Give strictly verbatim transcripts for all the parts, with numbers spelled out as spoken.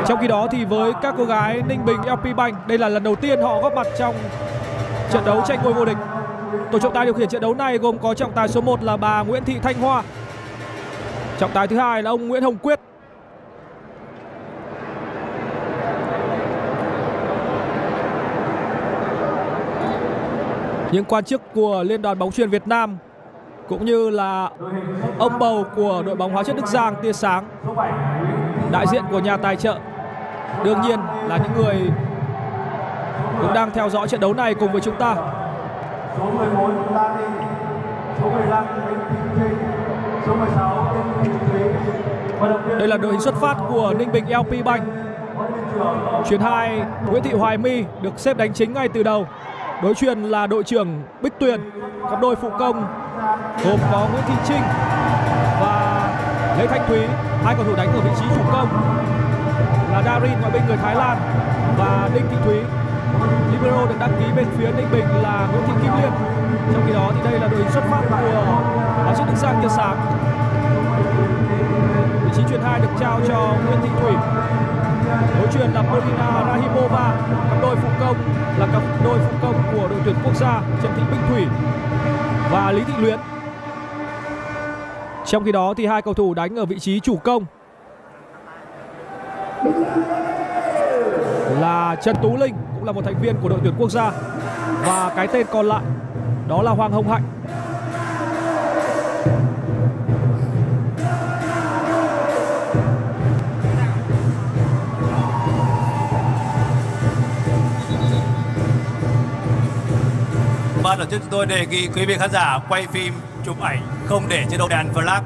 Trong khi đó thì với các cô gái Ninh Bình lờ pê Bank, đây là lần đầu tiên họ góp mặt trong trận đấu tranh ngôi vô địch. Tổ trọng tài điều khiển trận đấu này gồm có trọng tài số một là bà Nguyễn Thị Thanh Hoa, trọng tài thứ hai là ông Nguyễn Hồng Quyết. Những quan chức của Liên đoàn bóng chuyền Việt Nam cũng như là ông bầu của đội bóng Hóa chất Đức Giang tia sáng, đại diện của nhà tài trợ, đương nhiên là những người cũng đang theo dõi trận đấu này cùng với chúng ta. Số mười bốn Lan Ninh, số mười lăm Đinh Thị Trinh, số mười sáu Đinh Thị Thúy. Đây là đội hình xuất phát của Ninh Bình lờ pê Bank. Chuyền hai Nguyễn Thị Hoài My được xếp đánh chính ngay từ đầu. Đối chuyền là đội trưởng Bích Tuyền. Cặp đôi phụ công gồm có Nguyễn Thị Trinh và Lê Thanh Thúy. Hai cầu thủ đánh ở vị trí chủ công là Darin, ngoại binh người Thái Lan, và Đinh Thị Thúy. Libero được đăng ký bên phía Ninh Bình là Nguyễn Thị Kim Liên. Trong khi đó thì đây là đội hình xuất phát của Hóa chất Đức Giang tia sáng. Vị trí chuyền hai được trao cho Nguyễn Thị Thủy. Đối chuyền là Polina Rahimova. Cặp đôi phụ công là cặp đôi phụ công của đội tuyển quốc gia Trần Thị Bích Thủy và Lý Thị Luyến. Trong khi đó thì hai cầu thủ đánh ở vị trí chủ công là Trần Tú Linh, cũng là một thành viên của đội tuyển quốc gia, và cái tên còn lại đó là Hoàng Hồng Hạnh. Ban tổ chức chúng tôi đề nghị quý vị khán giả quay phim chụp ảnh không để chế độ đèn flash.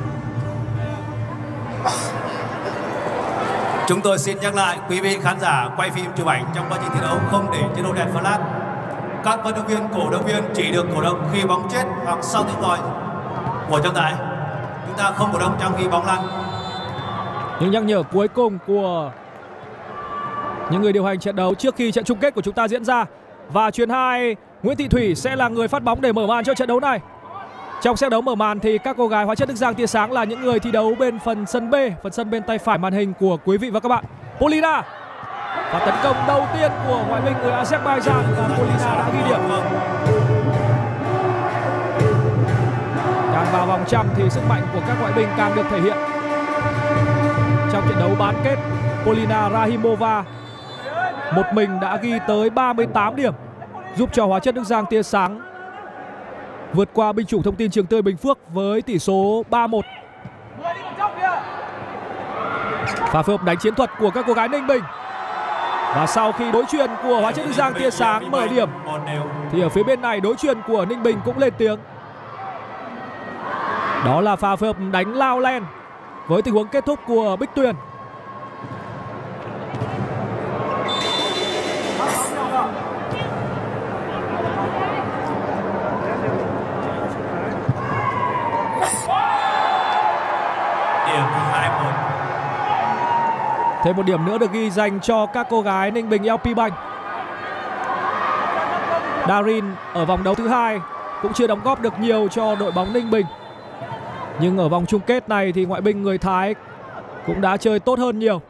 Chúng tôi xin nhắc lại, quý vị khán giả quay phim chụp ảnh trong quá trình thi đấu không để chế độ đèn flash. Các vận động viên, cổ động viên chỉ được cổ động khi bóng chết hoặc sau tiếng còi của trọng tài. Chúng ta không cổ động trong khi bóng lăn. Những nhắc nhở cuối cùng của những người điều hành trận đấu trước khi trận chung kết của chúng ta diễn ra. Và chuyền hai Nguyễn Thị Thủy sẽ là người phát bóng để mở màn cho trận đấu này. Trong set đấu mở màn thì các cô gái Hóa chất Đức Giang tia sáng là những người thi đấu bên phần sân B, phần sân bên tay phải màn hình của quý vị và các bạn. Polina và tấn công đầu tiên của ngoại binh người Azerbaijan, và Polina đã ghi điểm. Càng vào vòng trăm thì sức mạnh của các ngoại binh càng được thể hiện. Trong trận đấu bán kết, Polina Rahimova một mình đã ghi tới ba mươi tám điểm, giúp cho Hóa chất Đức Giang tia sáng vượt qua binh chủng Thông tin Trường Tươi Bình Phước với tỷ số ba một. Pha phối hợp đánh chiến thuật của các cô gái Ninh Bình. Và sau khi đối chuyền của Hóa chất Đức Giang tia sáng mở điểm thì ở phía bên này đối chuyền của Ninh Bình cũng lên tiếng. Đó là pha phối hợp đánh lao len với tình huống kết thúc của Bích Tuyền. Thêm một điểm nữa được ghi dành cho các cô gái Ninh Bình lờ pê Bank. Darin ở vòng đấu thứ hai cũng chưa đóng góp được nhiều cho đội bóng Ninh Bình. Nhưng ở vòng chung kết này thì ngoại binh người Thái cũng đã chơi tốt hơn nhiều.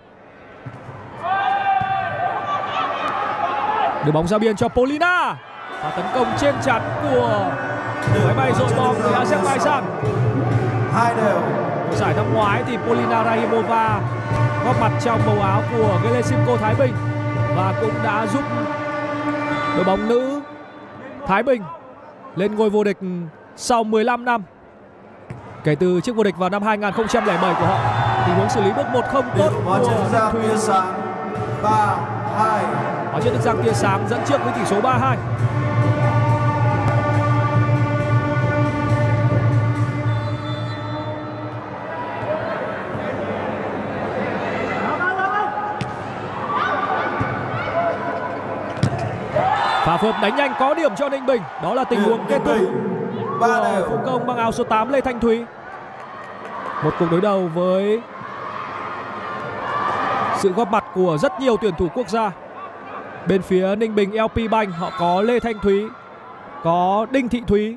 Đưa bóng ra biên cho Polina. Và tấn công trên chắn của máy bay dội bom người Azerbaijan. Hai đều. Giải năm ngoái thì Polina Rahimova góp mặt trong màu áo của Gelesimco Thái Bình và cũng đã giúp đội bóng nữ Thái Bình lên ngôi vô địch sau mười lăm năm kể từ chiếc vô địch vào năm hai nghìn không trăm lẻ bảy của họ. Tình huống xử lý bước một không tốt của Đinh Thúy. ba hai. Hóa chất Đức Giang tia sáng dẫn trước với tỷ số ba hai. Pha phối hợp đánh nhanh có điểm cho Ninh Bình. Đó là tình huống kết thúc của phụ công bằng áo số tám Lê Thanh Thúy. Một cuộc đối đầu với sự góp mặt của rất nhiều tuyển thủ quốc gia. Bên phía Ninh Bình lờ pê Bank họ có Lê Thanh Thúy, có Đinh Thị Thúy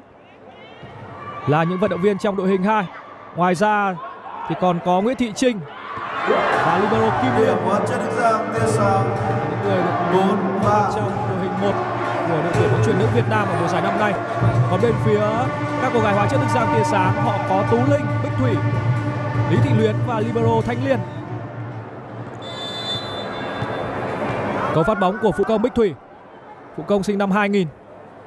là những vận động viên trong đội hình hai. Ngoài ra thì còn có Nguyễn Thị Trinh và libero Kim Liên. Điểm hóa chất Đức Giang tia sáng. Những người được bốn ba trong đội hình một của đội tuyển bóng chuyền nữ Việt Nam ở mùa giải năm nay. Còn bên phía các cô gái hóa chất Đức Giang tia sáng, họ có Tú Linh, Bích Thủy, Lý Thị Luyến và libero Thanh Liên. Câu phát bóng của phụ công Bích Thủy. Phụ công sinh năm hai nghìn.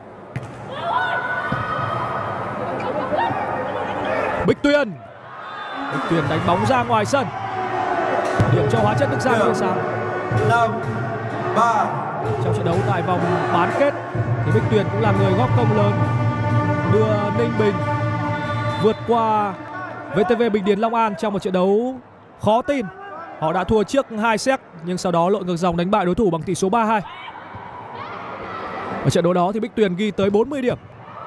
Bích Tuyền. Bích Tuyền đánh bóng ra ngoài sân. Điểm cho hóa chất Đức Giang tia sáng. năm ba. Trong trận đấu tại vòng bán kết thì Bích Tuyền cũng là người góp công lớn đưa Ninh Bình vượt qua vê tê vê Bình Điền Long An trong một trận đấu khó tin. Họ đã thua trước hai set nhưng sau đó lội ngược dòng đánh bại đối thủ bằng tỷ số ba hai. Ở trận đấu đó thì Bích Tuyền ghi tới bốn mươi điểm.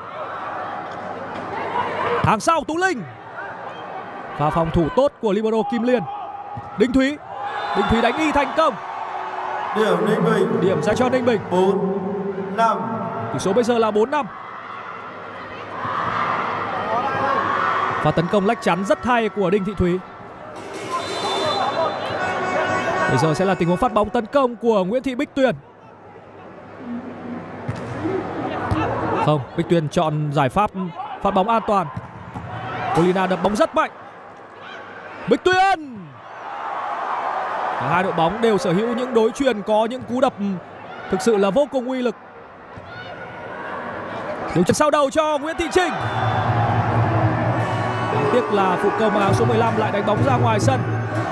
Hàng sau Tú Linh và phòng thủ tốt của libero Kim Liên. Đinh Thúy. Đinh Thúy đánh y thành công. Điểm Ninh Bình. Điểm ra cho Ninh Bình. bốn năm. Tỷ số bây giờ là bốn năm. Và tấn công lách chắn rất hay của Đinh Thị Thúy. Bây giờ sẽ là tình huống phát bóng tấn công của Nguyễn Thị Bích Tuyền. Không, Bích Tuyền chọn giải pháp phát bóng an toàn. Polina đập bóng rất mạnh. Bích Tuyền. Cả hai đội bóng đều sở hữu những đối chuyền có những cú đập thực sự là vô cùng uy lực. Điều chỉnh sau đầu cho Nguyễn Thị Trinh. Đáng tiếc là phụ công áo số mười lăm lại đánh bóng ra ngoài sân.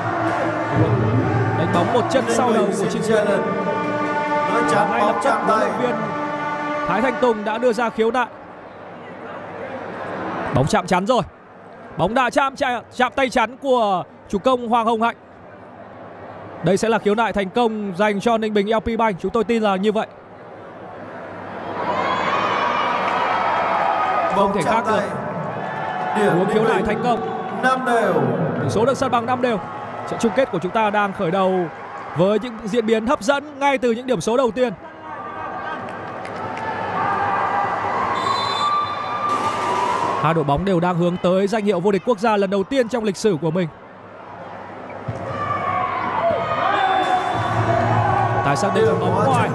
Đánh bóng một chân sau đầu của Trinh Nguyễn. Ngay lập tức huấn luyện viên Thái Thanh Tùng đã đưa ra khiếu nại. Bóng chạm chắn rồi. Bóng đã chạm chạm tay chắn của chủ công Hoàng Hồng Hạnh. Đây sẽ là khiếu nại thành công dành cho Ninh Bình lờ pê Bank. Chúng tôi tin là như vậy. Không thể khác được. Huống khiếu nại thành công. năm đều. Tỷ số được sân bằng năm đều. Trận chung kết của chúng ta đang khởi đầu với những diễn biến hấp dẫn ngay từ những điểm số đầu tiên. Hai đội bóng đều đang hướng tới danh hiệu vô địch quốc gia lần đầu tiên trong lịch sử của mình. Tài xác định bóng ngoài.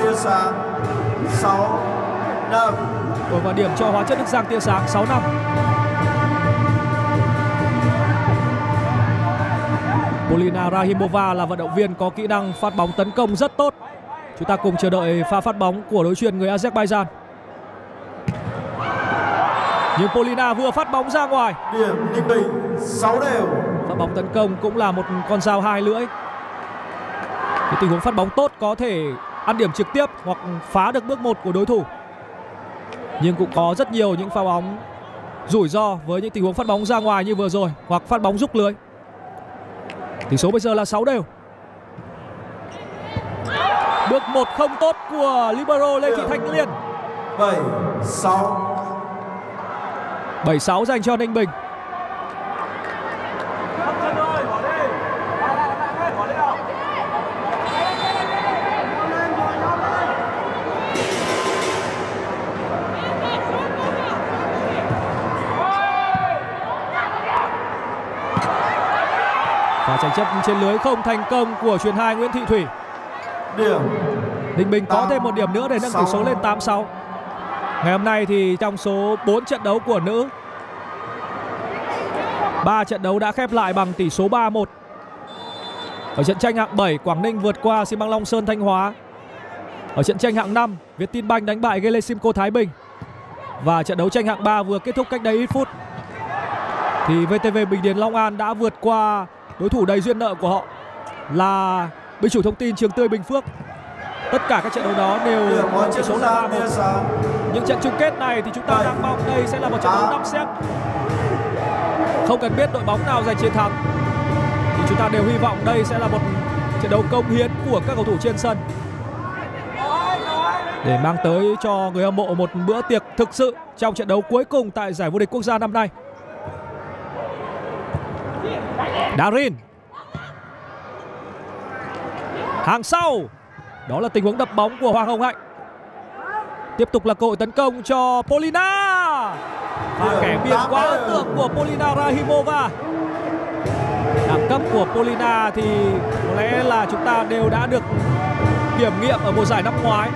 sáu năm. Đổi vào điểm cho hóa chất Đức Giang tia sáng sáu năm. Polina Rahimova là vận động viên có kỹ năng phát bóng tấn công rất tốt. Chúng ta cùng chờ đợi pha phát bóng của đối chuyền người Azerbaijan. Nhưng Polina vừa phát bóng ra ngoài. Điểm Ninh Bình sáu đều. Phát bóng tấn công cũng là một con dao hai lưỡi. Cái tình huống phát bóng tốt có thể ăn điểm trực tiếp hoặc phá được bước một của đối thủ. Nhưng cũng có rất nhiều những pha bóng rủi ro với những tình huống phát bóng ra ngoài như vừa rồi hoặc phát bóng rúc lưới. Tỷ số bây giờ là sáu đều. Bước một không tốt của libero Lê Thị Thanh Liên. bảy sáu. bảy sáu dành cho Ninh Bình. Và tranh chấp trên lưới không thành công của chuyền hai Nguyễn Thị Thủy. Điểm. Ninh Bình có thêm một điểm nữa để nâng tỷ số lên tám sáu. Ngày hôm nay thì trong số bốn trận đấu của nữ, ba trận đấu đã khép lại bằng tỷ số ba một. Ở trận tranh hạng bảy, Quảng Ninh vượt qua xi măng Long Sơn Thanh Hóa. Ở trận tranh hạng năm, Vietinbank đánh bại Gelesimco Thái Bình. Và trận đấu tranh hạng ba vừa kết thúc cách đây ít phút thì vê tê vê Bình Điền Long An đã vượt qua đối thủ đầy duyên nợ của họ là Binh Chủ Thông tin Trường Tươi Bình Phước. Tất cả các trận đấu đó đều có tỷ số là ba một. Những trận chung kết này thì chúng ta đang mong đây sẽ là một trận đấu năm set. Không cần biết đội bóng nào giành chiến thắng thì chúng ta đều hy vọng đây sẽ là một trận đấu cống hiến của các cầu thủ trên sân để mang tới cho người hâm mộ một bữa tiệc thực sự trong trận đấu cuối cùng tại giải vô địch quốc gia năm nay. Darin. Hàng sau. Đó là tình huống đập bóng của Hoàng Hồng Hạnh. Tiếp tục là cơ hội tấn công cho Polina. Và kẻ biên quá ấn tượng của Polina Rahimova. Đẳng cấp của Polina thì có lẽ là chúng ta đều đã được kiểm nghiệm ở mùa giải năm ngoái.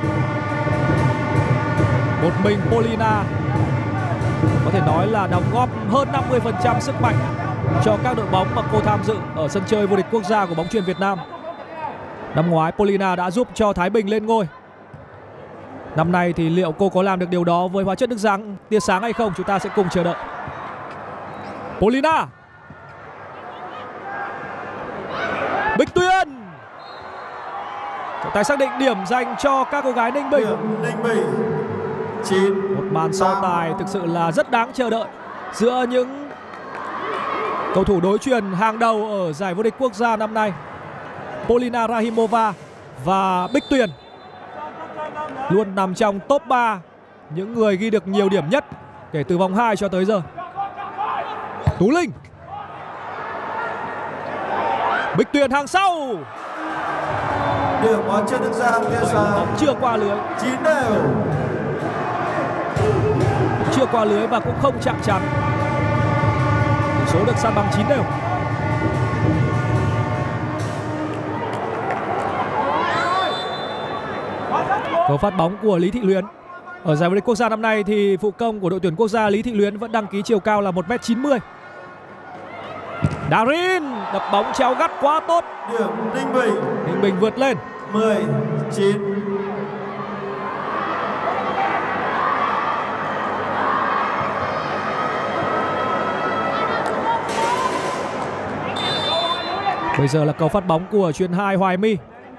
Một mình Polina có thể nói là đóng góp hơn năm mươi phần trăm sức mạnh cho các đội bóng mà cô tham dự ở sân chơi vô địch quốc gia của bóng chuyền Việt Nam. Năm ngoái Polina đã giúp cho Thái Bình lên ngôi. Năm nay thì liệu cô có làm được điều đó với hóa chất nước sáng tia sáng hay không, chúng ta sẽ cùng chờ đợi. Polina, Bích Tuyên, trọng tài xác định điểm dành cho các cô gái Ninh Bình. Ninh Bình chín. Một màn so tài thực sự là rất đáng chờ đợi giữa những cầu thủ đối chuyền hàng đầu ở giải vô địch quốc gia năm nay, Polina Rahimova và Bích Tuyền, luôn nằm trong top ba những người ghi được nhiều điểm nhất kể từ vòng hai cho tới giờ. Tú Linh, Bích Tuyền hàng sau, Điểm hóa chất nước sáng tia sáng. bóng chưa qua lưới, chín đều. chưa qua lưới và cũng không chạm trán. Tỷ số được san bằng chín đều. Cầu phát bóng của Lý Thị Luyến. Ở giải vô địch quốc gia năm nay thì phụ công của đội tuyển quốc gia Lý Thị Luyến vẫn đăng ký chiều cao là một mét chín mươi. Darin đập bóng chéo gắt quá tốt. Điểm Ninh Bình. Ninh Bình vượt lên. mười chín. Bây giờ là cầu phát bóng của chuyền hai Hoài My.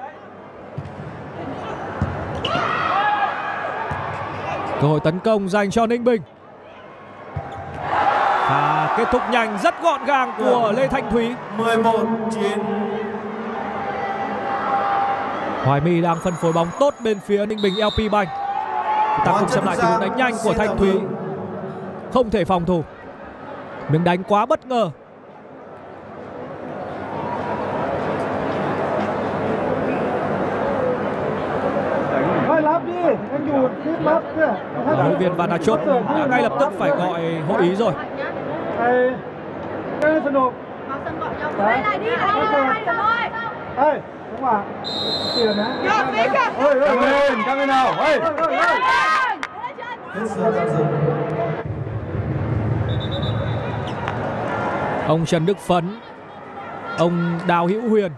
Cơ hội tấn công dành cho Ninh Bình. Và kết thúc nhanh rất gọn gàng của Lê Thanh Thúy. mười một chín. Hoài My đang phân phối bóng tốt bên phía Ninh Bình lờ pê Bank. Chúng ta cùng xem lại tình huống đánh nhanh của Thanh Thúy. Không thể phòng thủ. Miếng đánh quá bất ngờ. Huấn luyện viên Van Der Chốt đã ngay lập tức phải gọi hội ý rồi. Căng lên nào. Ông Trần Đức Phấn, ông Đào Hữu Huyền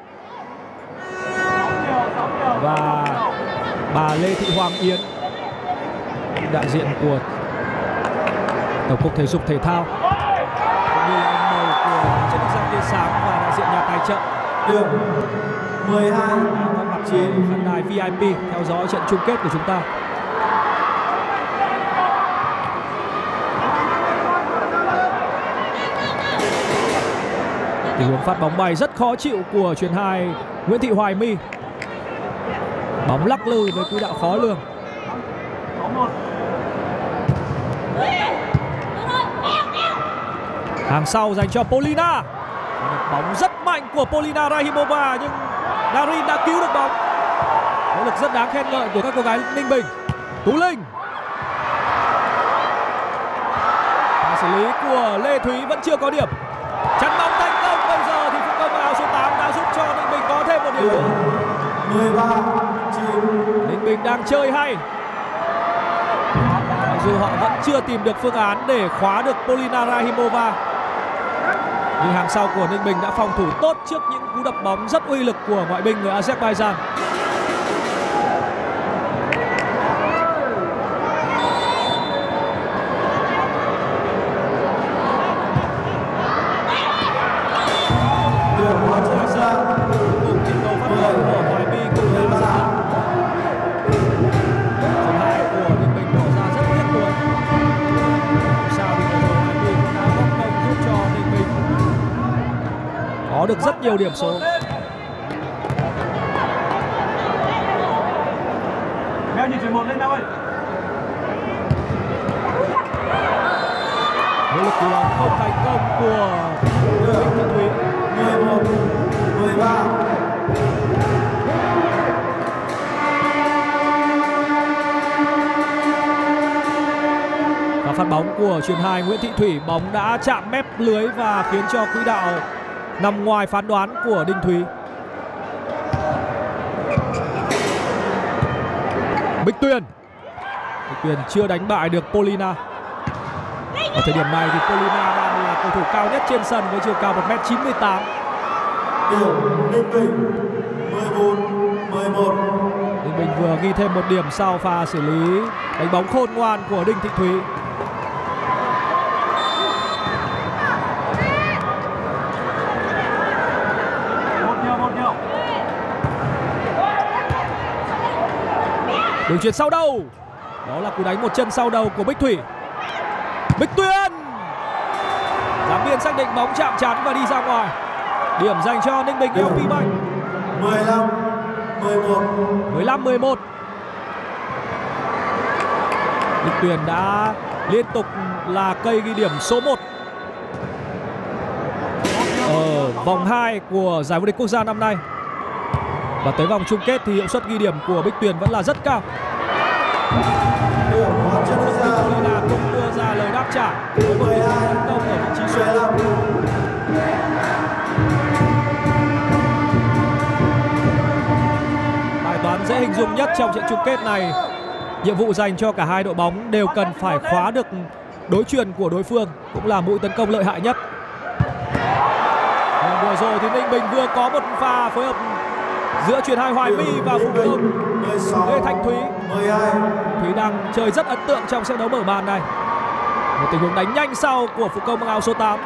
và bà Lê Thị Hoàng Yến, đại diện của Tổng cục Thể dục Thể thao, cũng như là ông Mầu của chất nước tia sáng và đại diện nhà tài trợ. Điểm mười hai có mặt trên khán đài vê i pê theo dõi trận chung kết của chúng ta. Tình huống phát bóng bay rất khó chịu của chuyền hai Nguyễn Thị Hoài My. Bóng lắc lư với quỹ đạo khó lường. Hàng sau dành cho Polina. Bóng rất mạnh của Polina Rahimova nhưng Darin đã cứu được bóng. Nỗ lực rất đáng khen ngợi của các cô gái Ninh Bình. Tú Linh. Và xử lý của Lê Thúy vẫn chưa có điểm. Chắn bóng thành công. Bây giờ thì phụ công áo số tám đã giúp cho Ninh Bình có thêm một điểm nữa. mười ba chín. Ninh Bình đang chơi hay. Mặc dù họ vẫn chưa tìm được phương án để khóa được Polina Rahimova, nhưng hàng sau của Ninh Bình đã phòng thủ tốt trước những cú đập bóng rất uy lực của ngoại binh người Azerbaijan. Có được rất nhiều điểm số. Mèo nhìn chuyển một lên nào ơi. Nỗ lực cứu bóng không thành công của Nguyễn Thị Thúy. mười một mười ba. Và phát bóng của chuyền hai Nguyễn Thị Thủy, bóng đã chạm mép lưới và khiến cho quỹ đạo nằm ngoài phán đoán của Đinh Thúy. Bích Tuyền. Bích Tuyền chưa đánh bại được Polina. Ở thời điểm này thì Polina đang là cầu thủ cao nhất trên sân với chiều cao một mét chín mươi tám. Điểm Ninh Bình mười bốn mười một. Ninh Bình vừa ghi thêm một điểm sau pha xử lý đánh bóng khôn ngoan của Đinh Thị Thúy. Một nhiều, một nhiều. Đường chuyền sau đầu. Đó là cú đánh một chân sau đầu của Bích Thủy. Bích Tuyền. Giám biên xác định bóng chạm chắn và đi ra ngoài. Điểm dành cho Ninh Bình lờ pê Bank. mười lăm mười một. mười lăm mười một. Bích Tuyền đã liên tục là cây ghi điểm số một ở vòng hai của giải vô địch quốc gia năm nay. Và tới vòng chung kết thì hiệu suất ghi điểm của Bích Tuyền vẫn là rất cao. Polina cũng đưa ra lời đáp trả với một điểm tấn công ở vị trí số năm. Bài toán dễ hình dung nhất trong trận chung kết này. Nhiệm vụ dành cho cả hai đội bóng đều cần phải khóa được đối chuyền của đối phương, cũng là mũi tấn công lợi hại nhất. Nhưng vừa rồi thì Ninh Bình vừa có một pha phối hợp giữa chuyền hai Hoài My và phụ công Lê Thanh Thúy. Thúy đang chơi rất ấn tượng trong trận đấu mở màn này. Một tình huống đánh nhanh sau của phụ công mang áo số tám.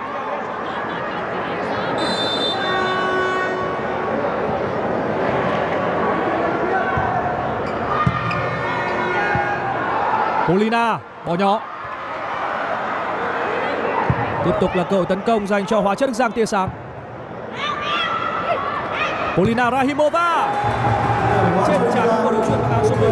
Polina bỏ nhỏ. Tiếp tục là cơ hội tấn công dành cho Hóa Chất Đức Giang tia sáng. Polina Rahimova trên chắn của đội chuyền áo số mười.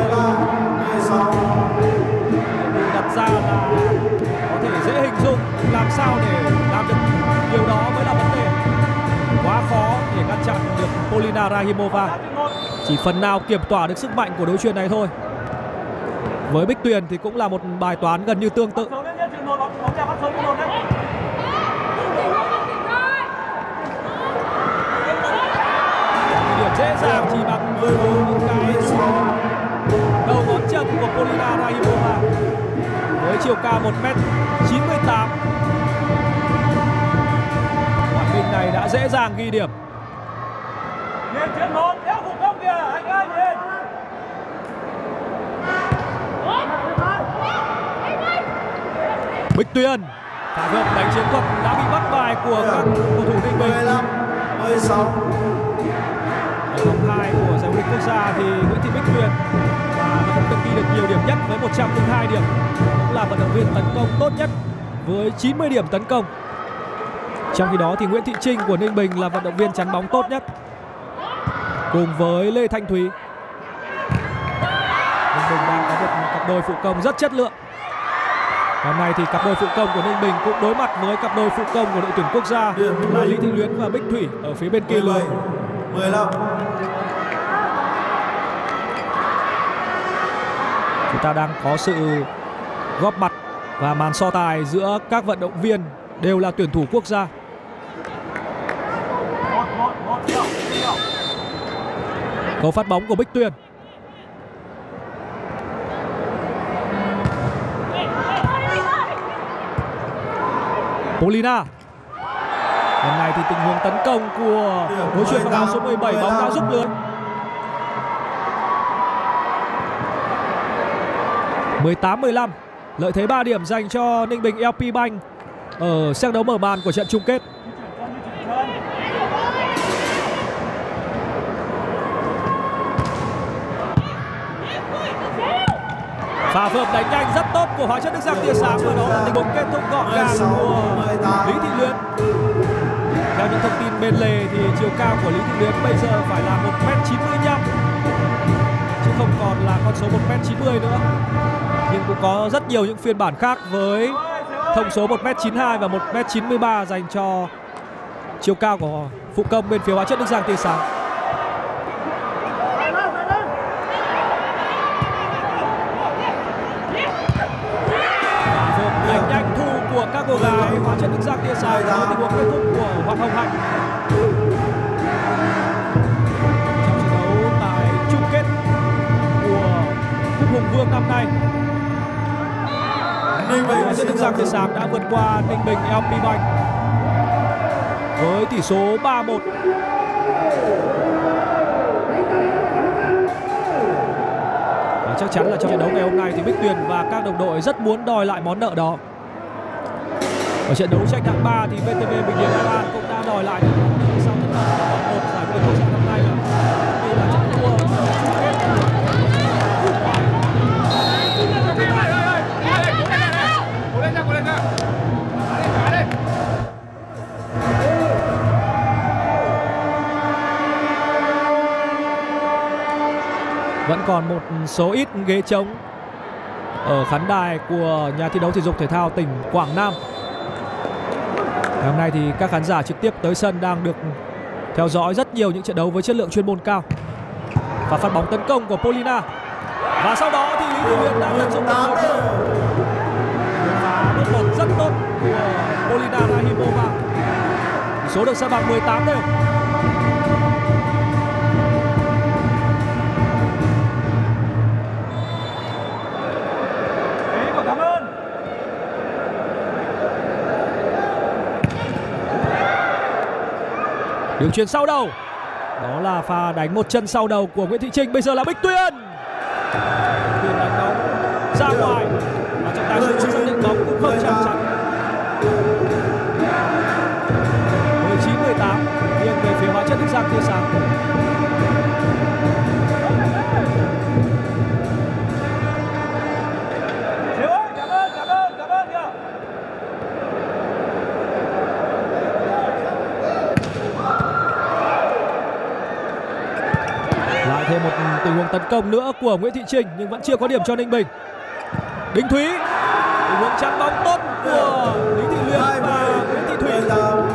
Đặt ra là có thể dễ hình dung làm sao để làm được điều đó mới là vấn đề. Quá khó để ngăn chặn được Polina Rahimova. Chỉ phần nào kiểm tỏa được sức mạnh của đối chuyền này thôi. Với Bích Tuyền thì cũng là một bài toán gần như tương tự. Điểm dễ dàng chỉ bằng những cái đầu ngón chân của Polina Rahimova với chiều cao một mét chín mươi tám. Ngoại binh này đã dễ dàng ghi điểm. Bích Tuyền phá vợt đánh chiến thuật đã bị bắt bài của các cầu thủ Ninh Bình. mười lăm mười sáu. Ở vòng hai của giải vô địch quốc gia thì Nguyễn Thị Bích Tuyền là vận động viên ghi được nhiều điểm nhất với một trăm lẻ hai điểm, cũng là vận động viên tấn công tốt nhất với chín mươi điểm tấn công. Trong khi đó thì Nguyễn Thị Trinh của Ninh Bình là vận động viên chắn bóng tốt nhất cùng với Lê Thanh Thúy. Ninh Bình đang có một cặp đôi phụ công rất chất lượng. Hôm nay thì cặp đôi phụ công của Ninh Bình cũng đối mặt với cặp đôi phụ công của đội tuyển quốc gia là Lý Thị Luyến và Bích Thủy ở phía bên kia lưới. mười lăm. Chúng ta đang có sự góp mặt và màn so tài giữa các vận động viên đều là tuyển thủ quốc gia. Cầu phát bóng của Bích Tuyền. Polina. Lần này thì tình huống tấn công của đối chuyền mang áo số mười bảy, bóng đã rút lưới. mười tám mười lăm. Lợi thế ba điểm dành cho Ninh Bình lờ pê Bank ở set đấu mở màn của trận chung kết. Pha phối hợp đánh nhanh rất tốt của Hóa Chất Đức Giang tia sáng, và đó là tình huống kết thúc gọn gàng của Lý Thị Luyến. Theo những thông tin bên lề thì chiều cao của Lý Thị Luyến bây giờ phải là một mét chín mươi lăm chứ không còn là con số một mét chín mươi nữa. Nhưng cũng có rất nhiều những phiên bản khác với thông số một mét chín mươi hai và một mét chín mươi ba dành cho chiều cao của phụ công bên phía Hóa Chất Đức Giang tia sáng. Đánh nhanh thu của các cô gái Hóa Chất Đức Giang tia sáng với tình huống kết thúc của Hoàng Hồng Hạnh. Trong trận đấu tại chung kết của Cúp Hùng Vương năm nay, Hóa Chất Đức Giang Tia Sáng đã vượt qua Ninh Bình lờ pê Bank với tỷ số ba một. Và chắc chắn là trong trận đấu ngày hôm nay thì Bích Tuyền và các đồng đội rất muốn đòi lại món nợ đó. Ở trận đấu tranh hạng ba thì vê tê vê Bình Điền Long An cũng đã đòi lại sau thất bại ở vòng một giải vô địch quốc gia năm nay là đây là trận thua chung kết. Vẫn còn một số ít ghế trống ở khán đài của nhà thi đấu thể dục thể thao tỉnh Quảng Nam. Ngày hôm nay thì các khán giả trực tiếp tới sân đang được theo dõi rất nhiều những trận đấu với chất lượng chuyên môn cao. Và phát bóng tấn công của Polina. Và sau đó thì Lý Thị Huyền đã tận dụng được và một một rất tốt của Polina Rahimova. Số được san bằng mười tám đều. Đường chuyền sau đầu. Đó là pha đánh một chân sau đầu của Nguyễn Thị Trinh. Bây giờ là Bích Tuyền. Tuyền đánh bóng ra ngoài. Và trọng tài sự xác định bóng cũng không chắc chắn. mười chín mười tám nghiêng về phía Hóa Chất Đức Giang Tia Sáng. Thêm một tình huống tấn công nữa của Nguyễn Thị Trinh nhưng vẫn chưa có điểm cho Ninh Bình. Đinh Thúy, tình huống chắn bóng tốt của Lý Thị Luyến và Nguyễn Thị Thủy.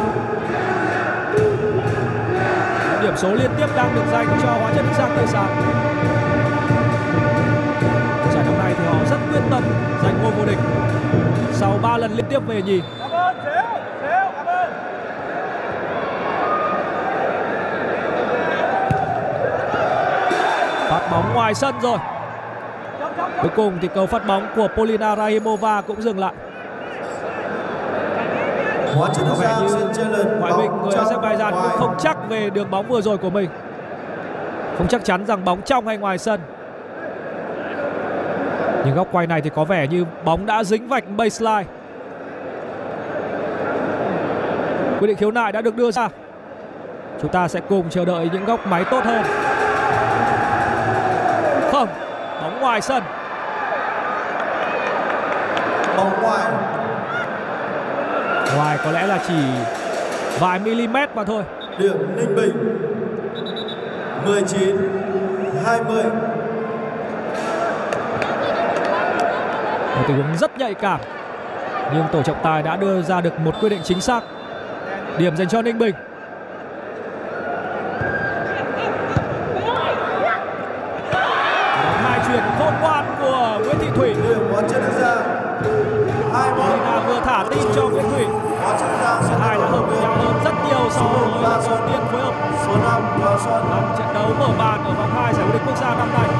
Điểm số liên tiếp đang được dành cho Hóa Chất Đức Giang Tia Sáng. Giải đấu này thì họ rất quyết tâm giành ngôi vô địch sau ba lần liên tiếp về nhì. Phát bóng ngoài sân rồi. Cuối cùng thì cầu phát bóng của Polina Rahimova cũng dừng lại. Có vẻ như ngoại binh người Azerbaijan cũng không chắc về đường bóng vừa rồi của mình. Không chắc chắn rằng bóng trong hay ngoài sân. Nhưng góc quay này thì có vẻ như bóng đã dính vạch baseline. Quyết định khiếu nại đã được đưa ra. Chúng ta sẽ cùng chờ đợi những góc máy tốt hơn. Không, bóng ngoài sân. Bóng ngoài. Ngoài có lẽ là chỉ vài mm mà thôi. Điểm Ninh Bình mười chín hai mươi. Một tình huống rất nhạy cảm nhưng tổ trọng tài đã đưa ra được một quyết định chính xác. Điểm dành cho Ninh Bình. Chuyền khôn ngoan của Nguyễn Thị Thủy. Polina vừa thả tin cho Nguyễn Thủy. Cả hai đã hợp với nhau hơn rất nhiều so với đầu tiên phối hợp trong trận đấu mở màn ở vòng hai giải vô địch quốc gia năm nay.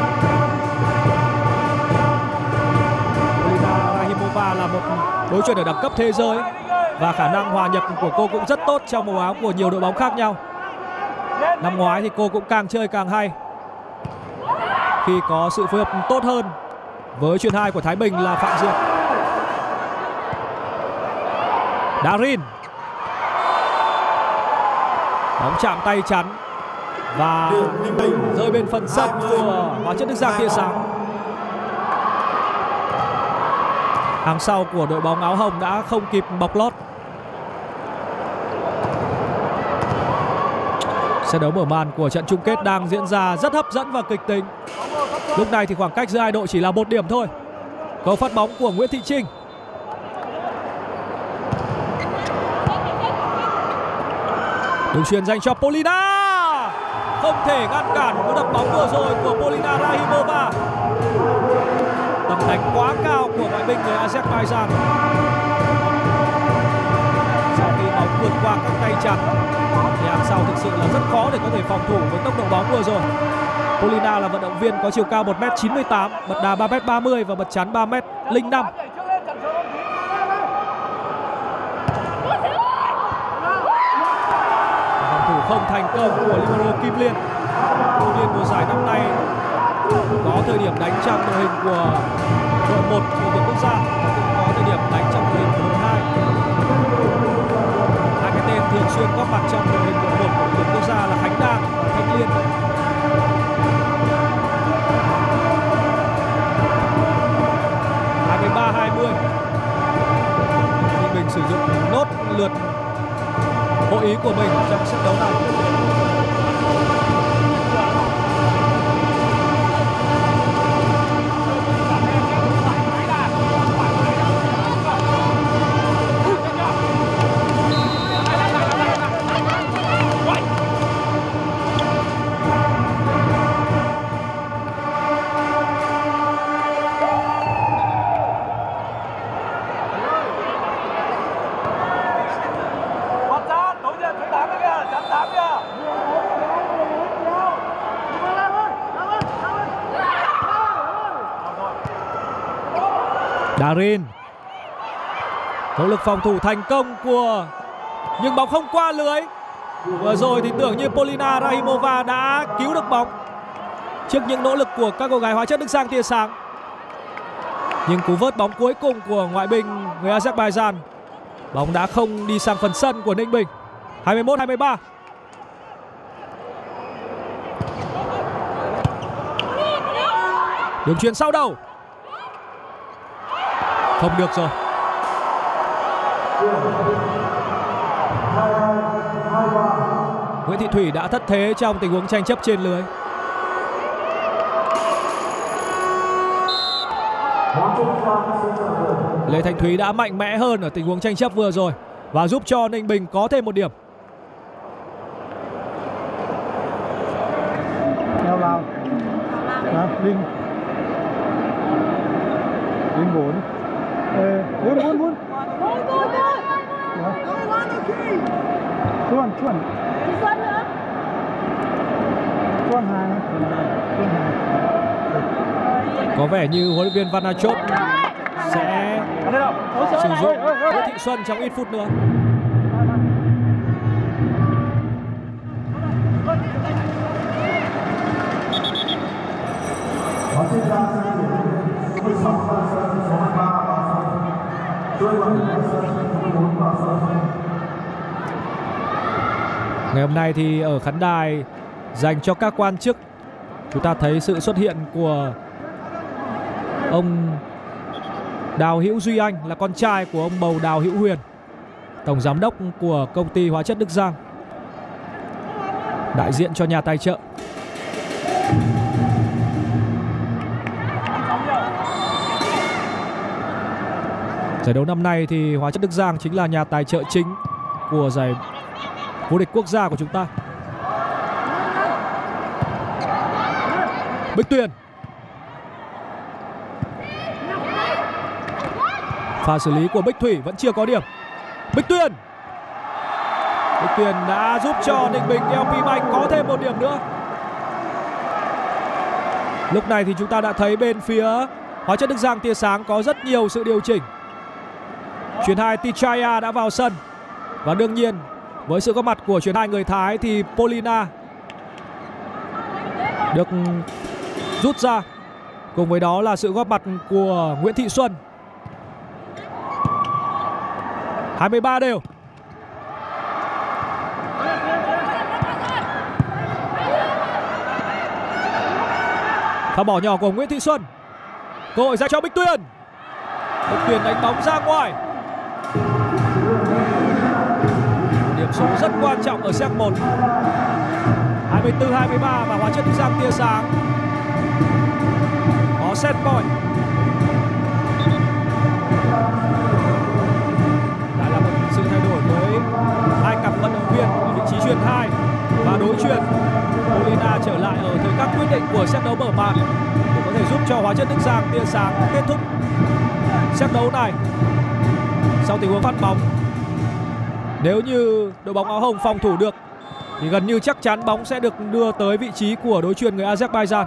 Polina Rahimova là một đối chuyền ở đẳng cấp thế giới và khả năng hòa nhập của cô cũng rất tốt trong màu áo của nhiều đội bóng khác nhau. Năm ngoái thì cô cũng càng chơi càng hay khi có sự phối hợp tốt hơn với chuyền hai của Thái Bình là Phạm Duyệt. Darin. Bóng chạm tay chắn và rơi bên phần sân của Hóa Chất Đức Giang Tia Sáng. Hàng sau của đội bóng áo hồng đã không kịp bọc lót. Trận đấu mở màn của trận chung kết đang diễn ra rất hấp dẫn và kịch tính. Lúc này thì khoảng cách giữa hai đội chỉ là một điểm thôi. Cầu phát bóng của Nguyễn Thị Trinh. Đường chuyền dành cho Polina. Không thể ngăn cản cú đập bóng vừa rồi của Polina Rahimova. Tầm đánh quá cao của ngoại binh người Azerbaijan. Sau khi bóng vượt qua các tay chắn thì hàng sau thực sự là rất khó để có thể phòng thủ với tốc độ bóng vừa rồi. Polina là vận động viên có chiều cao một mét chín mươi tám, bật đá ba mét ba mươi và bật chắn ba mét không năm. Phòng thủ không thành công của libero Kim Liên. Kim Liên mùa giải năm nay có thời điểm đánh trong đội hình của đội một của tuyển quốc gia và cũng có thời điểm đánh trong đội hình của đội hai. Hai cái tên thường xuyên góp mặt trong đội hình đội một của tuyển quốc gia là Khánh Đang và Thanh Liên. hai mươi ba hai mươi. Ninh Bình sử dụng nốt lượt hội ý của mình trong trận đấu này. Darin, nỗ lực phòng thủ thành công của nhưng bóng không qua lưới. Vừa rồi thì tưởng như Polina Rahimova đã cứu được bóng trước những nỗ lực của các cô gái hóa chất Đức Giang tia sáng, nhưng cú vớt bóng cuối cùng của ngoại binh người Azerbaijan, bóng đã không đi sang phần sân của Ninh Bình. hai mươi mốt hai mươi ba. Đường chuyền sau đầu không được rồi. Nguyễn Thị Thủy đã thất thế trong tình huống tranh chấp trên lưới. Lê Thanh Thúy đã mạnh mẽ hơn ở tình huống tranh chấp vừa rồi và giúp cho Ninh Bình có thêm một điểm. Theo vào. Linh. Linh bốn. Bốn bốn bốn. Chuan chuan. Chuan hai. Có vẻ như huấn luyện viên Vanachot sẽ sử dụng Nguyễn Thị Xuân trong ít phút nữa. Ngày hôm nay thì ở khán đài dành cho các quan chức, chúng ta thấy sự xuất hiện của ông Đào Hữu Duy Anh, là con trai của ông bầu Đào Hữu Huyền, tổng giám đốc của công ty hóa chất Đức Giang, đại diện cho nhà tài trợ. Giải đấu năm nay thì hóa chất Đức Giang chính là nhà tài trợ chính của giải vô địch quốc gia của chúng ta. Bích Tuyền, pha xử lý của Bích Thủy vẫn chưa có điểm. Bích Tuyền, Bích Tuyền đã giúp cho Ninh Bình lờ pê Bank có thêm một điểm nữa. Lúc này thì chúng ta đã thấy bên phía hóa chất Đức Giang tia sáng có rất nhiều sự điều chỉnh. Chuyền hai Tichaya đã vào sân và đương nhiên với sự có mặt của chuyền hai người Thái thì Polina được rút ra, cùng với đó là sự góp mặt của Nguyễn Thị Xuân. hai mươi ba đều. Pha bỏ nhỏ của Nguyễn Thị Xuân, cơ hội dành cho Bích Tuyền. Bích Tuyền đánh bóng ra ngoài. Điểm số rất quan trọng ở set một. hai mươi tư hai mươi ba và hóa chất Đức Giang tia sáng có set point. Đã là một sự thay đổi với hai cặp vận động viên ở vị trí chuyền hai và đối chuyền. Polina trở lại ở thời khắc quyết định của set đấu mở màn để có thể giúp cho hóa chất Đức Giang tia sáng kết thúc set đấu này. Sau tình huống phát bóng, Nếu như đội bóng áo hồng phòng thủ được thì gần như chắc chắn bóng sẽ được đưa tới vị trí của đối chuyền người Azerbaijan.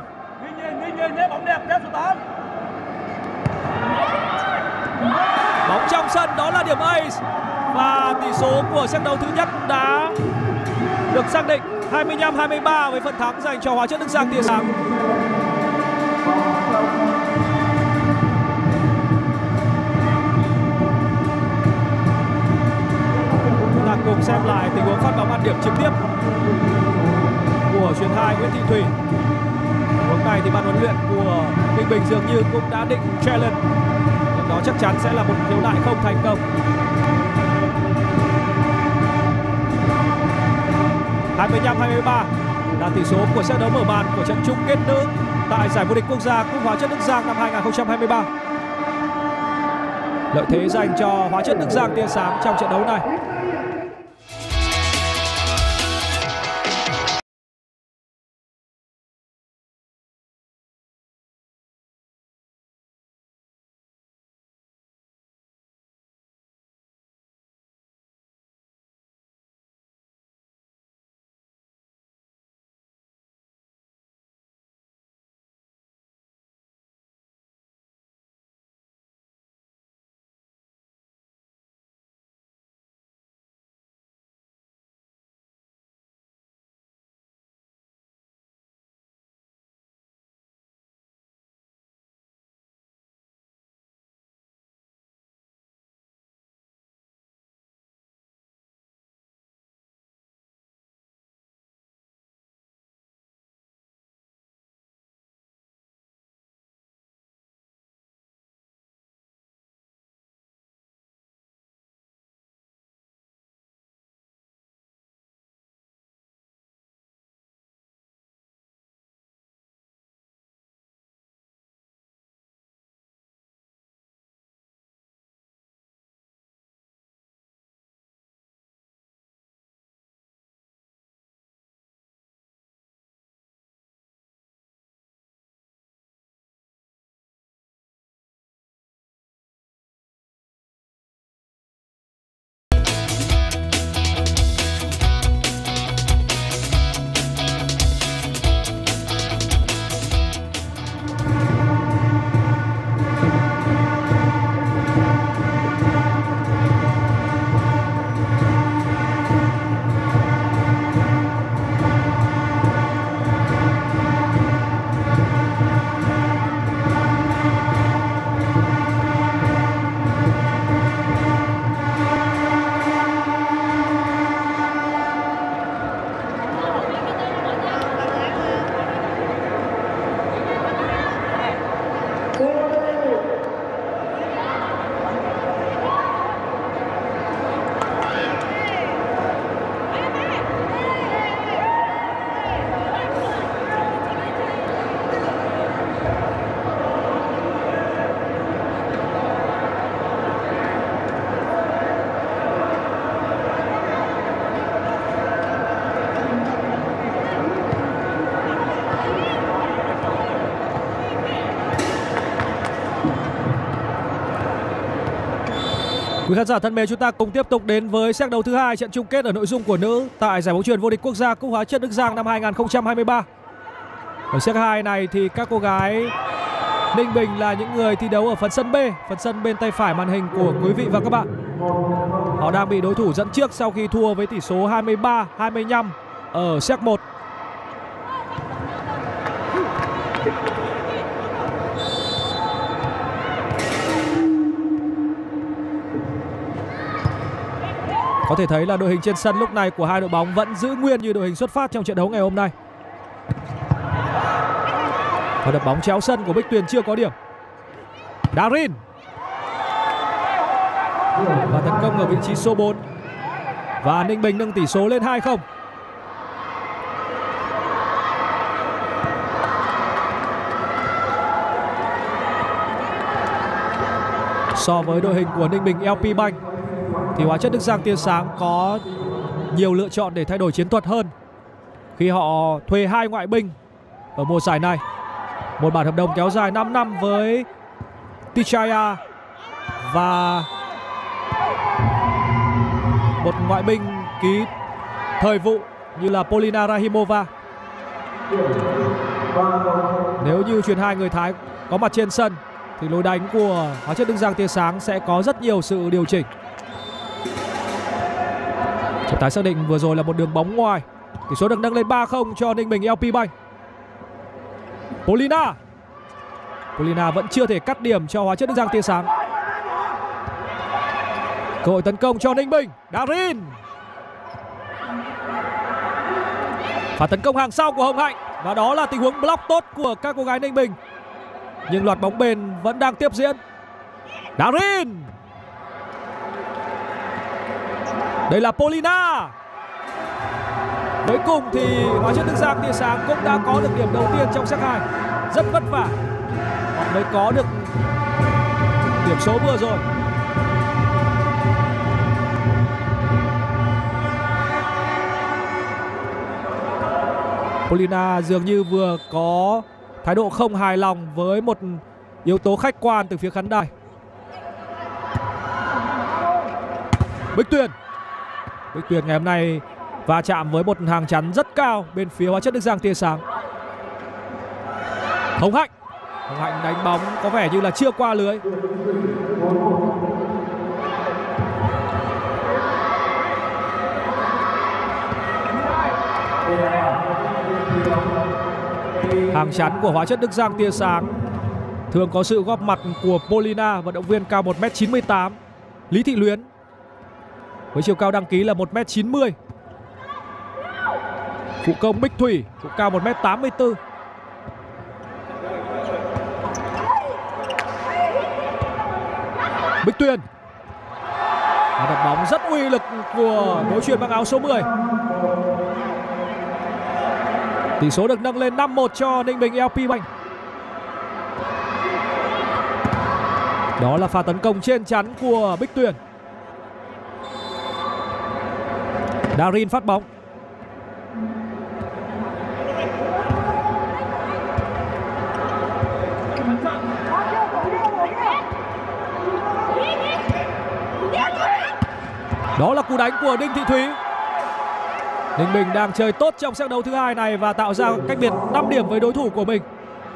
Bóng trong sân, đó là điểm ace và tỷ số của set đấu thứ nhất đã được xác định hai mươi lăm hai mươi ba với phần thắng dành cho Hóa chất Đức Giang tia sáng. Chúng ta cùng xem lại tình huống phát bóng ăn điểm trực tiếp của chuyền hai Nguyễn Thị Thủy. Hướng này thì ban huấn luyện của Ninh Bình dường như cũng đã định challenge, nhưng đó chắc chắn sẽ là một khiếu nại không thành công. hai mươi lăm hai mươi ba là tỷ số của set đấu mở màn của trận chung kết nữ tại giải vô địch quốc gia Cúp Hóa chất Đức Giang năm hai nghìn không trăm hai mươi ba. Lợi thế dành cho Hóa chất Đức Giang tia sáng trong trận đấu này. Quý khán giả thân mến, chúng ta cùng tiếp tục đến với set đấu thứ hai, trận chung kết ở nội dung của nữ tại giải bóng chuyền vô địch quốc gia Cúp Hóa chất Đức Giang năm hai nghìn không trăm hai mươi ba. Ở set hai này thì các cô gái Ninh Bình là những người thi đấu ở phần sân B, phần sân bên tay phải màn hình của quý vị và các bạn. Họ đang bị đối thủ dẫn trước sau khi thua với tỷ số hai mươi ba hai mươi lăm ở set một. Có thể thấy là đội hình trên sân lúc này của hai đội bóng vẫn giữ nguyên như đội hình xuất phát trong trận đấu ngày hôm nay. Và đập bóng chéo sân của Bích Tuyền chưa có điểm. Darin và tấn công ở vị trí số bốn. Và Ninh Bình nâng tỷ số lên hai không. So với đội hình của Ninh Bình lờ pê Bank thì Hóa chất Đức Giang tia sáng có nhiều lựa chọn để thay đổi chiến thuật hơn khi họ thuê hai ngoại binh ở mùa giải này. Một bản hợp đồng kéo dài năm năm với Tichaya và một ngoại binh ký thời vụ như là Polina Rahimova. Nếu như chuyền hai người Thái có mặt trên sân thì lối đánh của Hóa Chất Đức Giang tia sáng sẽ có rất nhiều sự điều chỉnh. Trọng tài xác định vừa rồi là một đường bóng ngoài. Tỷ số được nâng lên ba không cho Ninh Bình lờ pê Bank. Polina Polina vẫn chưa thể cắt điểm cho Hóa Chất Đức Giang tia sáng. Cơ hội tấn công cho Ninh Bình. Darin. Phản tấn công hàng sau của Hồng Hạnh. Và đó là tình huống block tốt của các cô gái Ninh Bình. Nhưng loạt bóng bền vẫn đang tiếp diễn. Darin. Đây là Polina. Cuối cùng thì Hóa Chất Đức Giang tia sáng cũng đã có được điểm đầu tiên trong set hai. Rất vất vả họ mới có được điểm số vừa rồi. Polina dường như vừa có thái độ không hài lòng với một yếu tố khách quan từ phía khán đài. Bích Tuyền Bích Tuyền ngày hôm nay va chạm với một hàng chắn rất cao bên phía Hóa Chất Đức Giang tia sáng. Hồng Hạnh Hồng Hạnh đánh bóng có vẻ như là chưa qua lưới. Hàng chắn của Hóa Chất Đức Giang tia sáng thường có sự góp mặt của Polina, vận động viên cao một mét chín mươi tám. Lý Thị Luyến với chiều cao đăng ký là một mét chín mươi. Phụ công Bích Thủy cũng cao một mét tám mươi tư. Bích Tuyền. Và đập bóng rất uy lực của đối chuyền mang áo số mười. Tỷ số được nâng lên năm một cho Ninh Bình lờ pê Bank. Đó là pha tấn công trên chắn của Bích Tuyền. Darin phát bóng. Đó là cú đánh của Đinh Thị Thúy. Ninh Bình đang chơi tốt trong set đấu thứ hai này và tạo ra cách biệt năm điểm với đối thủ của mình.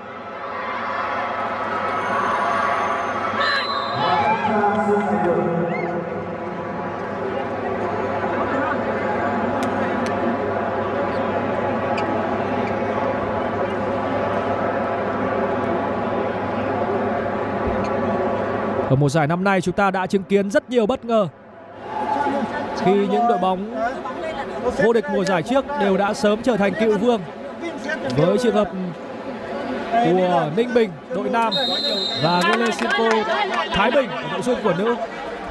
Ở mùa giải năm nay chúng ta đã chứng kiến rất nhiều bất ngờ khi những đội bóng vô địch mùa giải trước đều đã sớm trở thành cựu vương. Với trường hợp của Ninh Bình đội nam và Gelesinko Thái Bình ở nội dung của nữ.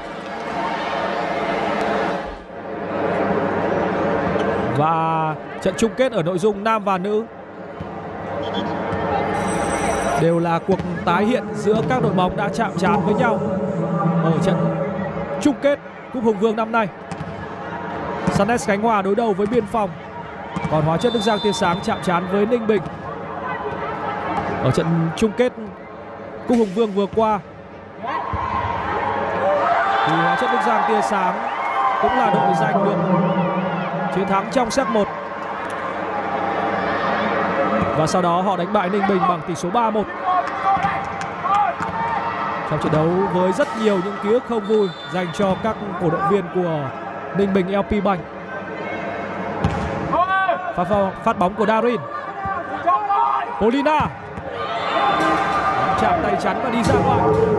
Và trận chung kết ở nội dung nam và nữ đều là cuộc tái hiện giữa các đội bóng đã chạm trán với nhau ở trận chung kết Cúp Hùng Vương năm nay. Sannes Khánh Hòa đối đầu với Biên Phòng, còn Hóa Chất Đức Giang tia sáng chạm trán với Ninh Bình. Ở trận chung kết Cúp Hùng Vương vừa qua thì Hóa Chất Đức Giang tia sáng cũng là đội giành được chiến thắng trong set một. Và sau đó họ đánh bại Ninh Bình bằng tỷ số ba một. Trong trận đấu với rất nhiều những ký ức không vui dành cho các cổ động viên của Ninh Bình lờ pê Bank. Phát, phát bóng của Darin. Polina chạm tay chắn và đi ra ngoài.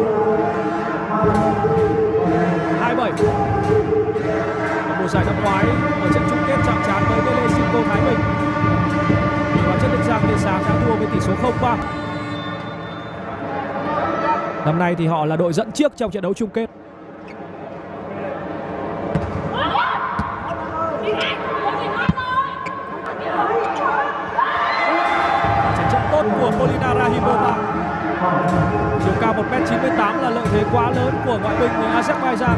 hai bảy. Ở mùa giải năm ngoái ở trận chung kết chạm trán với Gelesinko Thái Bình, Hóa Chất Đức Giang tia sáng đã thua với tỷ số không ba. Năm nay thì họ là đội dẫn trước trong trận đấu chung kết. Trận trận tốt của Polina Rahimova. Chiều cao một mét chín mươi tám là lợi thế quá lớn của ngoại binh người Azerbaijan.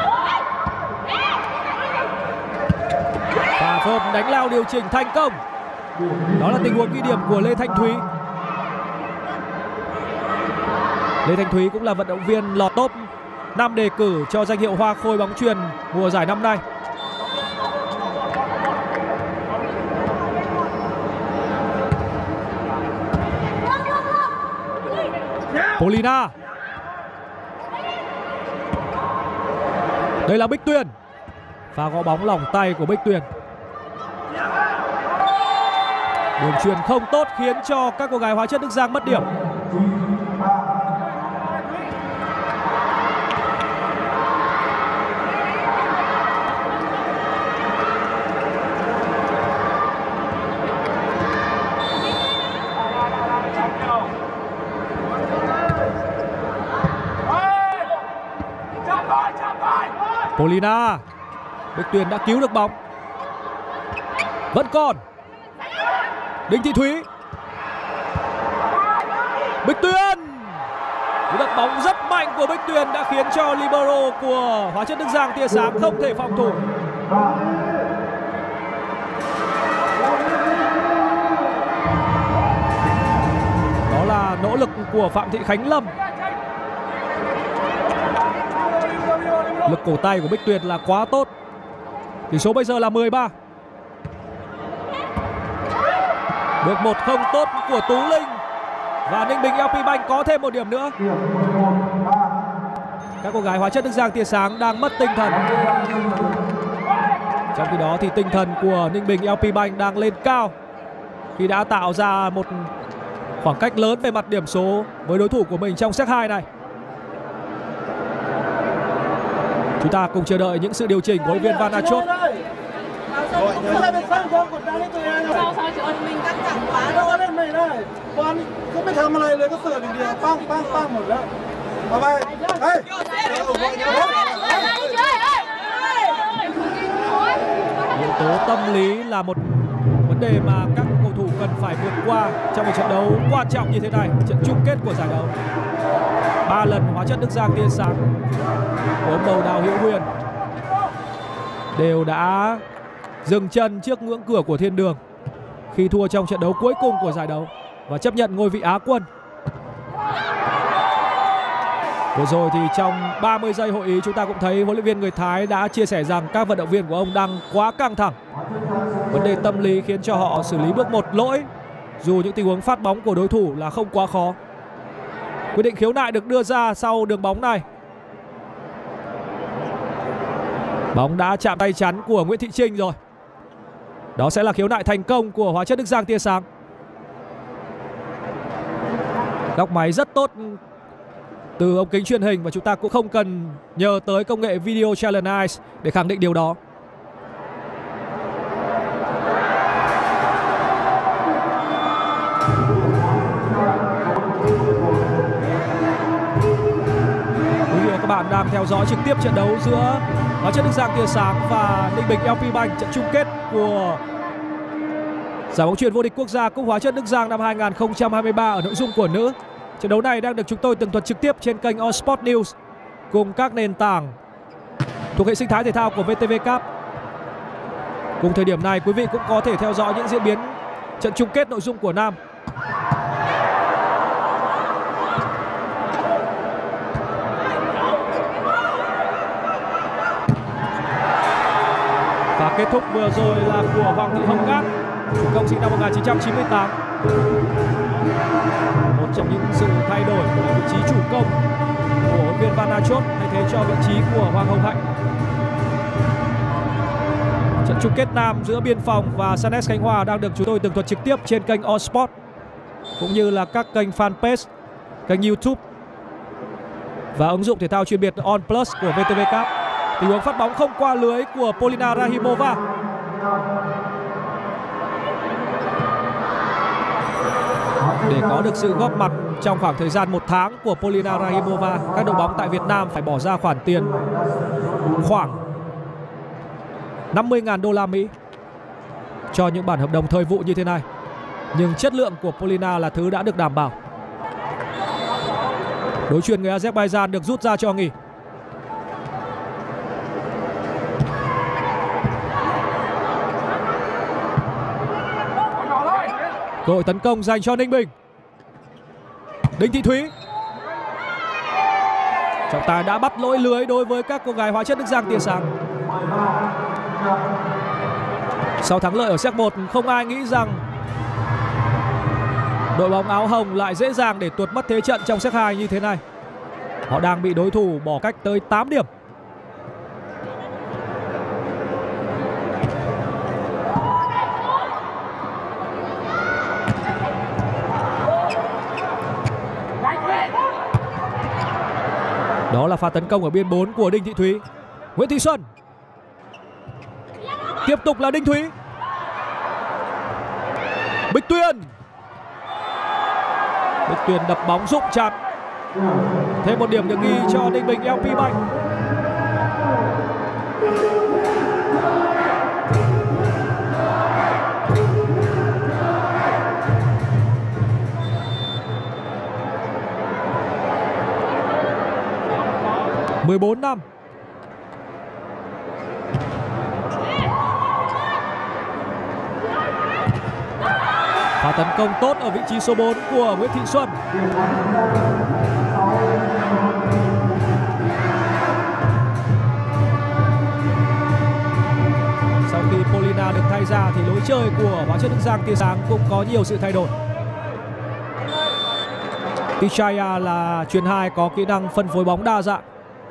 Và phơm đánh lao điều chỉnh thành công. Đó là tình huống ghi điểm của Lê Thanh Thúy. Lê Thanh Thúy cũng là vận động viên lọt top năm đề cử cho danh hiệu Hoa Khôi bóng chuyền mùa giải năm nay. Polina. Đây là Bích Tuyền. Pha gõ bóng lỏng tay của Bích Tuyền. Đường chuyền không tốt khiến cho các cô gái Hóa Chất Đức Giang mất điểm. Polina. Bích Tuyền đã cứu được bóng. Vẫn còn Đinh Thị Thúy. Bích Tuyền. Cú đập bóng rất mạnh của Bích Tuyền đã khiến cho libero của Hóa Chất Đức Giang tia sáng không thể phòng thủ. Đó là nỗ lực của Phạm Thị Khánh Lâm. Lực cổ tay của Bích Tuyền là quá tốt. Tỷ số bây giờ là mười ba. Được một không tốt của Tú Linh. Và Ninh Bình lờ pê Bank có thêm một điểm nữa. Các cô gái Hóa Chất Đức Giang tia sáng đang mất tinh thần. Trong khi đó thì tinh thần của Ninh Bình lờ pê Bank đang lên cao khi đã tạo ra một khoảng cách lớn về mặt điểm số với đối thủ của mình trong set hai này. Chúng ta cùng chờ đợi những sự điều chỉnh của huấn luyện viên Vanachot. Sao sao chị ơi, mình căng thẳng quá đâu lên mày đây. Con không biếtทำอะไรเลยก็เสิร์ฟอย่างเดียวปั้งปั้งปั้งหมดแล้ว. Bye bye. Hey. Yếu tố tâm lý là một vấn đề mà các cầu thủ cần phải vượt qua trong một trận đấu quan trọng như thế này, trận chung kết của giải đấu. Ba lần Hóa Chất Đức Giang tia sáng của ông bầu Đào Hữu Huyền đều đã dừng chân trước ngưỡng cửa của thiên đường khi thua trong trận đấu cuối cùng của giải đấu và chấp nhận ngôi vị Á quân. Vừa rồi thì trong ba mươi giây hội ý chúng ta cũng thấy huấn luyện viên người Thái đã chia sẻ rằng các vận động viên của ông đang quá căng thẳng. Vấn đề tâm lý khiến cho họ xử lý bước một lỗi dù những tình huống phát bóng của đối thủ là không quá khó. Quyết định khiếu nại được đưa ra sau đường bóng này. Bóng đã chạm tay chắn của Nguyễn Thị Trinh rồi. Đó sẽ là khiếu nại thành công của Hóa Chất Đức Giang tia sáng. Góc máy rất tốt từ ống kính truyền hình và chúng ta cũng không cần nhờ tới công nghệ Video Challenge Eyes để khẳng định điều đó. Quý vị và các bạn đang theo dõi trực tiếp trận đấu giữa Hóa Chất Đức Giang tia sáng và Ninh Bình lờ pê Bank, trận chung kết của giải bóng chuyền vô địch quốc gia Cúp Hóa Chất Đức Giang năm hai nghìn không trăm hai mươi ba ở nội dung của nữ. Trận đấu này đang được chúng tôi tường thuật trực tiếp trên kênh On Sport News cùng các nền tảng thuộc hệ sinh thái thể thao của vê tê vê Cup. Cùng thời điểm này, quý vị cũng có thể theo dõi những diễn biến trận chung kết nội dung của nam. Và kết thúc vừa rồi là của Hoàng Thị Hồng Ngát, chủ công sinh năm một nghìn chín trăm chín mươi tám. Một trong những sự thay đổi là vị trí chủ công của huấn luyện viên Vanachot thay thế cho vị trí của Hoàng Hồng Hạnh. Trận chung kết nam giữa Biên Phòng và Sanes Khánh Hòa đang được chúng tôi tường thuật trực tiếp trên kênh On Sport cũng như là các kênh fanpage, kênh YouTube và ứng dụng thể thao chuyên biệt On Plus của vê tê vê Cup. Tình huống phát bóng không qua lưới của Polina Rahimova. Để có được sự góp mặt trong khoảng thời gian một tháng của Polina Rahimova, các đội bóng tại Việt Nam phải bỏ ra khoản tiền khoảng năm mươi nghìn đô la Mỹ cho những bản hợp đồng thời vụ như thế này. Nhưng chất lượng của Polina là thứ đã được đảm bảo. Đối chuyền người Azerbaijan được rút ra cho nghỉ. Cơ hội tấn công dành cho Ninh Bình. Đinh Thị Thúy. Trọng tài đã bắt lỗi lưới đối với các cô gái Hóa chất Đức Giang tia sáng. Sau thắng lợi ở set một, không ai nghĩ rằng đội bóng áo hồng lại dễ dàng để tuột mất thế trận trong set hai như thế này. Họ đang bị đối thủ bỏ cách tới tám điểm. Đó là pha tấn công ở biên bốn của Đinh Thị Thúy. Nguyễn Thị Xuân. Tiếp tục là Đinh Thúy. Bích Tuyền. Bích Tuyền đập bóng rụng chặt. Thêm một điểm được ghi cho Ninh Bình lờ pê Bank. mười bốn năm. Pha tấn công tốt ở vị trí số bốn của Nguyễn Thị Xuân. Sau khi Polina được thay ra thì lối chơi của Hóa chất Đức Giang tia sáng cũng có nhiều sự thay đổi. Tichaya là chuyền hai có kỹ năng phân phối bóng đa dạng.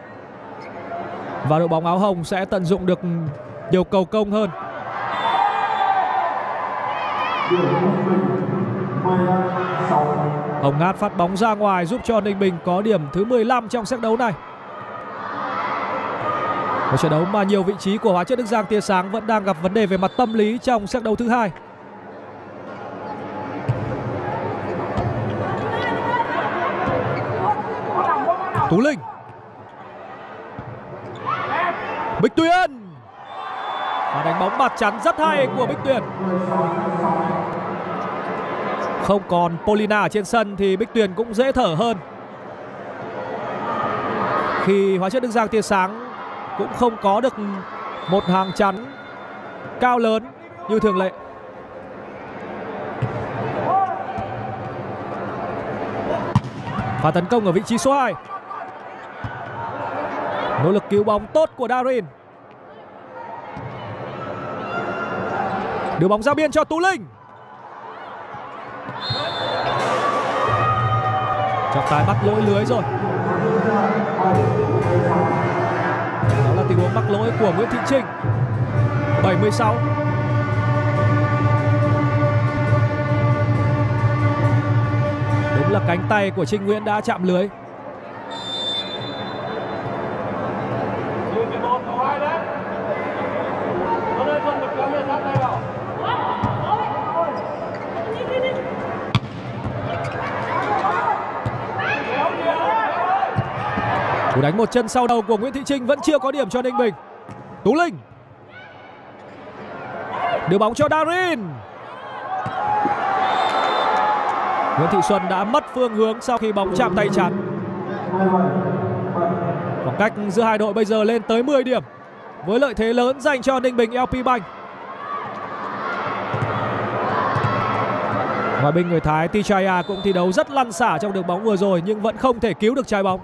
Và đội bóng áo hồng sẽ tận dụng được nhiều cầu công hơn. Hồng Ngát phát bóng ra ngoài giúp cho Ninh Bình có điểm thứ mười lăm trong set đấu này. Một trận đấu mà nhiều vị trí của Hóa chất Đức Giang tia sáng vẫn đang gặp vấn đề về mặt tâm lý trong set đấu thứ hai. Tú Linh. Bích Tuyền. Và đánh bóng bạt chắn rất hay của Bích Tuyền. Không còn Polina ở trên sân thì Bích Tuyền cũng dễ thở hơn. Khi Hóa chất Đức Giang tia sáng cũng không có được một hàng chắn cao lớn như thường lệ. Và tấn công ở vị trí số hai. Nỗ lực cứu bóng tốt của Darin. Đưa bóng ra biên cho Tú Linh. Trọng tài bắt lỗi lưới rồi. Đó là tình huống mắc lỗi của Nguyễn Thị Trinh. bảy mươi sáu. Đúng là cánh tay của Trinh Nguyễn đã chạm lưới. Cú đánh một chân sau đầu của Nguyễn Thị Trinh vẫn chưa có điểm cho Ninh Bình. Tú Linh. Đưa bóng cho Darin. Nguyễn Thị Xuân đã mất phương hướng sau khi bóng chạm tay chắn. Khoảng cách giữa hai đội bây giờ lên tới mười điểm, với lợi thế lớn dành cho Ninh Bình lờ pê Bank. Ngoài bên người Thái, Tichaya cũng thi đấu rất lăn xả trong đường bóng vừa rồi nhưng vẫn không thể cứu được trái bóng.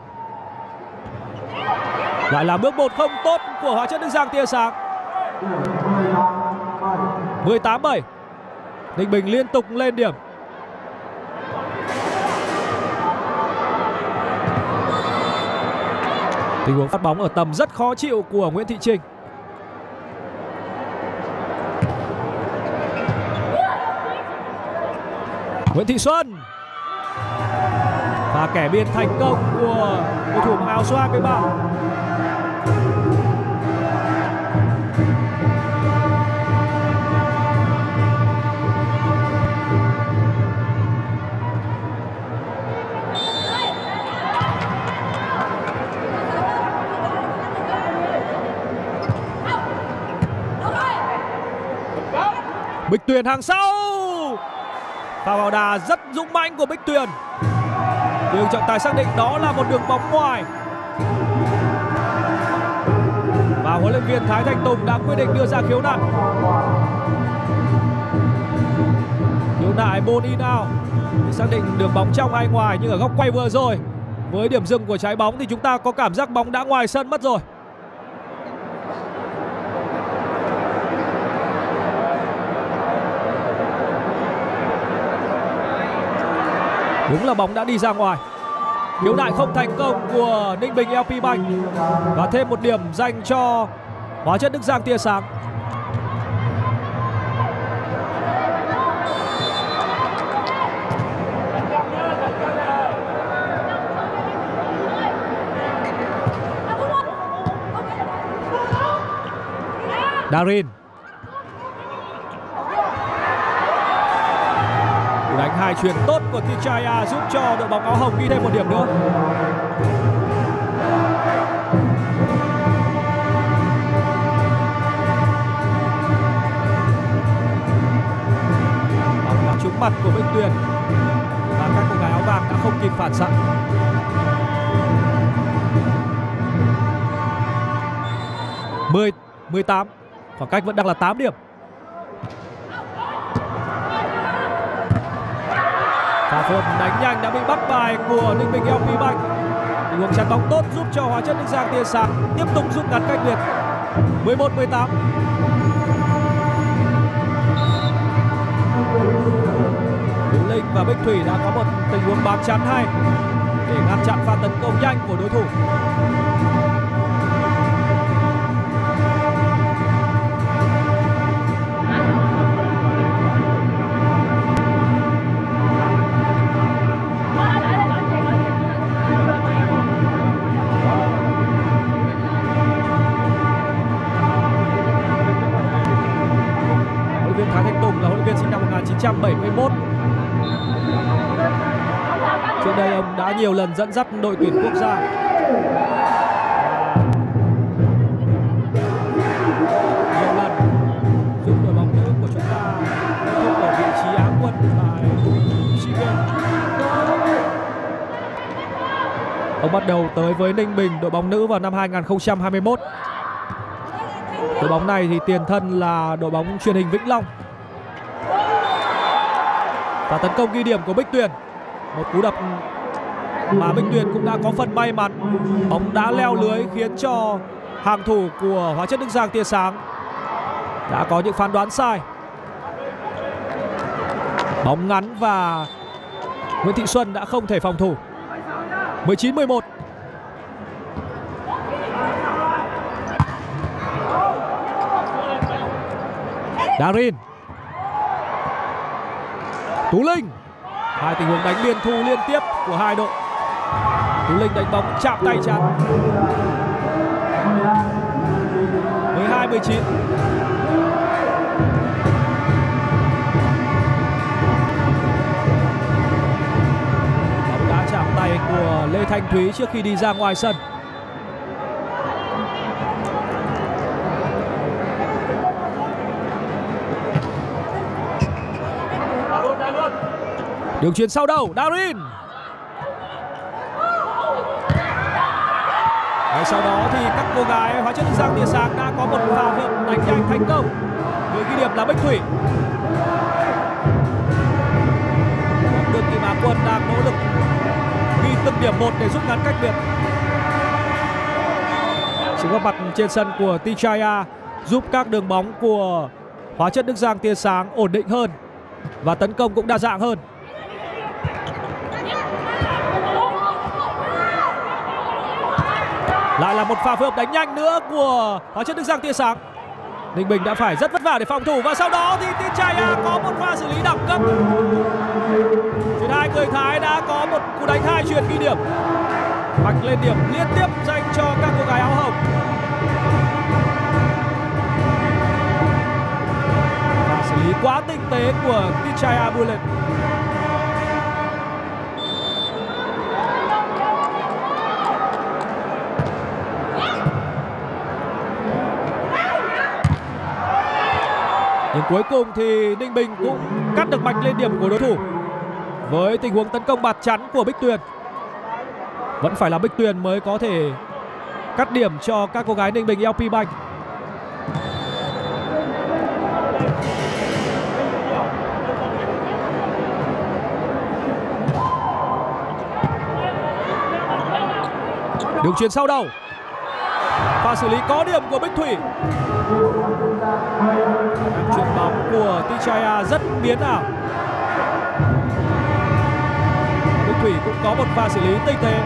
Lại là bước một không tốt của Hóa chất Đức Giang tia sáng. mười tám bảy. Ninh Bình liên tục lên điểm. Tình huống phát bóng ở tầm rất khó chịu của Nguyễn Thị Trinh. Nguyễn Thị Xuân. Và kẻ biên thành công của cầu thủ áo số hai mươi ba. Bích Tuyền hàng sau. Pha vào đà rất dũng mãnh của Bích Tuyền. Nhưng trọng tài xác định đó là một đường bóng ngoài. Và huấn luyện viên Thái Thanh Tùng đã quyết định đưa ra khiếu nại. Khiếu lại Boninao để xác định đường bóng trong hay ngoài, nhưng ở góc quay vừa rồi với điểm dừng của trái bóng thì chúng ta có cảm giác bóng đã ngoài sân mất rồi. Đúng là bóng đã đi ra ngoài. Khiếu nại không thành công của Ninh Bình lờ pê Bank và thêm một điểm dành cho Hóa chất Đức Giang tia sáng. Darin đánh hai chuyền tốt của Tichaya giúp cho đội bóng áo hồng ghi thêm một điểm nữa. Bóng đã trúng mặt của Bích Tuyền và các cô gái áo vàng đã không kịp phản xạ. mười mười tám, khoảng cách vẫn đang là tám điểm. Pha phối hợp đánh nhanh đã bị bắt bài của Ninh Bình lờ pê Bank. Tình huống chắn bóng tốt giúp cho Hóa chất Đức Giang tia sáng tiếp tục rút ngắn cách biệt. mười một mười tám. Tú Linh và Bích Thủy đã có một tình huống bám chắn hay để ngăn chặn pha tấn công nhanh của đối thủ. Thái Thanh Tùng là huấn luyện viên sinh năm một nghìn chín trăm bảy mươi mốt. Trước đây ông đã nhiều lần dẫn dắt đội tuyển quốc gia. Nhiều lần giúp đội bóng nữ của chúng ta kết thúc ở vị trí Á quân tại SEA Games. Ông bắt đầu tới với Ninh Bình đội bóng nữ vào năm hai nghìn không trăm hai mươi mốt. Đội bóng này thì tiền thân là đội bóng truyền hình Vĩnh Long. Và tấn công ghi điểm của Bích Tuyền, một cú đập mà Bích Tuyền cũng đã có phần may mắn. Bóng đã leo lưới khiến cho hàng thủ của Hóa chất Đức Giang tia sáng đã có những phán đoán sai. Bóng ngắn và Nguyễn Thị Xuân đã không thể phòng thủ. mười chín mười một. Darin, Tú Linh, hai tình huống đánh liên thu liên tiếp của hai đội. Tú Linh đánh bóng chạm tay chắn. mười hai mười chín. Bóng đã chạm tay của Lê Thanh Thúy trước khi đi ra ngoài sân. Đường chuyền sau đầu, Darin. Ngay sau đó thì các cô gái Hóa chất Đức Giang tia sáng đã có một pha vượt đánh nhanh thành công. Người ghi điểm là Bích Thủy. Đường Kim Á Quân đang nỗ lực ghi từng điểm một để rút ngắn cách biệt. Sự góp mặt trên sân của Tichaya giúp các đường bóng của Hóa chất Đức Giang tia sáng ổn định hơn và tấn công cũng đa dạng hơn. Lại là một pha phối hợp đánh nhanh nữa của Hóa chất Đức Giang tia sáng. Ninh Bình đã phải rất vất vả để phòng thủ và sau đó thì Tichaya có một pha xử lý đẳng cấp. Chuyền hai người Thái đã có một cú đánh hai chuyền ghi điểm. Vạch lên điểm liên tiếp dành cho các cô gái áo hồng. Và xử lý quá tinh tế của Tichaya Bullet. Nhưng cuối cùng thì Ninh Bình cũng cắt được mạch lên điểm của đối thủ với tình huống tấn công bạt chắn của Bích Tuyền. Vẫn phải là Bích Tuyền mới có thể cắt điểm cho các cô gái Ninh Bình lờ pê Bank. Đường chuyền sau đầu. Pha xử lý có điểm của Bích Thủy. Chuyền bóng của Tichaya rất biến ảo. Bích Thủy cũng có một pha xử lý tinh tế.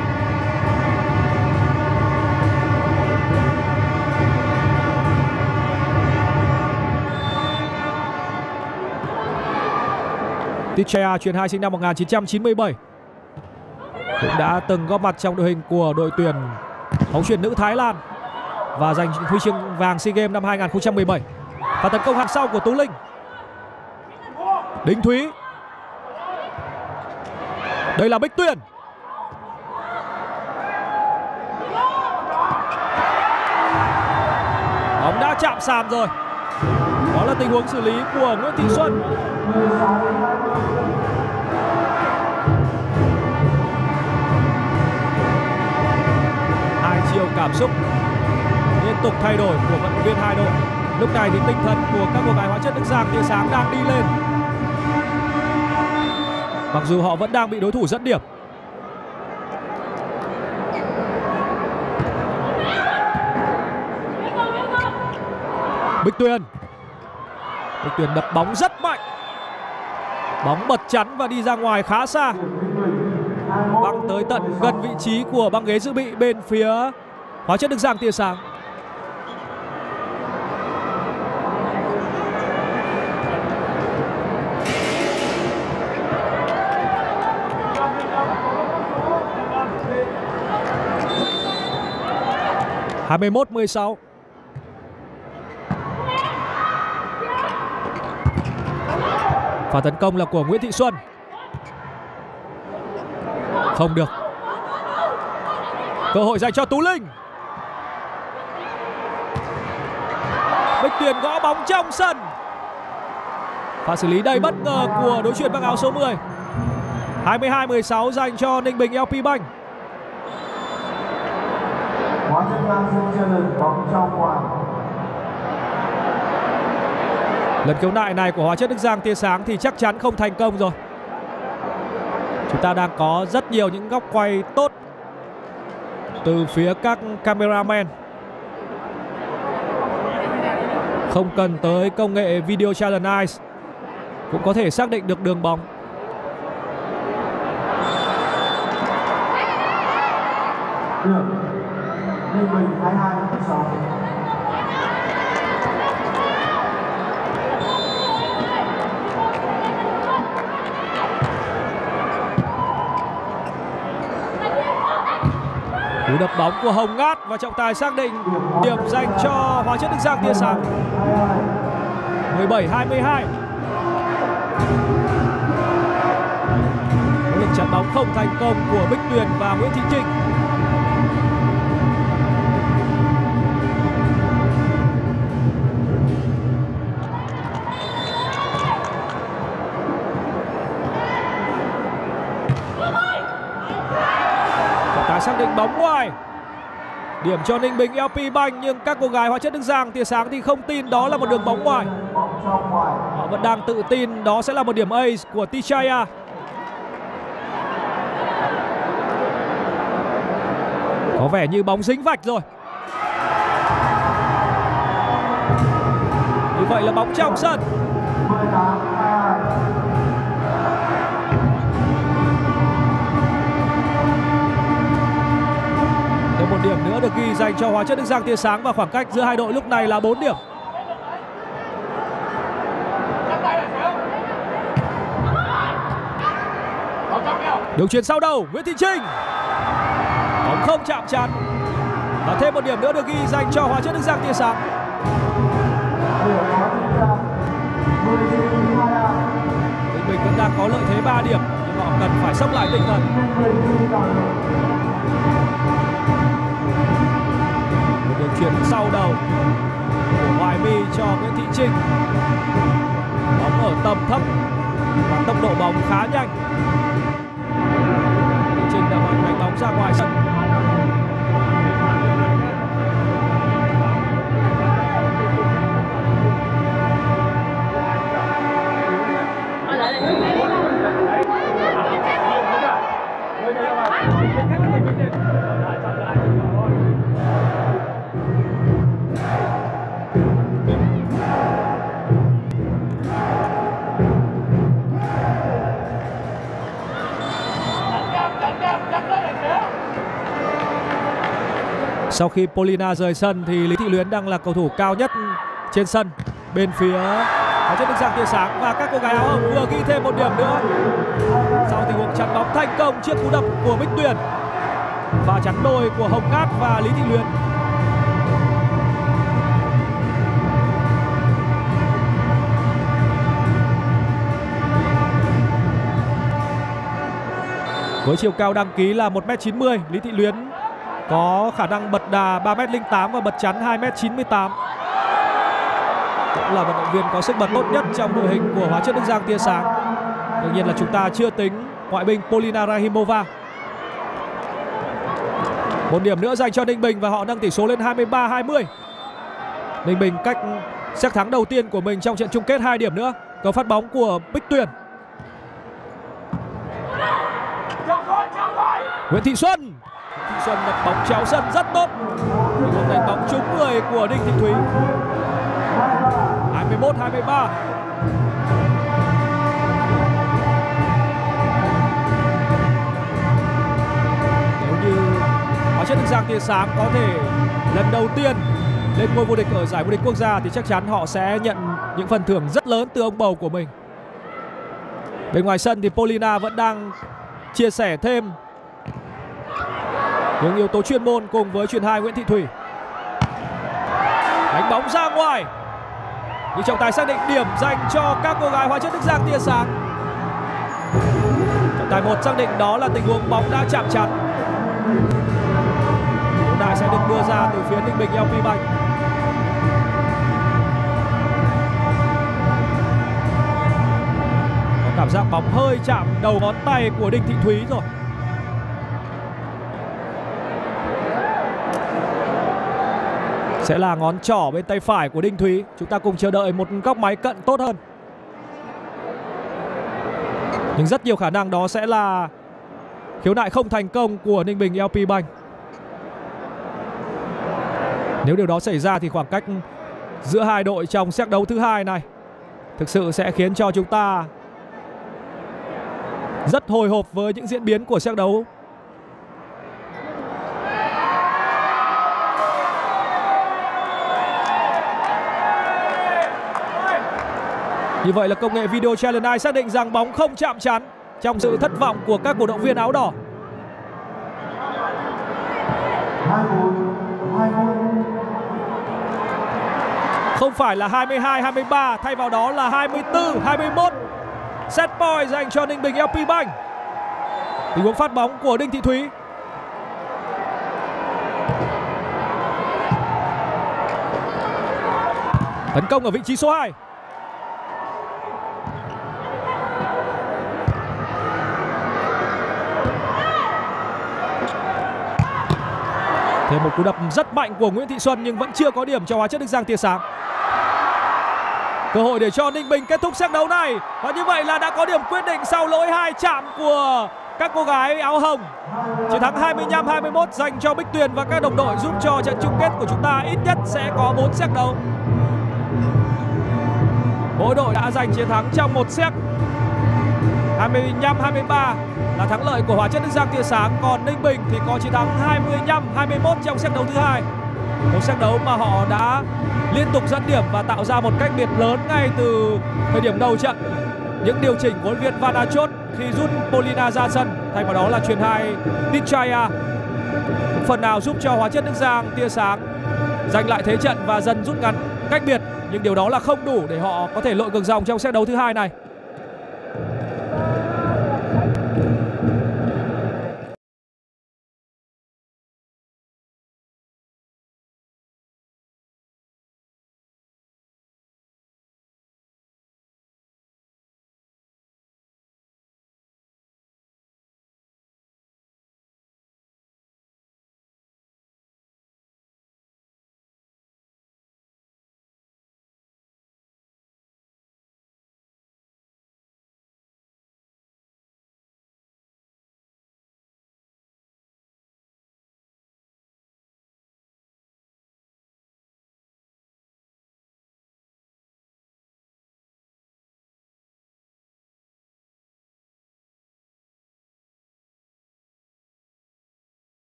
Tichaya chuyền hai sinh năm một nghìn chín trăm chín mươi bảy, cũng đã từng góp mặt trong đội hình của đội tuyển bóng chuyền nữ Thái Lan và giành huy chương vàng SEA Games năm hai nghìn không trăm mười bảy. Và tấn công hàng sau của Tú Linh. Đinh Thúy. Đây là Bích Tuyền. Bóng đã chạm sàn rồi. Đó là tình huống xử lý của Nguyễn Thị Xuân. Hai chiều cảm xúc liên tục thay đổi của vận động viên hai đội. Lúc này thì tinh thần của các cô gái hóa chất Đức Giang tia sáng đang đi lên, mặc dù họ vẫn đang bị đối thủ dẫn điểm. Bích Tuyền. Bích Tuyền đập bóng rất mạnh. Bóng bật chắn và đi ra ngoài khá xa, văng tới tận gần vị trí của băng ghế dự bị bên phía hóa chất Đức Giang tia sáng. hai mươi mốt mười sáu. Pha tấn công là của Nguyễn Thị Xuân. Không được. Cơ hội dành cho Tú Linh. Bích Tuyền gõ bóng trong sân. Pha xử lý đầy bất ngờ của đối chuyền mang áo số mười. hai mươi hai mười sáu dành cho Ninh Bình lờ pê Bank. Hóa chất Giang dừng chân bóng trong ngoài. Lần khiếu nại này của hóa chất Đức Giang tia sáng thì chắc chắn không thành công rồi. Chúng ta đang có rất nhiều những góc quay tốt từ phía các cameraman. Không cần tới công nghệ Video Challenge Eyes cũng có thể xác định được đường bóng. Đường Ninh Bình hai mươi hai mười sáu. Cú đập bóng của Hồng Ngát và trọng tài xác định điểm dành cho hóa chất Đức Giang tia sáng. mười bảy hai mươi hai. Nỗ lực chắn bóng không thành công của Bích Tuyền và Nguyễn Thị Trinh. Xác định bóng ngoài. Điểm cho Ninh Bình lờ pê Bank, nhưng các cô gái hóa chất Đức Giang tia sáng thì không tin đó là một đường bóng ngoài. Họ vẫn đang tự tin đó sẽ là một điểm ace của Tichaya. Có vẻ như bóng dính vạch rồi. Như vậy là bóng trong sân. Một điểm nữa được ghi dành cho hóa chất Đức Giang tia sáng và khoảng cách giữa hai đội lúc này là bốn điểm. Đường chuyền sau đầu, Nguyễn Thị Trinh. Bóng không chạm trán. Và thêm một điểm nữa được ghi dành cho hóa chất Đức Giang tia sáng. Ninh Bình vẫn đang có lợi thế ba điểm, nhưng họ cần phải sốc lại tinh thần. Đường chuyền sau đầu của Hoài My cho Nguyễn Thị Trinh. Bóng ở tầm thấp và tốc độ bóng khá nhanh. Nguyễn Thị Trinh đã đánh bóng ra ngoài sân. Hãy subscribe cho kênh Ghiền Mì Gõ để không bỏ lỡ những video hấp dẫn. Sau khi Polina rời sân thì Lý Thị Luyến đang là cầu thủ cao nhất trên sân. Bên phía Hóa Chất Đức Giang tia sáng và các cô gái áo hồng vừa ghi thêm một điểm nữa sau tình huống chắn bóng thành công trước cú đập của Bích Tuyền và chắn đôi của Hồng Ngát và Lý Thị Luyến. Với chiều cao đăng ký là một mét chín mươi, Lý Thị Luyến có khả năng bật đà ba mét không tám và bật chắn hai mét chín mươi tám. Cũng là vận động viên có sức bật tốt nhất trong đội hình của Hóa Chất Đức Giang tia sáng. Đương nhiên là chúng ta chưa tính ngoại binh Polina Rahimova. Một điểm nữa dành cho Ninh Bình và họ nâng tỷ số lên hai mươi ba hai mươi. Ninh Bình cách set thắng đầu tiên của mình trong trận chung kết hai điểm nữa. Cầu phát bóng của Bích Tuyền. Nguyễn Thị Xuân. Nguyễn Thị Xuân đập bóng chéo sân rất tốt. Một đánh bóng trúng người của Đinh Thị Thúy. hai mươi mốt hai mươi ba. Nếu như Hóa Chất Đức Giang tia sáng có thể lần đầu tiên lên ngôi vô địch ở giải vô địch quốc gia thì chắc chắn họ sẽ nhận những phần thưởng rất lớn từ ông bầu của mình. Bên ngoài sân thì Polina vẫn đang chia sẻ thêm những yếu tố chuyên môn cùng với chuyền hai Nguyễn Thị Thủy. Đánh bóng ra ngoài. Nhưng trọng tài xác định điểm dành cho các cô gái Hóa Chất Đức Giang tia sáng. Trọng tài một xác định đó là tình huống bóng đã chạm chắn. Trọng tài sẽ được đưa ra từ phía Ninh Bình lờ pê Bank. Có cảm giác bóng hơi chạm đầu ngón tay của Đinh Thị Thúy rồi. Sẽ là ngón trỏ bên tay phải của Đinh Thúy. Chúng ta cùng chờ đợi một góc máy cận tốt hơn. Nhưng rất nhiều khả năng đó sẽ là khiếu nại không thành công của Ninh Bình lờ pê Bank. Nếu điều đó xảy ra thì khoảng cách giữa hai đội trong set đấu thứ hai này thực sự sẽ khiến cho chúng ta rất hồi hộp với những diễn biến của set đấu. Như vậy là công nghệ video challenge eye xác định rằng bóng không chạm trán trong sự thất vọng của các cổ động viên áo đỏ. Không phải là hai mươi hai hai mươi ba, thay vào đó là hai mươi tư hai mươi mốt. Set point dành cho Ninh Bình lờ pê Bank. Tình huống phát bóng của Đinh Thị Thúy. Tấn công ở vị trí số hai. Thêm một cú đập rất mạnh của Nguyễn Thị Xuân nhưng vẫn chưa có điểm cho Hóa Chất Đức Giang tia sáng. Cơ hội để cho Ninh Bình kết thúc set đấu này. Và như vậy là đã có điểm quyết định sau lỗi hai chạm của các cô gái áo hồng. Chiến thắng hai mươi lăm hai mươi mốt dành cho Bích Tuyền và các đồng đội giúp cho trận chung kết của chúng ta ít nhất sẽ có bốn set đấu. Mỗi đội đã giành chiến thắng trong một set. hai mươi lăm hai mươi ba là thắng lợi của Hóa Chất Đức Giang tia sáng, còn Ninh Bình thì có chiến thắng hai mươi lăm hai mươi mốt trong set đấu thứ hai. Một set đấu mà họ đã liên tục dẫn điểm và tạo ra một cách biệt lớn ngay từ thời điểm đầu trận. Những điều chỉnh của huấn luyện viên Van Achot khi rút Polina ra sân, thay vào đó là chuyền hai Tichaya, phần nào giúp cho Hóa Chất Đức Giang tia sáng giành lại thế trận và dần rút ngắn cách biệt. Nhưng điều đó là không đủ để họ có thể lội ngược dòng trong set đấu thứ hai này.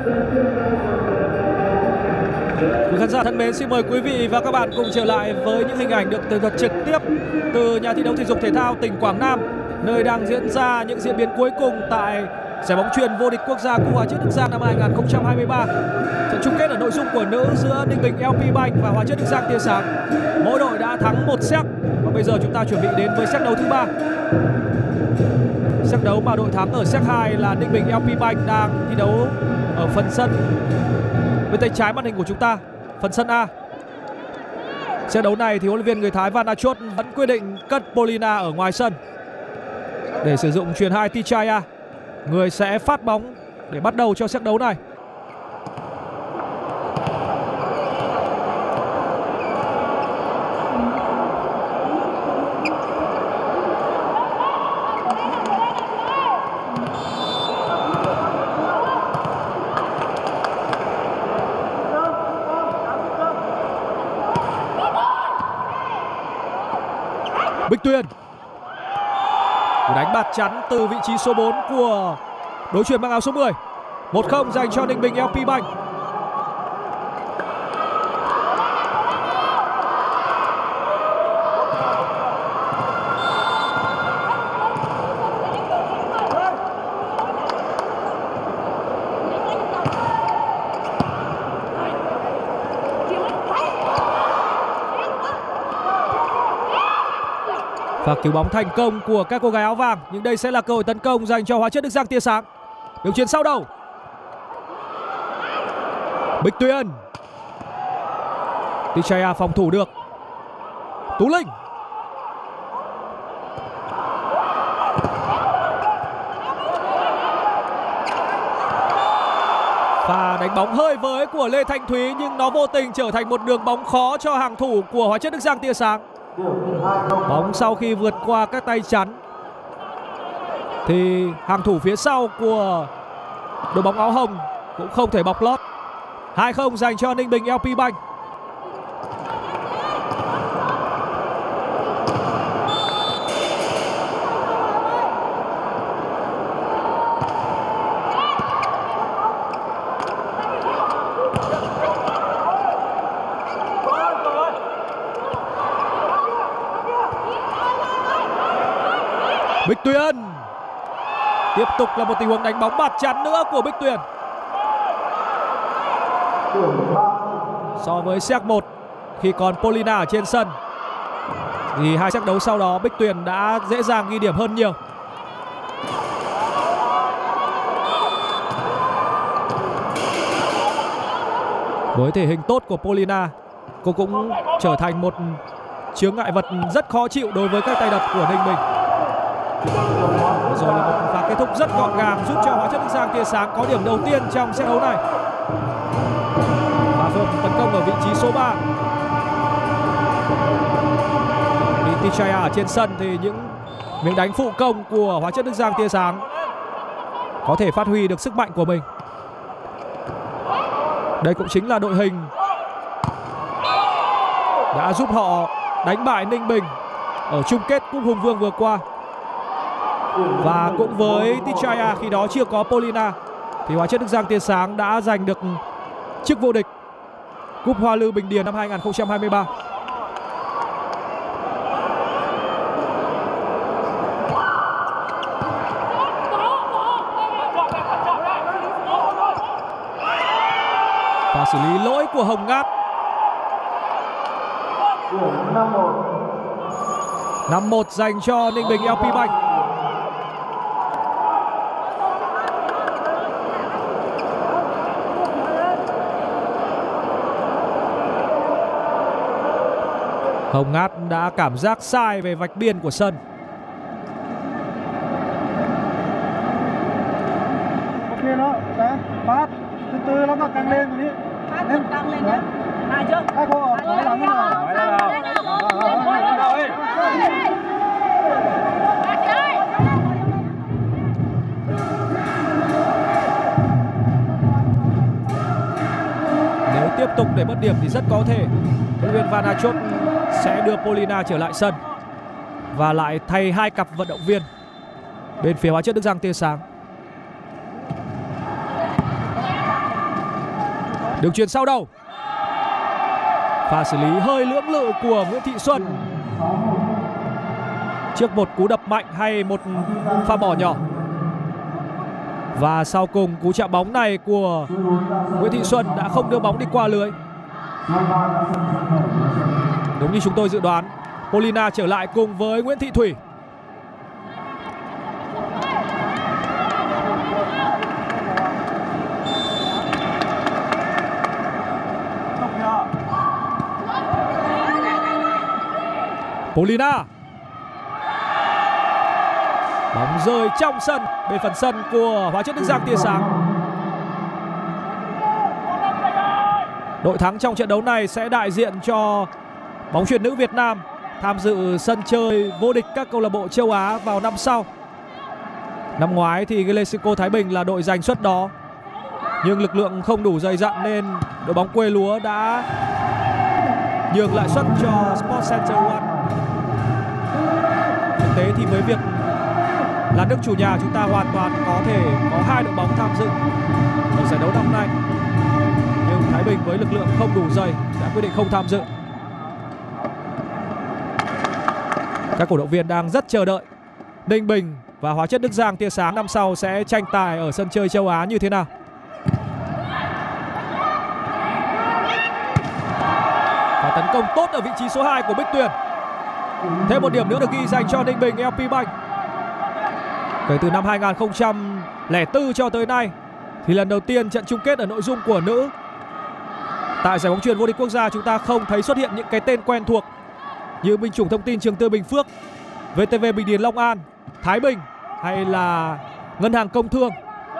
Quý khán giả thân mến, xin mời quý vị và các bạn cùng trở lại với những hình ảnh được tường thuật trực tiếp từ nhà thi đấu thể dục thể thao tỉnh Quảng Nam, nơi đang diễn ra những diễn biến cuối cùng tại giải bóng chuyền vô địch quốc gia của Hóa Chất Đức Giang năm hai nghìn không trăm hai mươi ba. Trận chung kết ở nội dung của nữ giữa Ninh Bình lờ pê Bank và Hóa Chất Đức Giang tia sáng. Mỗi đội đã thắng một set và bây giờ chúng ta chuẩn bị đến với set đấu thứ ba. Set đấu mà đội thắng ở set hai là Ninh Bình lờ pê Bank đang thi đấu ở phần sân bên tay trái màn hình của chúng ta, phần sân A. Set đấu này thì huấn luyện viên người Thái Van Achot vẫn quyết định cất Polina ở ngoài sân để sử dụng chuyền hai Tichaya, người sẽ phát bóng để bắt đầu cho set đấu này. Bích Tuyền đánh bạt chắn từ vị trí số bốn của đối chuyền mang áo số mười. Một không dành cho Ninh Bình lờ pê Bank. Và cứu bóng thành công của các cô gái áo vàng. Nhưng đây sẽ là cơ hội tấn công dành cho Hóa Chất Đức Giang tia sáng. Đường chuyền sau đầu. Bích Tuyền. Tichaya phòng thủ được. Tú Linh. Và đánh bóng hơi với của Lê Thanh Thúy, nhưng nó vô tình trở thành một đường bóng khó cho hàng thủ của Hóa Chất Đức Giang tia sáng. Bóng sau khi vượt qua các tay chắn thì hàng thủ phía sau của đội bóng áo hồng cũng không thể bọc lót. Hai không dành cho Ninh Bình lờ pê Bank. Bích Tuyền. Tiếp tục là một tình huống đánh bóng bạt chắn nữa của Bích Tuyền. So với set một khi còn Polina ở trên sân thì hai set đấu sau đó Bích Tuyền đã dễ dàng ghi điểm hơn nhiều. Với thể hình tốt của Polina, cô cũng trở thành một chướng ngại vật rất khó chịu đối với các tay đập của Ninh Bình. Rồi là một pha kết thúc rất gọn gàng giúp cho Hóa Chất Đức Giang tia sáng có điểm đầu tiên trong set đấu này. Và Phượng tấn công ở vị trí số ba. Khi Tichaya ở trên sân thì những miếng đánh phụ công của Hóa Chất Đức Giang tia sáng có thể phát huy được sức mạnh của mình. Đây cũng chính là đội hình đã giúp họ đánh bại Ninh Bình ở chung kết Cúp Hùng Vương vừa qua. Và cũng với Tichaya khi đó chưa có Polina thì Hóa Chất Đức Giang tia sáng đã giành được chức vô địch Cúp Hoa Lư Bình Điền năm hai nghìn không trăm hai mươi ba. Và xử lý lỗi của Hồng Ngát. năm một dành cho Ninh Bình lờ pê Bank. Hồng Ngát đã cảm giác sai về vạch biên của sân. Ok đó, đã, phát, từ từ nó có căng lên đi. Phát căng lên nhé. Hai chưa? Hai cô ở nói lắm rồi. Nói là nếu tiếp tục để mất điểm thì rất có thể huấn luyện viên Van Achot sẽ đưa Polina trở lại sân và lại thay hai cặp vận động viên bên phía Hóa Chất Đức Giang tia sáng. Đường chuyền sau đầu. Pha xử lý hơi lưỡng lự của Nguyễn Thị Xuân trước một cú đập mạnh hay một pha bỏ nhỏ. Và sau cùng cú chạm bóng này của Nguyễn Thị Xuân đã không đưa bóng đi qua lưới. Đúng như chúng tôi dự đoán, Polina trở lại cùng với Nguyễn Thị Thủy. Polina. Bóng rơi trong sân, bên phần sân của Hóa chất Đức Giang tia sáng. Đội thắng trong trận đấu này sẽ đại diện cho bóng chuyền nữ Việt Nam tham dự sân chơi vô địch các câu lạc bộ châu Á vào năm sau. Năm ngoái thì Glesinko Thái Bình là đội giành suất đó, nhưng lực lượng không đủ dày dặn nên đội bóng quê lúa đã nhường lại suất cho Sports Center One. Thực tế thì với việc là nước chủ nhà, chúng ta hoàn toàn có thể có hai đội bóng tham dự ở giải đấu năm nay. Nhưng Thái Bình với lực lượng không đủ dày đã quyết định không tham dự. Các cổ động viên đang rất chờ đợi Ninh Bình và Hóa chất Đức Giang tia sáng năm sau sẽ tranh tài ở sân chơi châu Á như thế nào. Và tấn công tốt ở vị trí số hai của Bích Tuyền. Thêm một điểm nữa được ghi dành cho Ninh Bình lờ pê Bank. Kể từ năm hai nghìn không trăm lẻ bốn cho tới nay thì lần đầu tiên trận chung kết ở nội dung của nữ tại giải bóng chuyền vô địch quốc gia chúng ta không thấy xuất hiện những cái tên quen thuộc như Binh chủng thông tin Trường Tư Bình Phước, vê tê vê Bình Điền Long An, Thái Bình hay là Ngân hàng Công Thương.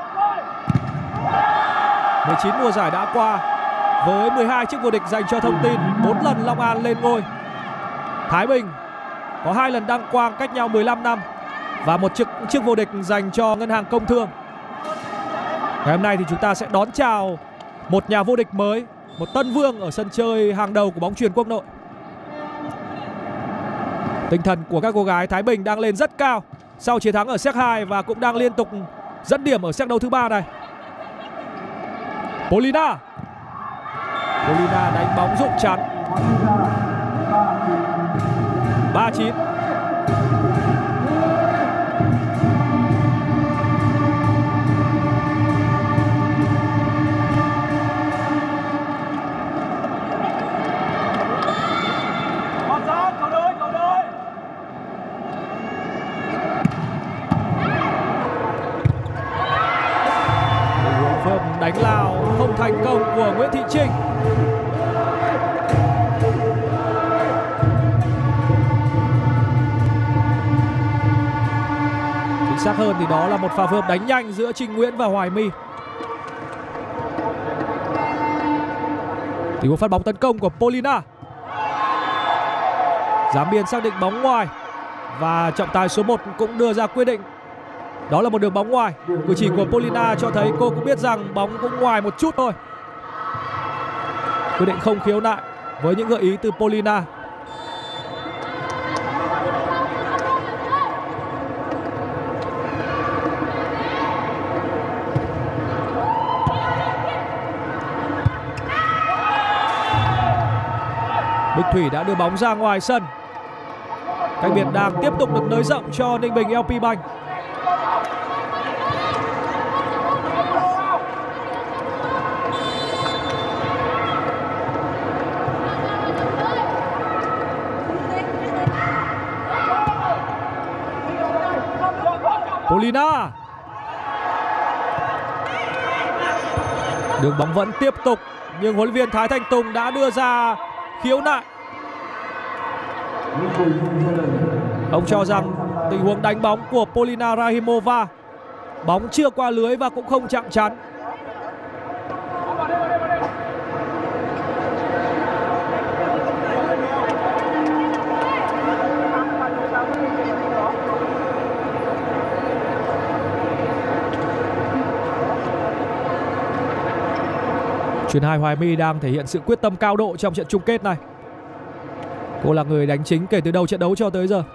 mười chín mùa giải đã qua với mười hai chiếc vô địch dành cho thông tin, bốn lần Long An lên ngôi. Thái Bình có hai lần đăng quang cách nhau mười lăm năm và một chiếc chiếc vô địch dành cho Ngân hàng Công Thương. Ngày hôm nay thì chúng ta sẽ đón chào một nhà vô địch mới, một tân vương ở sân chơi hàng đầu của bóng chuyền quốc nội. Tinh thần của các cô gái Thái Bình đang lên rất cao sau chiến thắng ở set hai và cũng đang liên tục dẫn điểm ở set đấu thứ ba này. Polina. Polina đánh bóng rụng chắn. ba chín. Đánh lao không thành công của Nguyễn Thị Trinh. Chính xác hơn thì đó là một pha phối hợp đánh nhanh giữa Trinh Nguyễn và Hoài My. Tình huống phát bóng tấn công của Polina. Giám biên xác định bóng ngoài và trọng tài số một cũng đưa ra quyết định đó là một đường bóng ngoài. Cử chỉ của Polina cho thấy cô cũng biết rằng bóng cũng ngoài một chút thôi. Quyết định không khiếu nại với những gợi ý từ Polina. Bích Thủy đã đưa bóng ra ngoài sân. Cách biệt đang tiếp tục được nới rộng cho Ninh Bình lờ pê Bank. Polina. Đường bóng vẫn tiếp tục nhưng huấn luyện viên Thái Thanh Tùng đã đưa ra khiếu nại. Ông cho rằng tình huống đánh bóng của Polina Rahimova, bóng chưa qua lưới và cũng không chạm chắn. Chuyền hai Hoài My đang thể hiện sự quyết tâm cao độ trong trận chung kết này. Cô là người đánh chính kể từ đầu trận đấu cho tới giờ.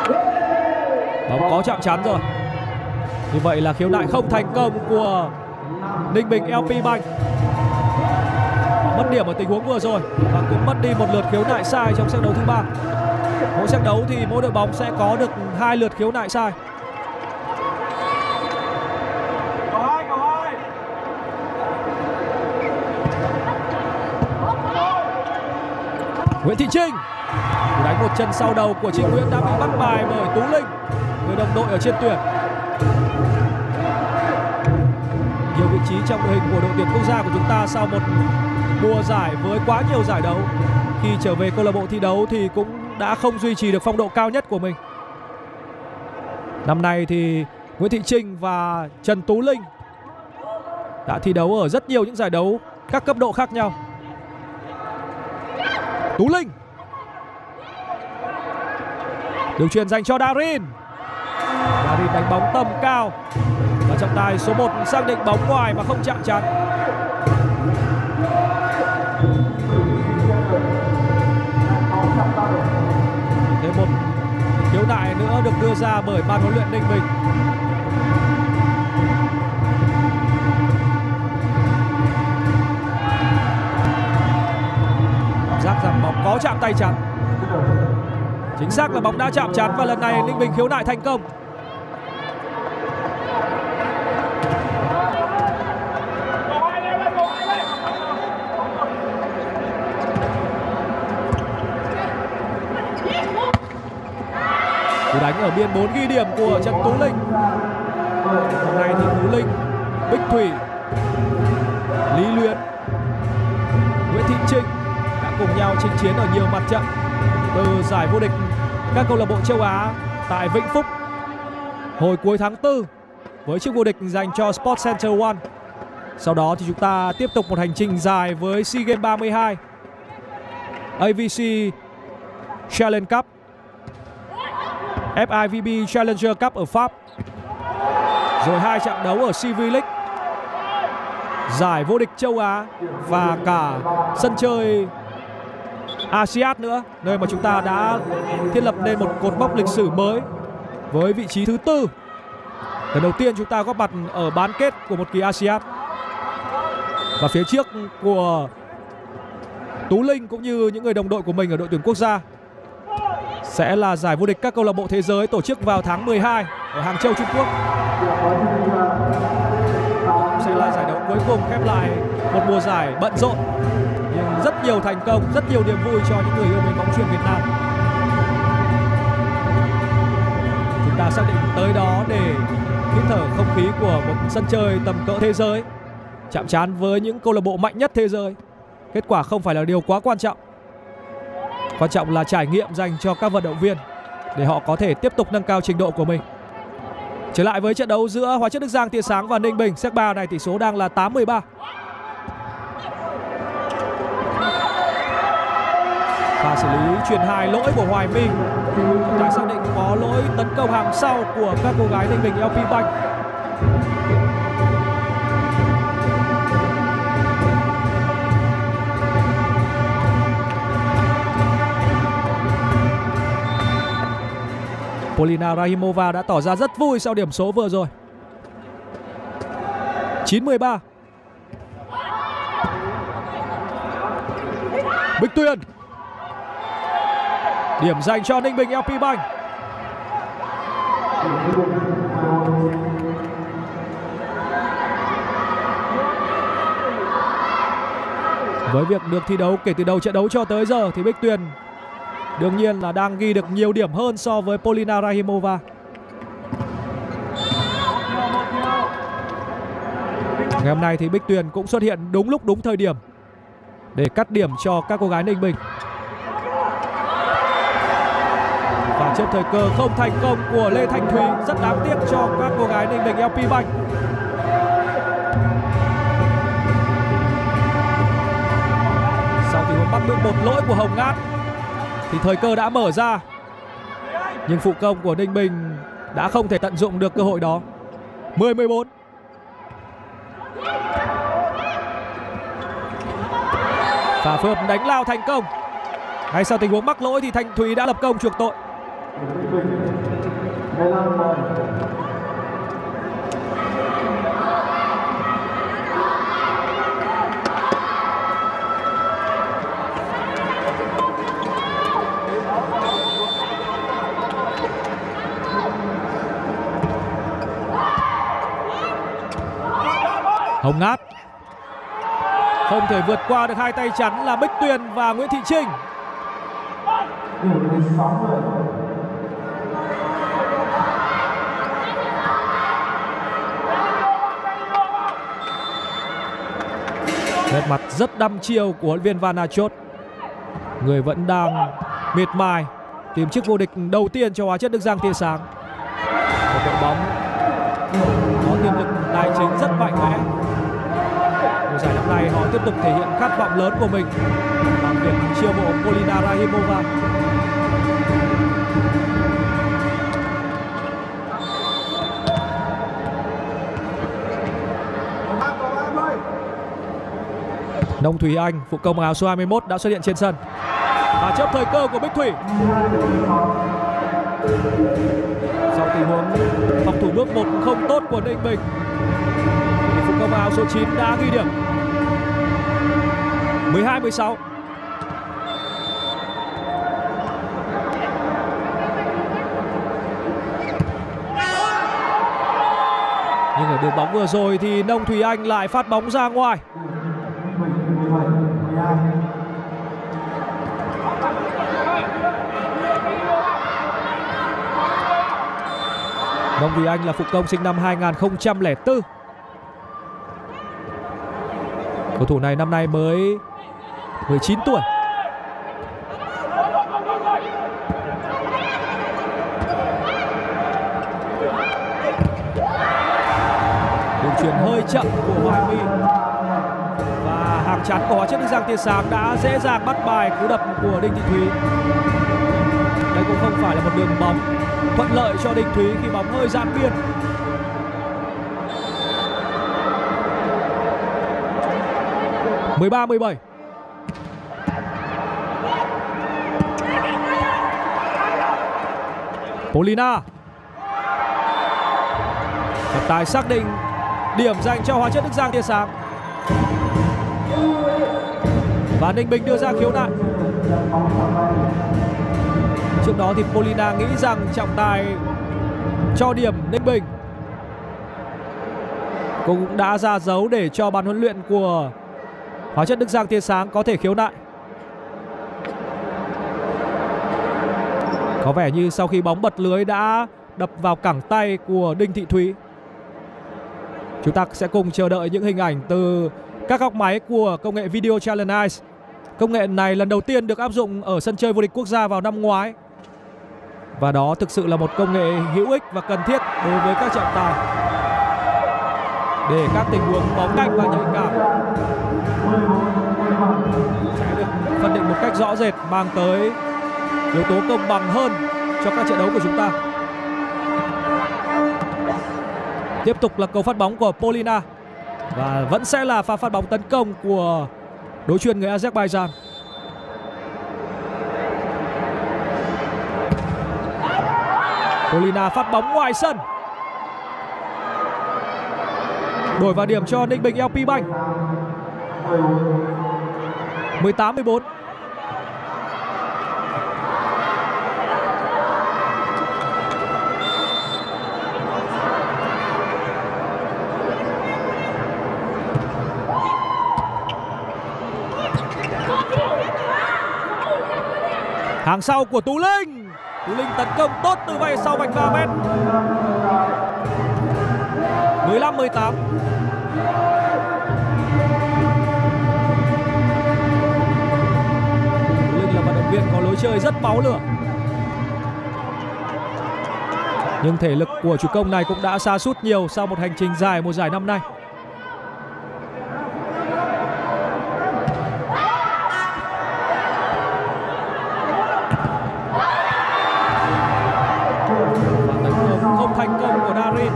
Bóng có chạm chắn rồi. Như vậy là khiếu nại không thành công của Ninh Bình lờ pê Bank. Mất điểm ở tình huống vừa rồi và cũng mất đi một lượt khiếu nại sai trong set đấu thứ ba. Mỗi set đấu thì mỗi đội bóng sẽ có được hai lượt khiếu nại sai. Nguyễn Thị Trinh đánh một chân sau đầu của chị Nguyễn đã bị bắt bài bởi Tú Linh, người đồng đội ở trên tuyển. Nhiều vị trí trong đội hình của đội tuyển quốc gia của chúng ta sau một mùa giải với quá nhiều giải đấu, khi trở về câu lạc bộ thi đấu thì cũng đã không duy trì được phong độ cao nhất của mình. Năm nay thì Nguyễn Thị Trinh và Trần Tú Linh đã thi đấu ở rất nhiều những giải đấu các cấp độ khác nhau. Tú Linh, đường chuyền dành cho Darin. Darin đánh bóng tầm cao và trọng tài số một xác định bóng ngoài và không chạm trán. Thêm một khiếu nại nữa được đưa ra bởi ban huấn luyện Ninh Bình. Cảm giác rằng bóng có chạm tay chắn. Chính xác là bóng đã chạm chắn và lần này Ninh Bình khiếu nại thành công. Cú đánh ở biên bốn ghi điểm của Trần Tú Linh. Hôm nay thì Tú Linh, Bích Thủy, Lý Luyến, Nguyễn Thị Trinh đã cùng nhau chinh chiến ở nhiều mặt trận từ giải vô địch các câu lạc bộ châu Á tại Vĩnh Phúc hồi cuối tháng tư với chiếc vô địch dành cho Sports Center One. Sau đó thì chúng ta tiếp tục một hành trình dài với SEA Games ba mươi hai, a vê xê Challenge Cup, ép i vê bê Challenger Cup ở Pháp, rồi hai trận đấu ở xê vê League, giải vô địch châu Á và cả sân chơi a sê an nữa, nơi mà chúng ta đã thiết lập nên một cột mốc lịch sử mới với vị trí thứ tư. Lần đầu tiên chúng ta góp mặt ở bán kết của một kỳ a sê an. Và phía trước của Tú Linh cũng như những người đồng đội của mình ở đội tuyển quốc gia sẽ là giải vô địch các câu lạc bộ thế giới tổ chức vào tháng mười hai ở Hàng Châu, Trung Quốc. Sẽ là giải đấu cuối cùng khép lại một mùa giải bận rộn nhưng rất nhiều thành công, rất nhiều niềm vui cho những người yêu mến bóng chuyền Việt Nam. Chúng ta xác định tới đó để hít thở không khí của một sân chơi tầm cỡ thế giới, chạm trán với những câu lạc bộ mạnh nhất thế giới. Kết quả không phải là điều quá quan trọng. Quan trọng là trải nghiệm dành cho các vận động viên để họ có thể tiếp tục nâng cao trình độ của mình. Trở lại với trận đấu giữa Hóa chất Đức Giang tia sáng và Ninh Bình, set ba này tỷ số đang là tám mười ba. Pha xử lý chuyền hai lỗi của Hoài My. Trọng tài xác định có lỗi tấn công hàng sau của các cô gái Ninh Bình lờ pê Bank. Polina Rahimova đã tỏ ra rất vui sau điểm số vừa rồi. chín mười ba. Bích Tuyền. Điểm dành cho Ninh Bình lờ pê Bank. Với việc được thi đấu kể từ đầu trận đấu cho tới giờ thì Bích Tuyền đương nhiên là đang ghi được nhiều điểm hơn so với Polina Rahimova. Ngày hôm nay thì Bích Tuyền cũng xuất hiện đúng lúc đúng thời điểm để cắt điểm cho các cô gái Ninh Bình. Và trước thời cơ không thành công của Lê Thanh Thúy, rất đáng tiếc cho các cô gái Ninh Bình lờ pê Bank. Sau tình huống bắt được một lỗi của Hồng Ngát thì thời cơ đã mở ra, nhưng phụ công của Ninh Bình đã không thể tận dụng được cơ hội đó. mười mười bốn. Và phối hợp đánh lao thành công. Ngay sau tình huống mắc lỗi thì Thanh Thúy đã lập công chuộc tội. Hồng Ngát không thể vượt qua được hai tay chắn là Bích Tuyền và Nguyễn Thị Trinh. Nét mặt rất đăm chiêu của huấn luyện viên Vanachốt, người vẫn đang miệt mài tìm chiếc vô địch đầu tiên cho Hóa Chất Đức Giang tia sáng. Một đội bóng có tiềm lực tài chính rất mạnh mẽ. Mùa giải năm nay họ tiếp tục thể hiện khát vọng lớn của mình bằng việc chiêu mộ Polina Rahimova. Nông Thúy Anh, phụ công áo số hai mươi mốt đã xuất hiện trên sân và chớp thời cơ của Bích Thủy. Sau tình huống phòng thủ bước một không tốt của Ninh Bình, phụ công áo số chín đã ghi điểm. mười hai mười sáu. Nhưng ở đường bóng vừa rồi thì Nông Thúy Anh lại phát bóng ra ngoài. Nông Thúy Anh là phụ công sinh năm hai nghìn không trăm lẻ bốn. Cầu thủ này năm nay mới mười chín tuổi. Đường chuyền hơi chậm của Hoài My và hàng chắn của Hóa Chất Đức Giang tia sáng đã dễ dàng bắt bài cú đập của Đinh Thị Thúy. Đây cũng không phải là một đường bóng thuận lợi cho Đinh Thúy khi bóng hơi giãn biên. mười ba mười bảy. Polina trọng tài xác định điểm dành cho Hóa Chất Đức Giang tia sáng và Ninh Bình đưa ra khiếu nại. Trước đó thì Polina nghĩ rằng trọng tài cho điểm Ninh Bình, cũng đã ra dấu để cho ban huấn luyện của Hóa Chất Đức Giang tia sáng có thể khiếu nại. Có vẻ như sau khi bóng bật lưới đã đập vào cẳng tay của Đinh Thị Thúy. Chúng ta sẽ cùng chờ đợi những hình ảnh từ các góc máy của công nghệ Video Challenge Eyes. Công nghệ này lần đầu tiên được áp dụng ở sân chơi vô địch quốc gia vào năm ngoái. Và đó thực sự là một công nghệ hữu ích và cần thiết đối với các trọng tài để các tình huống bóng nhanh và nhạy cảm sẽ được phân định một cách rõ rệt, mang tới yếu tố công bằng hơn cho các trận đấu của chúng ta. Tiếp tục là cầu phát bóng của Polina và vẫn sẽ là pha phát bóng tấn công của đối chuyền người Azerbaijan. Polina phát bóng ngoài sân, đổi vào điểm cho Ninh Bình lờ pê Bank. mười tám mười bốn. Hàng sau của Tú Linh. Tú Linh tấn công tốt từ vây sau vạch ba mét. mười lăm mười tám. Tú Linh là vận động viên có lối chơi rất máu lửa, nhưng thể lực của chủ công này cũng đã sa sút nhiều sau một hành trình dài mùa giải năm nay. Không thành công của Darin.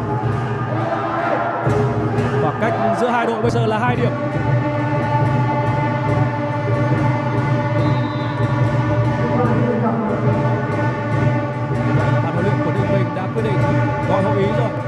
Khoảng cách giữa hai đội bây giờ là hai điểm. Ban huấn luyện của Ninh Bình đã quyết định gọi hội ý rồi.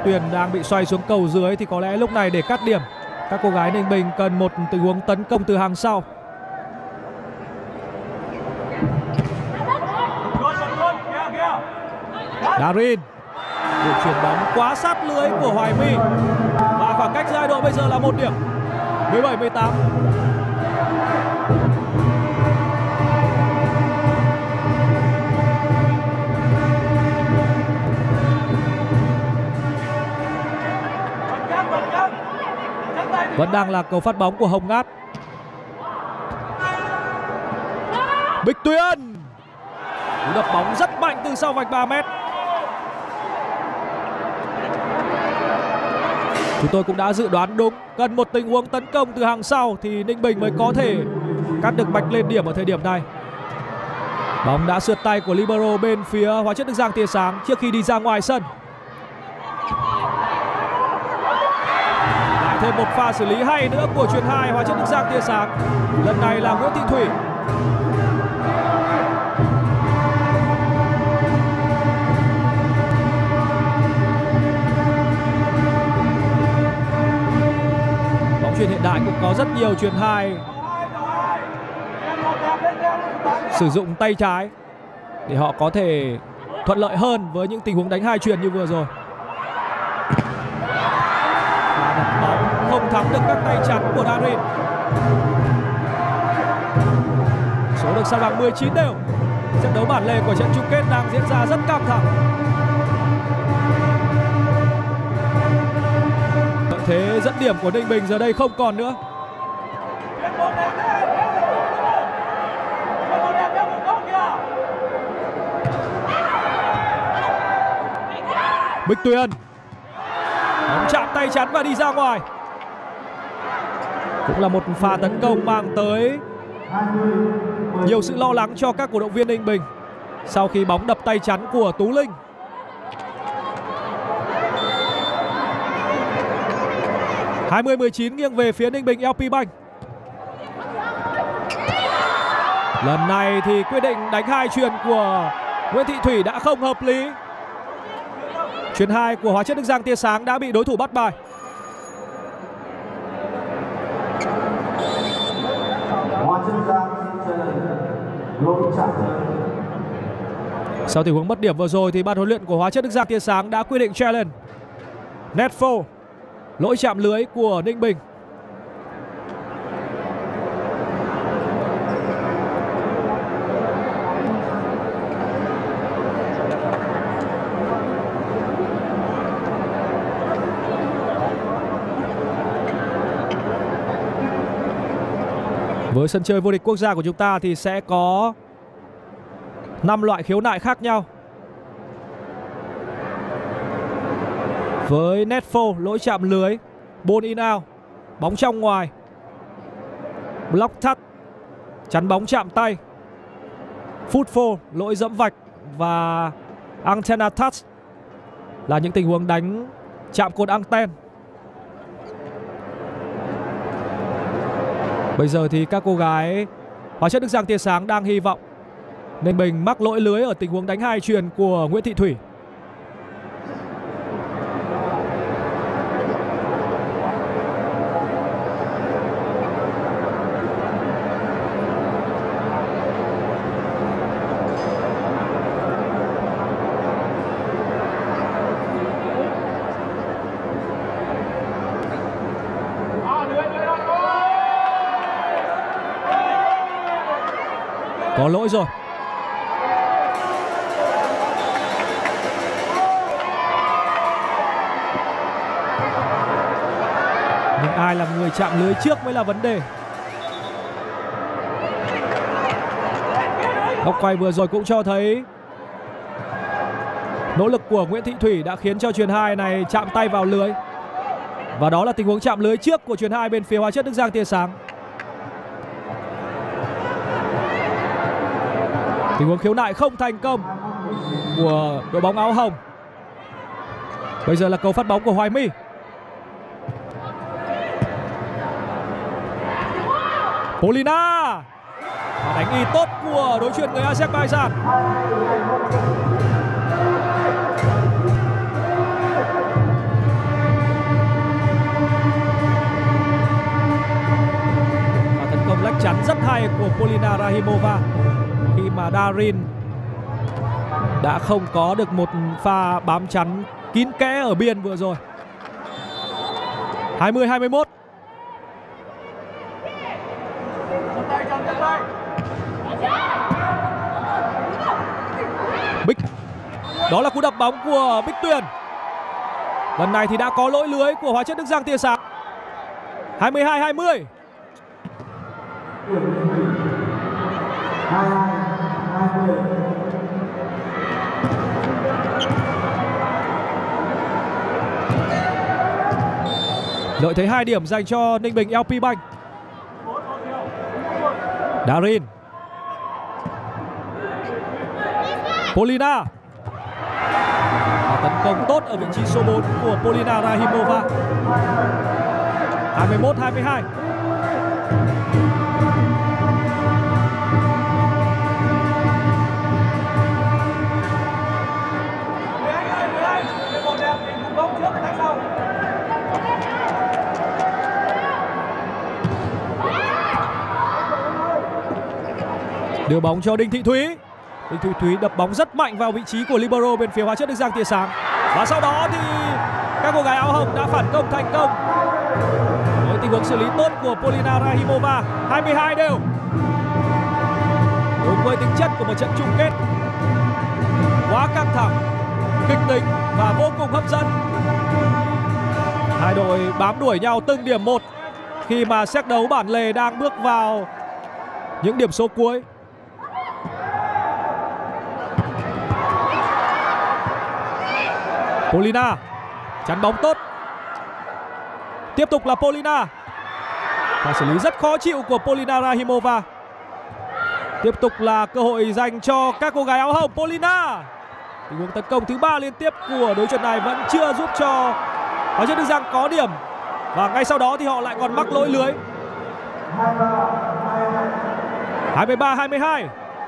Tuyền đang bị xoay xuống cầu dưới thì có lẽ lúc này để cắt điểm, các cô gái Ninh Bình cần một tình huống tấn công từ hàng sau. Darin, được chuyển bóng quá sát lưới của Hoài My và khoảng cách giữa hai đội bây giờ là một điểm, mười bảy mười tám. Vẫn đang là cầu phát bóng của Hồng Ngát. Bích Tuyền, cú đập bóng rất mạnh từ sau vạch ba mét. Chúng tôi cũng đã dự đoán đúng, cần một tình huống tấn công từ hàng sau thì Ninh Bình mới có thể cắt được Bạch lên điểm ở thời điểm này. Bóng đã sượt tay của libero bên phía Hóa Chất Đức Giang tia sáng trước khi đi ra ngoài sân. Lại thêm một pha xử lý hay nữa của chuyền hai Hóa Chất Đức Giang tia sáng. Lần này là Nguyễn Thị Thủy. Chuyền hiện đại cũng có rất nhiều chuyền hai sử dụng tay trái để họ có thể thuận lợi hơn với những tình huống đánh hai chuyền như vừa rồi. Và đập bóng không thắng được các tay chắn của Darin. Số được san bằng mười chín đều. Trận đấu bản lề của trận chung kết đang diễn ra rất căng thẳng. Thế dẫn điểm của Ninh Bình giờ đây không còn nữa. Bích Tuyền, bóng chạm tay chắn và đi ra ngoài. Cũng là một pha tấn công mang tới nhiều sự lo lắng cho các cổ động viên Ninh Bình sau khi bóng đập tay chắn của Tú Linh. hai mươi mười chín nghiêng về phía Ninh Bình lờ pê Bank. Lần này thì quyết định đánh hai chuyền của Nguyễn Thị Thủy đã không hợp lý. Chuyền hai của Hóa Chất Đức Giang tia sáng đã bị đối thủ bắt bài. Sau tình huống mất điểm vừa rồi thì ban huấn luyện của Hóa Chất Đức Giang tia sáng đã quyết định challenge. Net foul, lỗi chạm lưới của Ninh Bình. Với sân chơi vô địch quốc gia của chúng ta thì sẽ có năm loại khiếu nại khác nhau. Với net foul, lỗi chạm lưới, ball in out, bóng trong ngoài, block touch, chắn bóng chạm tay, foot foul, lỗi dẫm vạch và antenna touch là những tình huống đánh chạm cột anten. Bây giờ thì các cô gái Hóa Chất Đức Giang tia sáng đang hy vọng Ninh Bình mắc lỗi lưới ở tình huống đánh hai chuyền của Nguyễn Thị Thủy. Có lỗi rồi. Nhưng ai là người chạm lưới trước mới là vấn đề. Góc quay vừa rồi cũng cho thấy nỗ lực của Nguyễn Thị Thủy đã khiến cho chuyền hai này chạm tay vào lưới. Và đó là tình huống chạm lưới trước của chuyền hai bên phía Hóa Chất Đức Giang tia sáng. Tình huống khiếu nại không thành công của đội bóng áo hồng. Bây giờ là cầu phát bóng của Hoài My. Polina, và đánh y tốt của đối chuyền người Azerbaijan. chắn rất hay của Polina Rahimova khi mà Darin đã không có được một pha bám chắn kín kẽ ở biên vừa rồi. hai mươi hai mươi mốt. Bích. Đó là cú đập bóng của Bích Tuyền. Lần này thì đã có lỗi lưới của Hóa Chất Đức Giang tia sáng. hai mươi hai hai mươi. Lợi thế hai điểm dành cho Ninh Bình lờ pê Bank. Darin. Polina. Và tấn công tốt ở vị trí số bốn của Polina Rahimova. hai mươi mốt hai mươi hai. Đưa bóng cho Đinh Thị Thúy. Đinh Thị Thúy đập bóng rất mạnh vào vị trí của libero bên phía Hóa Chất Đức Giang tia sáng. Và sau đó thì các cô gái áo hồng đã phản công thành công với tình huống xử lý tốt của Polina Rahimova. hai mươi hai đều. Đúng với tính chất của một trận chung kết quá căng thẳng, kịch tính và vô cùng hấp dẫn. Hai đội bám đuổi nhau từng điểm một khi mà set đấu bản lề đang bước vào những điểm số cuối. Polina chắn bóng tốt. Tiếp tục là Polina. Và xử lý rất khó chịu của Polina Rahimova. Tiếp tục là cơ hội dành cho các cô gái áo hồng. Polina. Tình huống tấn công thứ ba liên tiếp của đối trận này vẫn chưa giúp cho Hóa Chất Đức Giang có điểm. Và ngay sau đó thì họ lại còn mắc lỗi lưới. hai mươi ba hai mươi hai.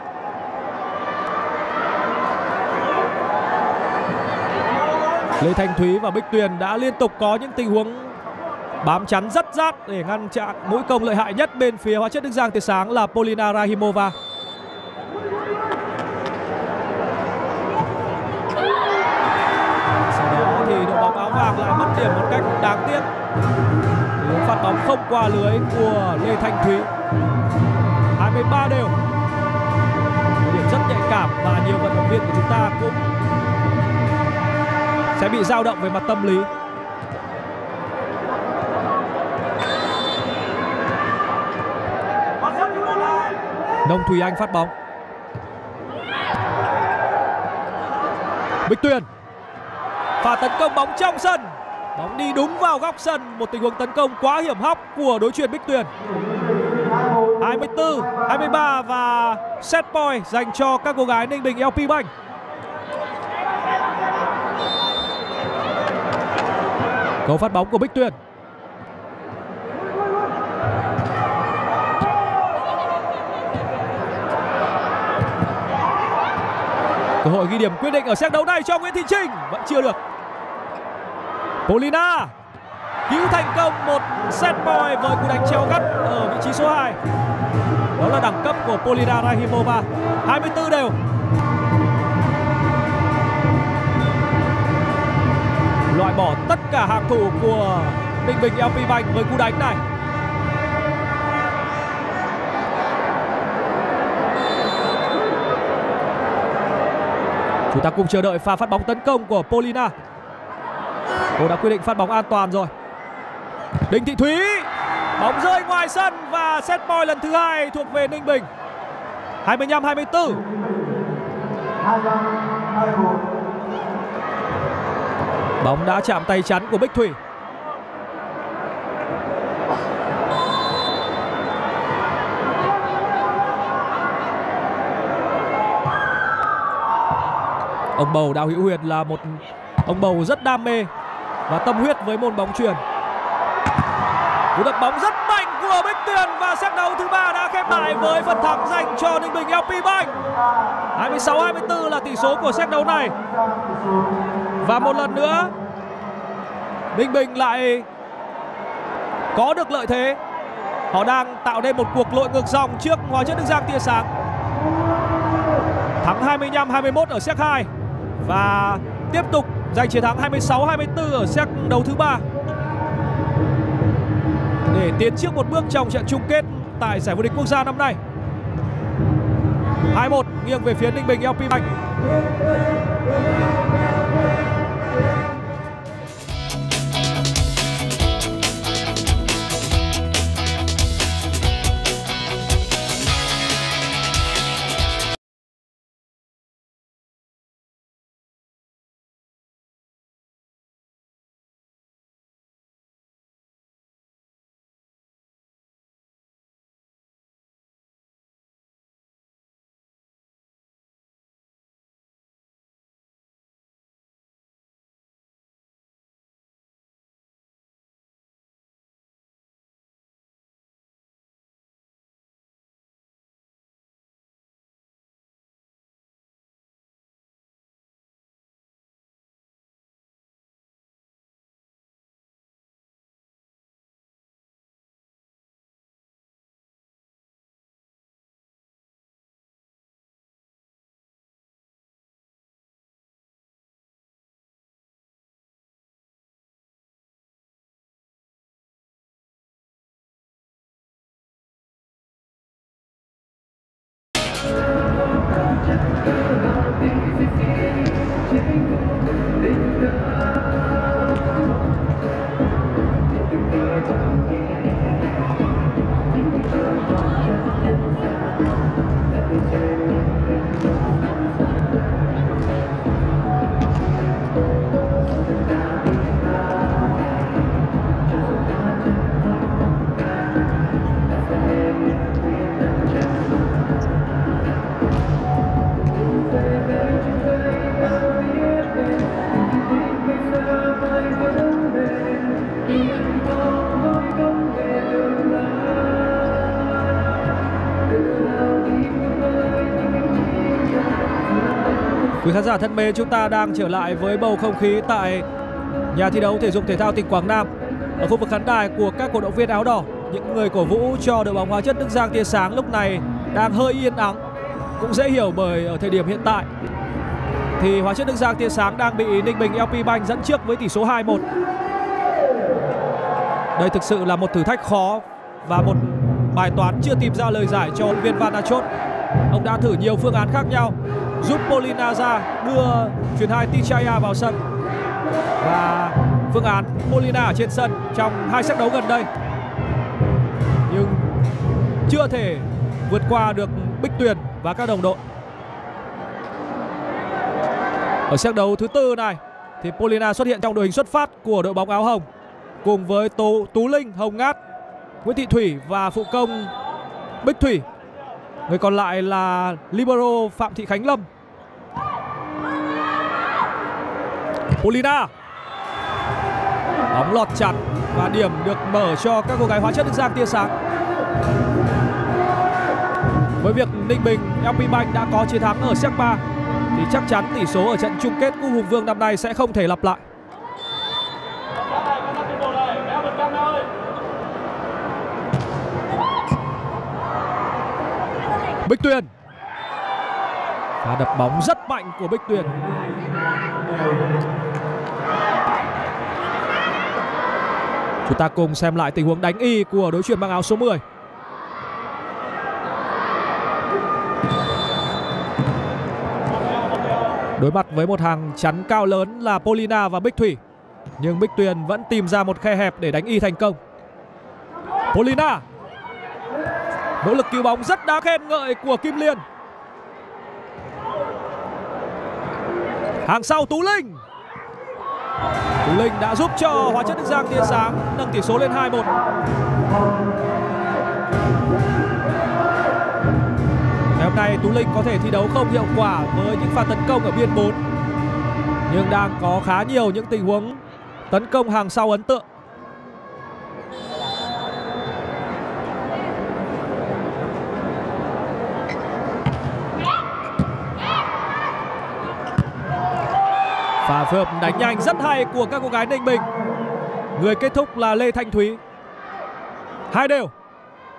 Lê Thanh Thúy và Bích Tuyền đã liên tục có những tình huống bám chắn rất rát để ngăn chặn mũi công lợi hại nhất bên phía Hóa Chất Đức Giang tia sáng là Polina Rahimova. Sau đó thì đội bóng áo vàng lại mất điểm một cách đáng tiếc. Tình phạt bóng không qua lưới của Lê Thanh Thúy. hai mươi ba đều. Một điểm rất nhạy cảm và nhiều vận động viên của chúng ta cũng sẽ bị dao động về mặt tâm lý. Nông Thùy Anh phát bóng. Bích Tuyền. Pha tấn công bóng trong sân. Bóng đi đúng vào góc sân. Một tình huống tấn công quá hiểm hóc của đối chuyền Bích Tuyền. hai mươi tư hai mươi ba và set point dành cho các cô gái Ninh Bình lờ pê Bank. Cầu phát bóng của Bích Tuyền. Cơ hội ghi điểm quyết định ở set đấu này cho Nguyễn Thị Trinh vẫn chưa được. Polina cứu thành công một set point với cú đánh chéo gắt ở vị trí số hai. Đó là đẳng cấp của Polina Rahimova. hai mươi tư đều. Loại bỏ tất cả hàng thủ của Ninh Bình lờ pê Bank với cú đánh này. Chúng ta cùng chờ đợi pha phát bóng tấn công của Polina. Cô đã quyết định phát bóng an toàn rồi. Đinh Thị Thúy. Bóng rơi ngoài sân và set point lần thứ hai thuộc về Ninh Bình. hai mươi lăm hai mươi tư. Bóng đã chạm tay chắn của Bích Thủy. Ông bầu Đào Hữu Huyền là một ông bầu rất đam mê và tâm huyết với môn bóng chuyền. Cú đập bóng rất mạnh của Bích Tuyền và set đấu thứ ba đã khép lại với phần thắng dành cho Ninh Bình lờ pê Bank. hai mươi sáu hai mươi tư là tỷ số của set đấu này. Và một lần nữa Ninh Bình lại có được lợi thế Họ đang tạo nên một cuộc lội ngược dòng trước Hóa Chất Đức Giang tia sáng. Thắng hai mươi lăm hai mươi mốt ở set hai và tiếp tục giành chiến thắng hai mươi sáu hai mươi tư ở set đấu thứ ba để tiến trước một bước trong trận chung kết tại giải vô địch quốc gia năm nay. hai một nghiêng về phía Ninh Bình lờ pê Bank. Quý khán giả thân mến, chúng ta đang trở lại với bầu không khí tại nhà thi đấu thể dục thể thao tỉnh Quảng Nam. Ở khu vực khán đài của các cổ động viên áo đỏ, những người cổ vũ cho đội bóng Hóa Chất Đức Giang tia sáng lúc này đang hơi yên ắng. Cũng dễ hiểu bởi ở thời điểm hiện tại thì Hóa Chất Đức Giang tia sáng đang bị Ninh Bình lờ pê Bank dẫn trước với tỷ số hai một. Đây thực sự là một thử thách khó và một bài toán chưa tìm ra lời giải cho huấn luyện viên Van Aancholt. Ông đã thử nhiều phương án khác nhau, giúp Polina ra, đưa chuyền hai Tichaya vào sân và phương án Polina ở trên sân trong hai set đấu gần đây, nhưng chưa thể vượt qua được Bích Tuyền và các đồng đội. Ở set đấu thứ tư này thì Polina xuất hiện trong đội hình xuất phát của đội bóng áo hồng cùng với Tú, Tú Linh, Hồng Ngát, Nguyễn Thị Thủy và phụ công Bích Thủy. Người còn lại là libero Phạm Thị Khánh Lâm. Polina, bóng lọt chặt và điểm được mở cho các cô gái Hóa Chất Đức Giang tia sáng. Với việc Ninh Bình lờ pê Bank đã có chiến thắng ở set ba thì chắc chắn tỷ số ở trận chung kết Cúp Hùng Vương năm nay sẽ không thể lặp lại. Bích Tuyền, và đập bóng rất mạnh của Bích Tuyền. Chúng ta cùng xem lại tình huống đánh y của đối chuyền mang áo số mười. Đối mặt với một hàng chắn cao lớn là Polina và Bích Thủy, nhưng Bích Tuyền vẫn tìm ra một khe hẹp để đánh y thành công. Polina, nỗ lực cứu bóng rất đáng khen ngợi của Kim Liên. Hàng sau Tú Linh. Tú Linh đã giúp cho Hóa Chất Đức Giang tia sáng nâng tỷ số lên hai một. Ngày hôm nay Tú Linh có thể thi đấu không hiệu quả với những pha tấn công ở biên bốn, nhưng đang có khá nhiều những tình huống tấn công hàng sau ấn tượng. Pha phối hợp đánh nhanh rất hay của các cô gái Ninh Bình. Người kết thúc là Lê Thanh Thúy. Hai đều.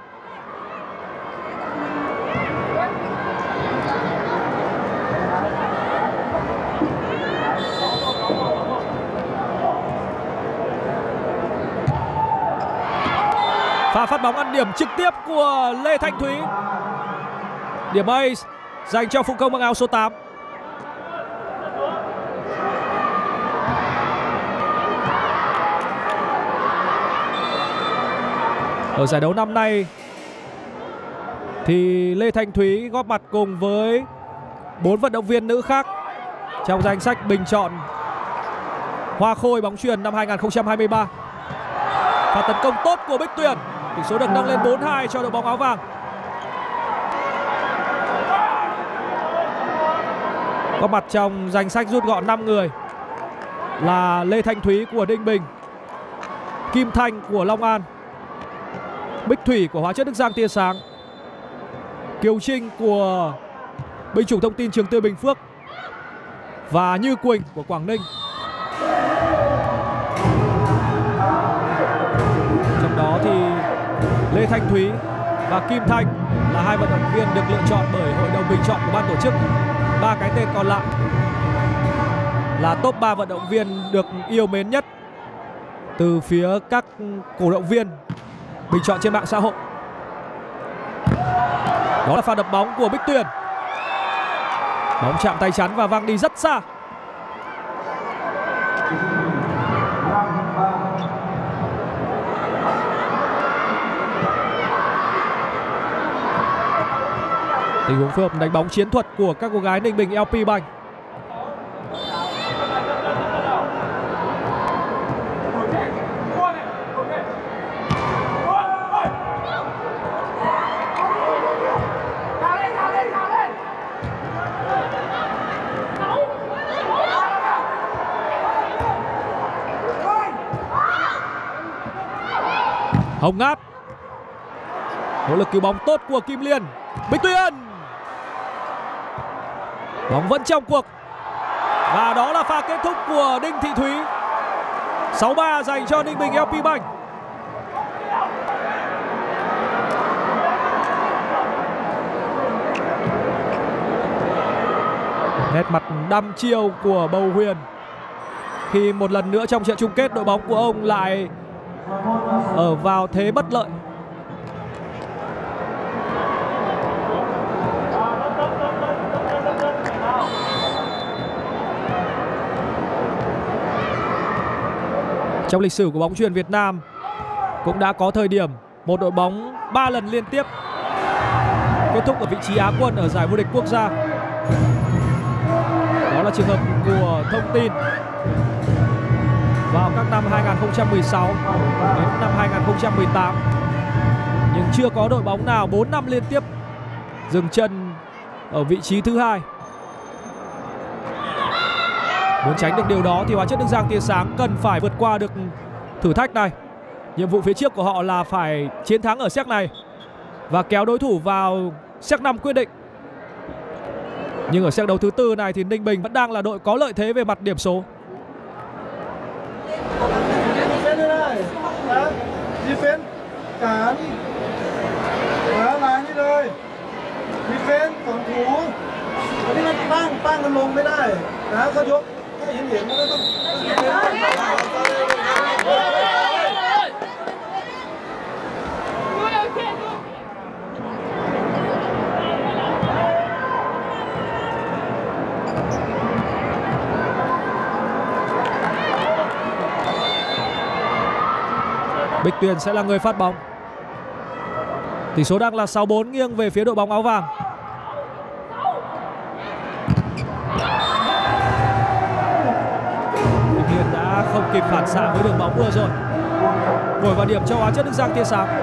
Pha phát bóng ăn điểm trực tiếp của Lê Thanh Thúy. Điểm ace dành cho phụ công mang áo số tám. Ở giải đấu năm nay thì Lê Thanh Thúy góp mặt cùng với bốn vận động viên nữ khác trong danh sách bình chọn Hoa Khôi bóng chuyền năm hai nghìn không trăm hai mươi ba. Pha tấn công tốt của Bích Tuyền, tỷ số được nâng lên bốn hai cho đội bóng áo vàng. Góp mặt trong danh sách rút gọn năm người là Lê Thanh Thúy của Ninh Bình, Kim Thanh của Long An, Bích Thủy của Hóa chất Đức Giang tia sáng, Kiều Trinh của Binh chủng thông tin Trường Tươi Bình Phước và Như Quỳnh của Quảng Ninh. Trong đó thì Lê Thanh Thúy và Kim Thanh là hai vận động viên được lựa chọn bởi hội đồng bình chọn của ban tổ chức. Ba cái tên còn lại là top ba vận động viên được yêu mến nhất từ phía các cổ động viên bình chọn trên mạng xã hội. Đó là pha đập bóng của Bích Tuyền. Bóng chạm tay chắn và văng đi rất xa. Tình huống phối hợp đánh bóng chiến thuật của các cô gái Ninh Bình lờ pê Bank. Hồng Ngát, nỗ lực cứu bóng tốt của Kim Liên. Bích Tuyền, bóng vẫn trong cuộc và đó là pha kết thúc của Đinh Thị Thúy. Sáu ba dành cho Ninh Bình lờ pê Bank. Nét mặt đăm chiêu của Bầu Huyền khi một lần nữa trong trận chung kết đội bóng của ông lại ở vào thế bất lợi. Trong lịch sử của bóng chuyền Việt Nam cũng đã có thời điểm một đội bóng ba lần liên tiếp kết thúc ở vị trí Á quân ở giải vô địch quốc gia. Đó là trường hợp của Thông Tin vào các năm hai nghìn không trăm mười sáu đến năm hai nghìn không trăm mười tám. Nhưng chưa có đội bóng nào bốn năm liên tiếp dừng chân ở vị trí thứ hai. Muốn tránh được điều đó thì Hóa chất Đức Giang tia sáng cần phải vượt qua được thử thách này. Nhiệm vụ phía trước của họ là phải chiến thắng ở set này và kéo đối thủ vào set năm quyết định. Nhưng ở set đấu thứ tư này thì Ninh Bình vẫn đang là đội có lợi thế về mặt điểm số. Defense cản đó là như đây. Defense phòng thủอันนี้มันตั้งตั้งมันลงไม่ได้นะก็ยกถ้าเห็นเห็นมันก็ต้อง Bích Tuyền sẽ là người phát bóng. Tỷ số đang là sáu bốn nghiêng về phía đội bóng áo vàng. Bích Tuyền đã không kịp phản xạ với đường bóng vừa rồi. Đổi vào điểm cho Hóa chất Đức Giang tia sáng.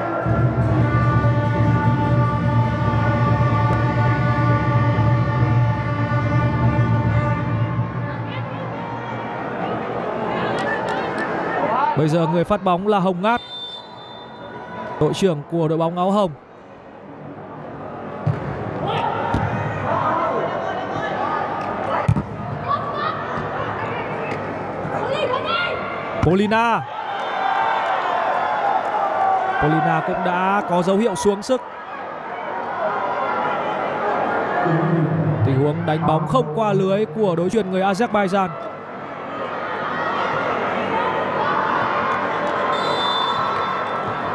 Bây giờ người phát bóng là Hồng Ngát, đội trưởng của đội bóng áo hồng. Polina. Polina cũng đã có dấu hiệu xuống sức. Tình huống đánh bóng không qua lưới của đối chuyền người Azerbaijan.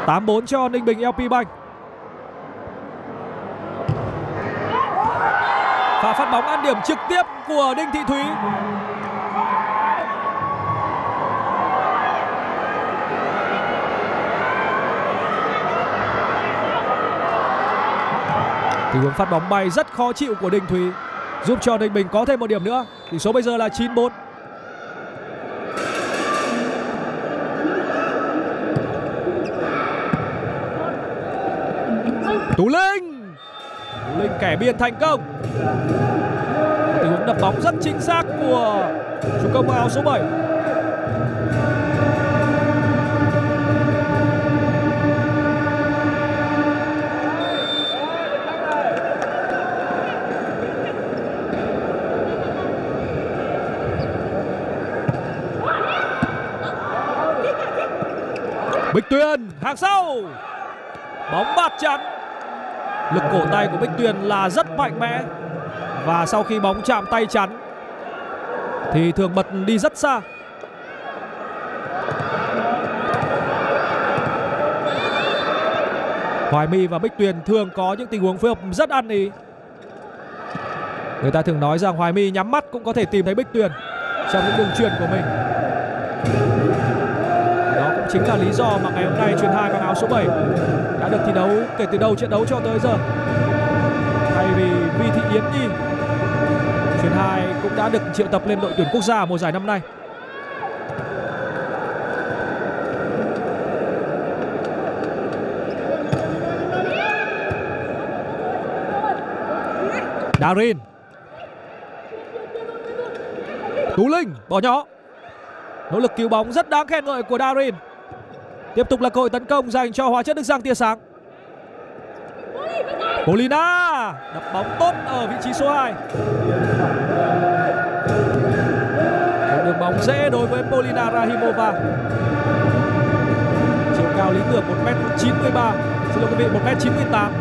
tám bốn cho Ninh Bình lờ pê Bank. Pha phát bóng ăn điểm trực tiếp của Đinh Thị Thúy. Tình huống phát bóng bay rất khó chịu của Đinh Thúy, giúp cho Ninh Bình có thêm một điểm nữa. Tỷ số bây giờ là chín bốn. Tú Linh, Tú Linh kẻ biên thành công. Tình huống đập bóng rất chính xác của chủ công áo số bảy. Bích Tuyền hàng sau, bóng bạt chắn. Lực cổ tay của Bích Tuyền là rất mạnh mẽ, và sau khi bóng chạm tay chắn thì thường bật đi rất xa. Hoài My và Bích Tuyền thường có những tình huống phối hợp rất ăn ý. Người ta thường nói rằng Hoài My nhắm mắt cũng có thể tìm thấy Bích Tuyền trong những đường chuyền của mình. Đó cũng chính là lý do mà ngày hôm nay chuyền hai mang áo số bảy đã được thi đấu kể từ đầu trận đấu cho tới giờ. Thay vì Vi Thị Yến Nhi, chuyền hai cũng đã được triệu tập lên đội tuyển quốc gia mùa giải năm nay. Darin, Tú Linh bỏ nhỏ. Nỗ lực cứu bóng rất đáng khen ngợi của Darin. Tiếp tục là cơ hội tấn công dành cho Hóa Chất Đức Giang tia sáng. Polina đập bóng tốt ở vị trí số hai. Một đường bóng dễ đối với Polina Rahimova. Chiều cao lý tưởng một mét chín mươi ba, xin lỗi quý vị, một mét chín mươi tám.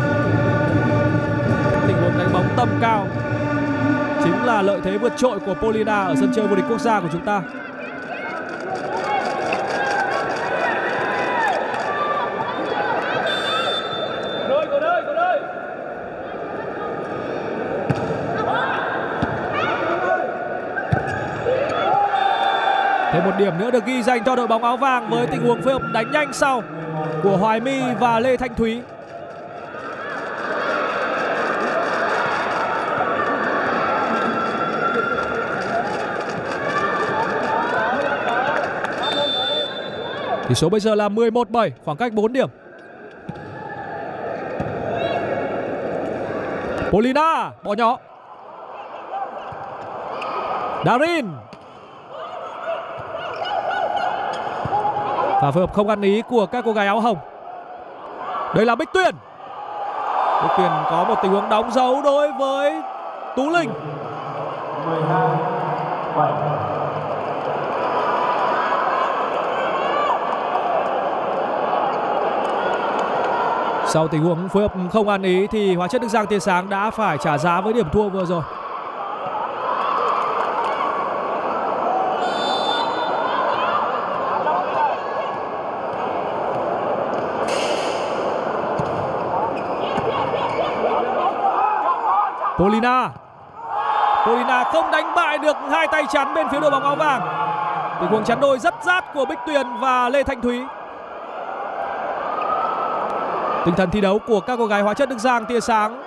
Tình huống đánh bóng tầm cao chính là lợi thế vượt trội của Polina ở sân chơi vô địch quốc gia của chúng ta. Thêm một điểm nữa được ghi dành cho đội bóng áo vàng với tình huống phối hợp đánh nhanh sau của Hoài My và Lê Thanh Thúy. Tỷ số bây giờ là mười một bảy, khoảng cách bốn điểm. Polina bỏ nhỏ. Darin. Và phối hợp không ăn ý của các cô gái áo hồng. Đây là Bích Tuyền. Bích Tuyền có một tình huống đóng dấu đối với Tú Linh. mười hai bảy. Sau tình huống phối hợp không ăn ý thì Hóa Chất Đức Giang tia sáng đã phải trả giá với điểm thua vừa rồi. Polina. Polina không đánh bại được hai tay chắn bên phía đội bóng áo vàng. Tình huống chắn đôi rất rát của Bích Tuyền và Lê Thanh Thúy. Tinh thần thi đấu của các cô gái Hóa Chất Đức Giang tia sáng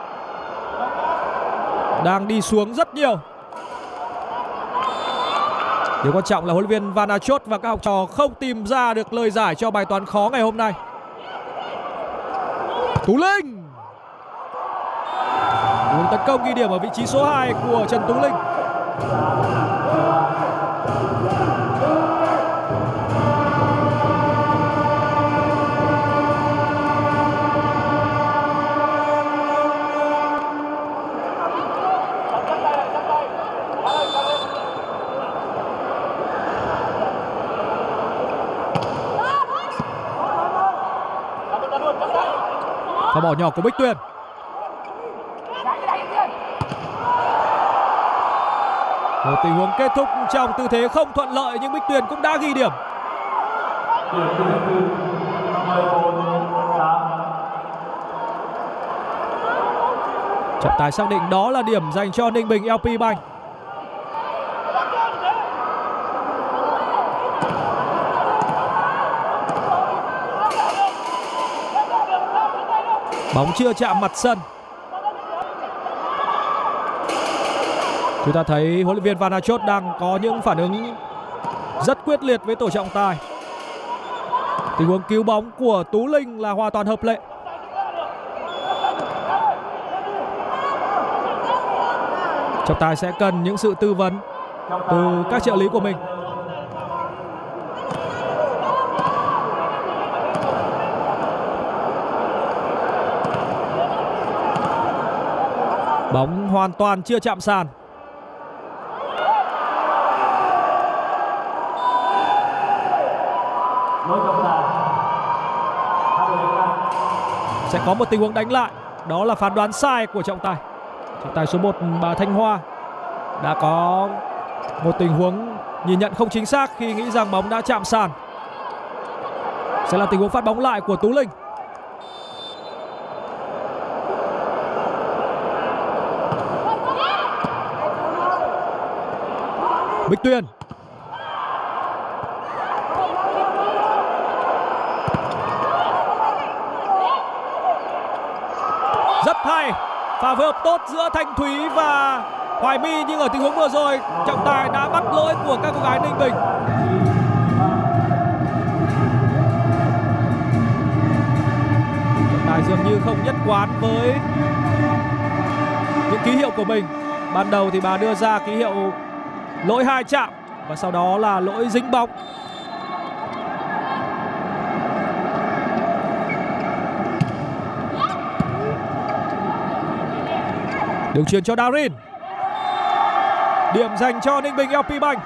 đang đi xuống rất nhiều. Điều quan trọng là huấn luyện viên Van Achot và các học trò không tìm ra được lời giải cho bài toán khó ngày hôm nay. Tú Linh. Đường tấn công ghi điểm ở vị trí số hai của Trần Tú Linh. Và bỏ nhỏ của Bích Tuyền. Một tình huống kết thúc trong tư thế không thuận lợi nhưng Bích Tuyền cũng đã ghi điểm. Trọng tài xác định đó là điểm dành cho Ninh Bình lờ pê Bank. Bóng chưa chạm mặt sân. Chúng ta thấy huấn luyện viên Van Aancholt đang có những phản ứng rất quyết liệt với tổ trọng tài. Tình huống cứu bóng của Tú Linh là hoàn toàn hợp lệ. Trọng tài sẽ cần những sự tư vấn từ các trợ lý của mình. Bóng hoàn toàn chưa chạm sàn. Sẽ có một tình huống đánh lại. Đó là phán đoán sai của trọng tài. Trọng tài số một bà Thanh Hoa đã có một tình huống nhìn nhận không chính xác khi nghĩ rằng bóng đã chạm sàn. Sẽ là tình huống phát bóng lại của Tú Linh. Bích Tuyền. Rất hay. Pha phối hợp tốt giữa Thanh Thúy và Hoài My, nhưng ở tình huống vừa rồi trọng tài đã bắt lỗi của các cô gái Ninh Bình. Trọng tài dường như không nhất quán với những ký hiệu của mình. Ban đầu thì bà đưa ra ký hiệu lỗi hai chạm và sau đó là lỗi dính bóng. Đường chuyền cho Darin. Điểm dành cho Ninh Bình lờ pê Bank.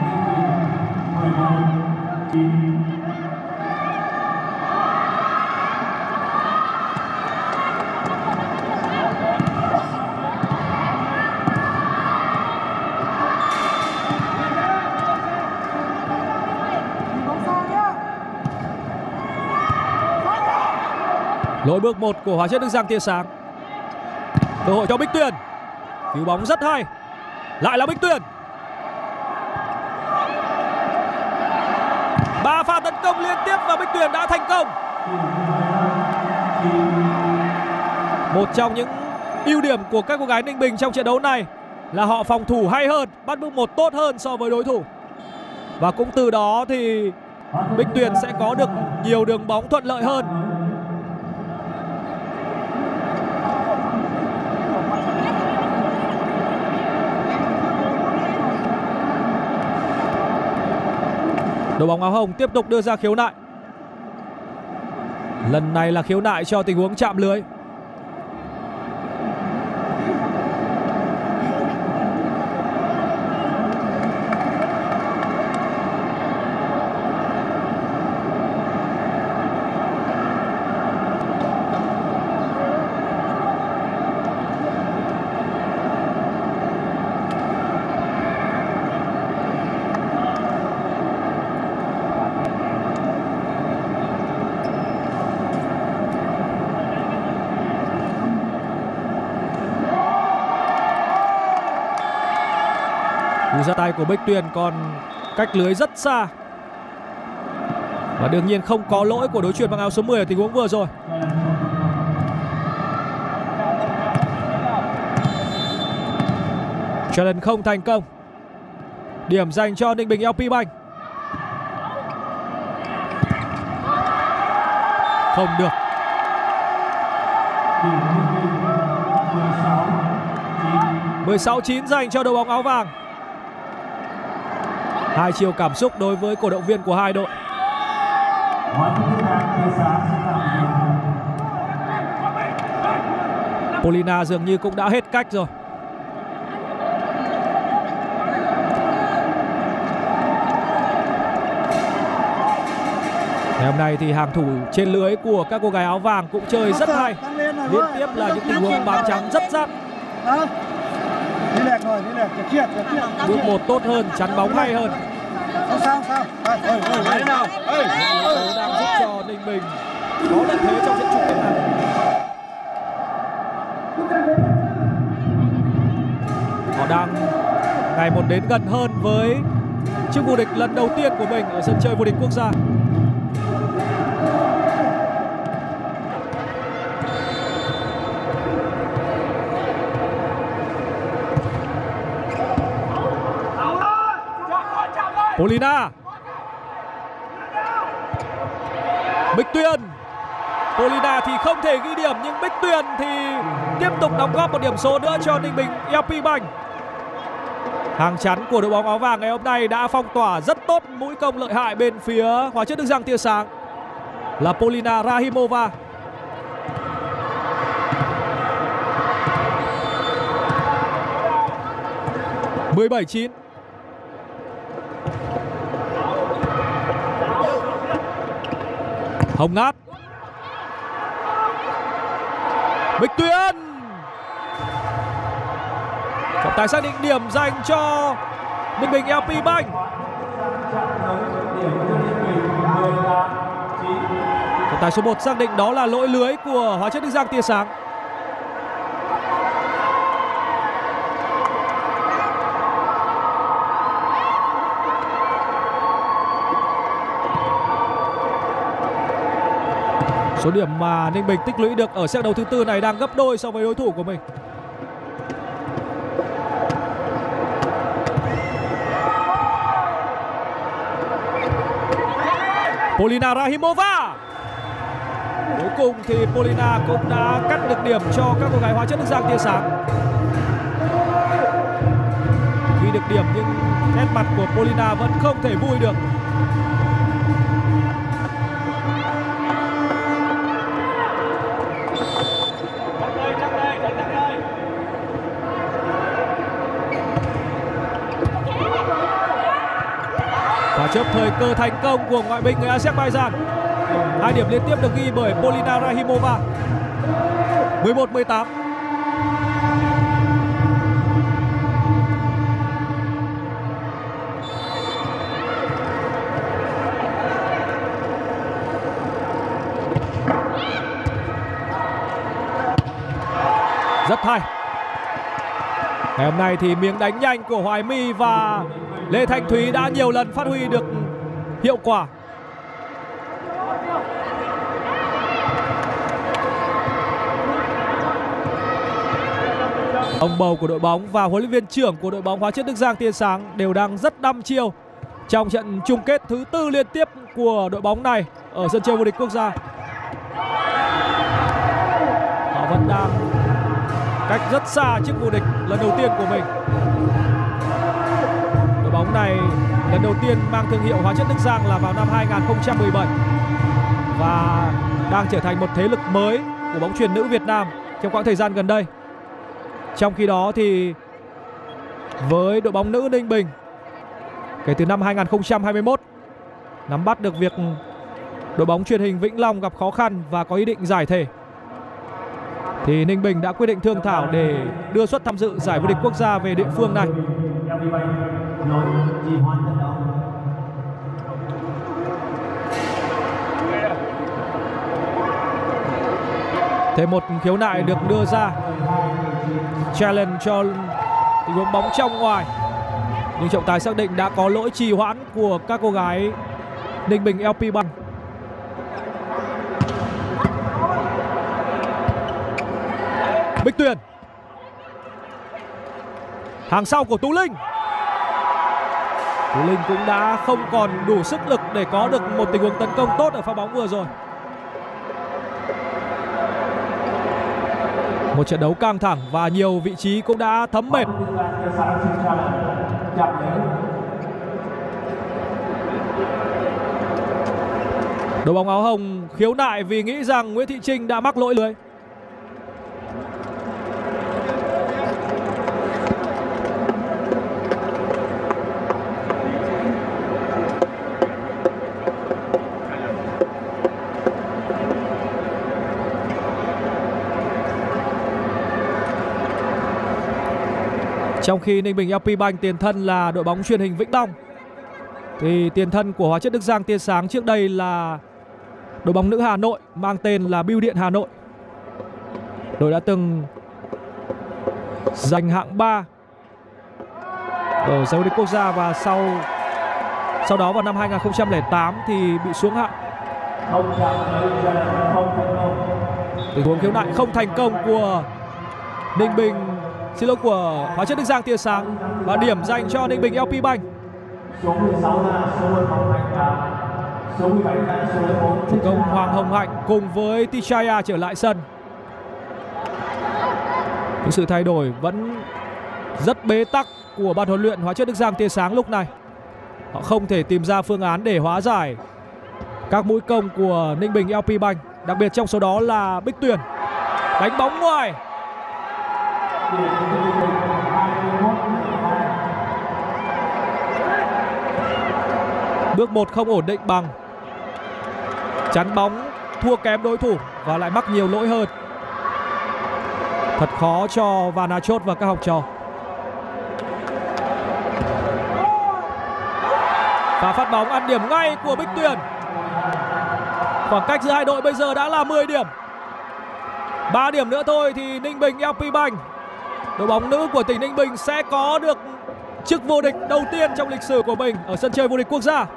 Lỗi bước một của Hóa Chất Đức Giang tia sáng. Cơ hội cho Bích Tuyền. Cứu bóng rất hay. Lại là Bích Tuyền. Ba pha tấn công liên tiếp và Bích Tuyền đã thành công. Một trong những ưu điểm của các cô gái Ninh Bình trong trận đấu này là họ phòng thủ hay hơn, bắt bước một tốt hơn so với đối thủ. Và cũng từ đó thì Bích Tuyền sẽ có được nhiều đường bóng thuận lợi hơn. Đội bóng áo hồng tiếp tục đưa ra khiếu nại. Lần này là khiếu nại cho tình huống chạm lưới. Cú ra tay của Bích Tuyền còn cách lưới rất xa. Và đương nhiên không có lỗi của đối chuyền bằng áo số mười ở tình huống vừa rồi. Challenge không thành công. Điểm dành cho Ninh Bình lờ pê Bank. Không được. mười sáu chín dành cho đội bóng áo vàng. Hai chiều cảm xúc đối với cổ động viên của hai đội. Polina dường như cũng đã hết cách rồi. Ngày hôm nay thì hàng thủ trên lưới của các cô gái áo vàng cũng chơi rất hay. Liên tiếp là những tình huống bám trắng rất dắt. Bước một tốt hơn, chắn bóng hay hơn. Sao sao? Ơi, ơi, ơi, nào. Ơi, đang giúp cho Ninh Bình có lợi thế trong trận chung kết này. Họ đang ngày một đến gần hơn với chức vô địch lần đầu tiên của mình ở sân chơi vô địch quốc gia. Polina, Bích Tuyền. Polina thì không thể ghi điểm, nhưng Bích Tuyền thì tiếp tục đóng góp một điểm số nữa cho Ninh Bình lờ pê Bank. Hàng chắn của đội bóng áo vàng ngày hôm nay đã phong tỏa rất tốt mũi công lợi hại bên phía Hóa chất Đức Giang tia sáng là Polina Rahimova. mười bảy chín. Hồng Ngát, Bích Tuyền. Trọng tài xác định điểm dành cho Ninh Bình lờ pê Bank. Trọng tài số một xác định đó là lỗi lưới của Hóa chất Đức Giang tia sáng. Số điểm mà Ninh Bình tích lũy được ở set đấu thứ tư này đang gấp đôi so với đối thủ của mình. Polina Rahimova. Cuối cùng thì Polina cũng đã cắt được điểm cho các cô gái Hóa chất Đức Giang tia sáng. Ghi được điểm nhưng nét mặt của Polina vẫn không thể vui được. Và chớp thời cơ thành công của ngoại binh người Azerbaijan. Hai điểm liên tiếp được ghi bởi Polina Rahimova. mười một mười tám. Rất hay. Ngày hôm nay thì miếng đánh nhanh của Hoài My và Lê Thanh Thúy đã nhiều lần phát huy được hiệu quả. Ông bầu của đội bóng và huấn luyện viên trưởng của đội bóng Hóa chất Đức Giang tia sáng đều đang rất đăm chiêu trong trận chung kết thứ tư liên tiếp của đội bóng này ở sân chơi vô địch quốc gia. Họ vẫn đang cách rất xa chiếc vô địch lần đầu tiên của mình. Đội bóng này lần đầu tiên mang thương hiệu Hóa chất Đức Giang là vào năm hai nghìn không trăm mười bảy và đang trở thành một thế lực mới của bóng chuyền nữ Việt Nam trong quãng thời gian gần đây. Trong khi đó thì với đội bóng nữ Ninh Bình, kể từ năm hai nghìn không trăm hai mươi mốt, nắm bắt được việc đội bóng truyền hình Vĩnh Long gặp khó khăn và có ý định giải thể, thì Ninh Bình đã quyết định thương thảo để đưa suất tham dự giải vô địch quốc gia về địa phương này. Thêm một khiếu nại được đưa ra, challenge cho tình huống bóng trong ngoài, nhưng trọng tài xác định đã có lỗi trì hoãn của các cô gái Ninh Bình lờ pê Bank. Bích Tuyền, hàng sau của Tú Linh. Tú Linh cũng đã không còn đủ sức lực để có được một tình huống tấn công tốt ở pha bóng vừa rồi. Một trận đấu căng thẳng và nhiều vị trí cũng đã thấm mệt. Đội bóng áo hồng khiếu nại vì nghĩ rằng Nguyễn Thị Trinh đã mắc lỗi lưới. Trong khi Ninh Bình lờ pê Bank tiền thân là đội bóng truyền hình Vĩnh Long, thì tiền thân của Hóa chất Đức Giang tia sáng trước đây là đội bóng nữ Hà Nội mang tên là Bưu điện Hà Nội. Đội đã từng giành hạng ba ở giải vô địch quốc gia và sau sau đó vào năm hai nghìn không trăm lẻ tám thì bị xuống hạng. Tình huống khiếu nại không thành công của Ninh Bình, xin lỗi, của Hóa chất Đức Giang tia sáng, và điểm dành cho Ninh Bình lờ pê Bank. Chủ công Hoàng Hồng Hạnh cùng với Tichaya trở lại sân. Những sự thay đổi vẫn rất bế tắc của ban huấn luyện Hóa chất Đức Giang tia sáng lúc này. Họ không thể tìm ra phương án để hóa giải các mũi công của Ninh Bình lờ pê Bank, đặc biệt trong số đó là Bích Tuyền. Đánh bóng ngoài. Bước một không ổn định bằng. Chắn bóng thua kém đối thủ và lại mắc nhiều lỗi hơn. Thật khó cho Vanachot và các học trò. Và phát bóng ăn điểm ngay của Bích Tuyền. Khoảng cách giữa hai đội bây giờ đã là mười điểm. ba điểm nữa thôi thì Ninh Bình lờ pê Bank, đội bóng nữ của tỉnh Ninh Bình, sẽ có được chức vô địch đầu tiên trong lịch sử của mình ở sân chơi vô địch quốc gia.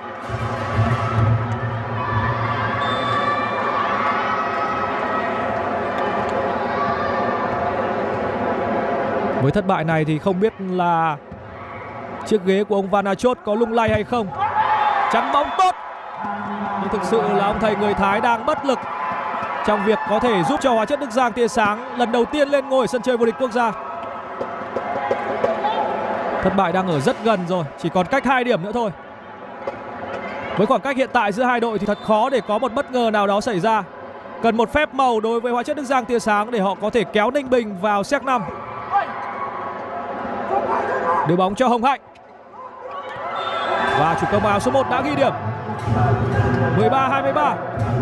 Với thất bại này thì không biết là chiếc ghế của ông Vanachot có lung lay hay không. Chắn bóng tốt, nhưng thực sự là ông thầy người Thái đang bất lực trong việc có thể giúp cho Hóa chất Đức Giang tia sáng lần đầu tiên lên ngôi sân chơi vô địch quốc gia. Thất bại đang ở rất gần rồi, chỉ còn cách hai điểm nữa thôi. Với khoảng cách hiện tại giữa hai đội thì thật khó để có một bất ngờ nào đó xảy ra. Cần một phép màu đối với Hóa chất Đức Giang tia sáng để họ có thể kéo Ninh Bình vào séc năm. Đưa bóng cho Hồng Hạnh. Và chủ công áo số một đã ghi điểm. mười ba hai mươi ba.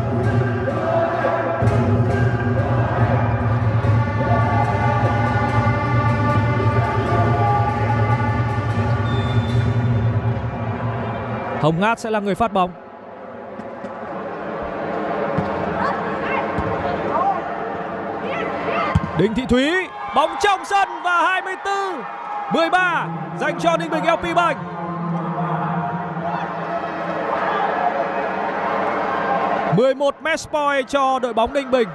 Hồng Ngát sẽ là người phát bóng. Đinh Thị Thúy, bóng trong sân và hai mươi tư mười ba dành cho Ninh Bình lờ pê Bank. mười một match point cho đội bóng Ninh Bình.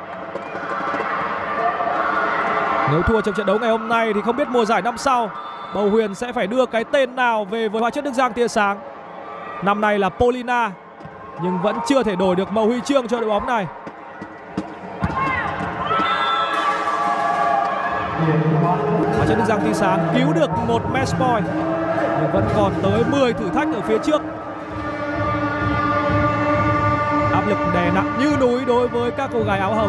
Nếu thua trong trận đấu ngày hôm nay thì không biết mùa giải năm sau Bầu Huyền sẽ phải đưa cái tên nào về với Hóa chất Đức Giang tia sáng. Năm nay là Polina, nhưng vẫn chưa thể đổi được màu huy chương cho đội bóng này. Hóa chất Đức Giang tia sáng cứu được một match point, nhưng vẫn còn tới mười thử thách ở phía trước. Áp lực đè nặng như núi đối với các cô gái áo hồng.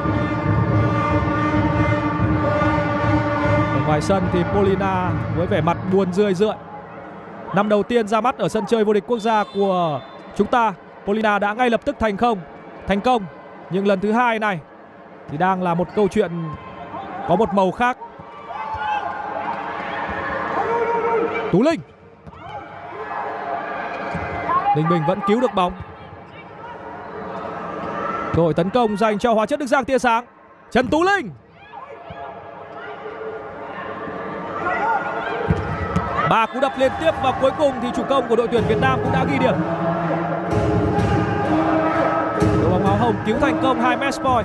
Ở ngoài sân thì Polina với vẻ mặt buồn rười rượi. Năm đầu tiên ra mắt ở sân chơi vô địch quốc gia của chúng ta, Polina đã ngay lập tức thành công, thành công. Nhưng lần thứ hai này thì đang là một câu chuyện có một màu khác. Tú Linh. Ninh Bình vẫn cứu được bóng. Cơ hội tấn công dành cho Hóa chất Đức Giang tia sáng. Trần Tú Linh. Ba cú đập liên tiếp và cuối cùng thì chủ công của đội tuyển Việt Nam cũng đã ghi điểm. Đội bóng áo hồng cứu thành công hai match point.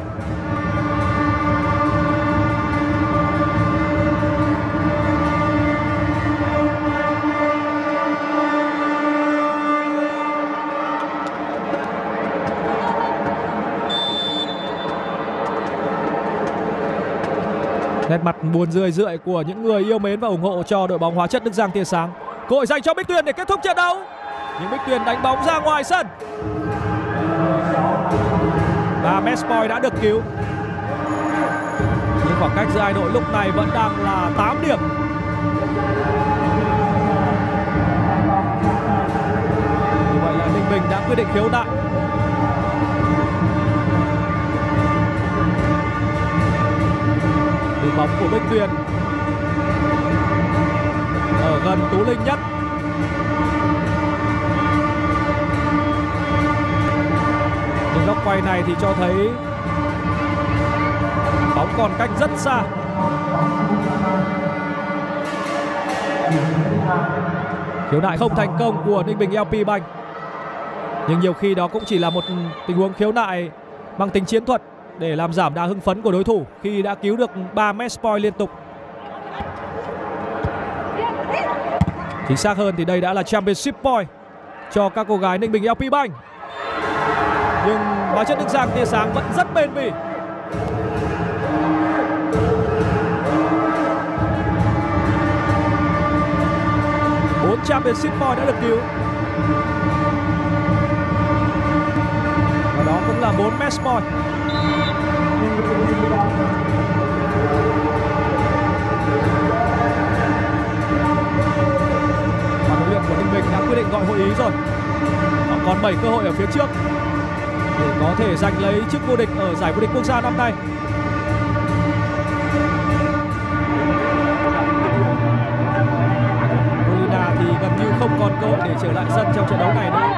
Nét mặt buồn rười rượi của những người yêu mến và ủng hộ cho đội bóng Hóa chất Đức Giang tia sáng. Cơ hội dành cho Bích Tuyền để kết thúc trận đấu, nhưng Bích Tuyền đánh bóng ra ngoài sân. Và match point đã được cứu. Nhưng khoảng cách giữa hai đội lúc này vẫn đang là tám điểm. Như vậy là Ninh Bình đã quyết định khiếu nại. Bóng của Bích Tuyền ở gần Tú Linh nhất. quay này thì cho thấy bóng còn cách rất xa. Khiếu nại không thành công của Ninh Bình lờ pê Bank. Nhưng nhiều khi đó cũng chỉ là một tình huống khiếu nại mang tính chiến thuật để làm giảm đà hưng phấn của đối thủ khi đã cứu được ba match point liên tục. Chính xác hơn thì đây đã là championship point cho các cô gái Ninh Bình lờ pê Bank. Nhưng hóa chất Đức Giang tia sáng vẫn rất bền bỉ. Bốn championship point đã được cứu. Và đó cũng là bốn match point. Ban huấn luyện của Ninh Bình đã quyết định gọi hội ý rồi. Họ còn bảy cơ hội ở phía trước để có thể giành lấy chức vô địch ở giải vô địch quốc gia năm nay. Molina thì gần như không còn cơ hội để trở lại sân trong trận đấu này nữa.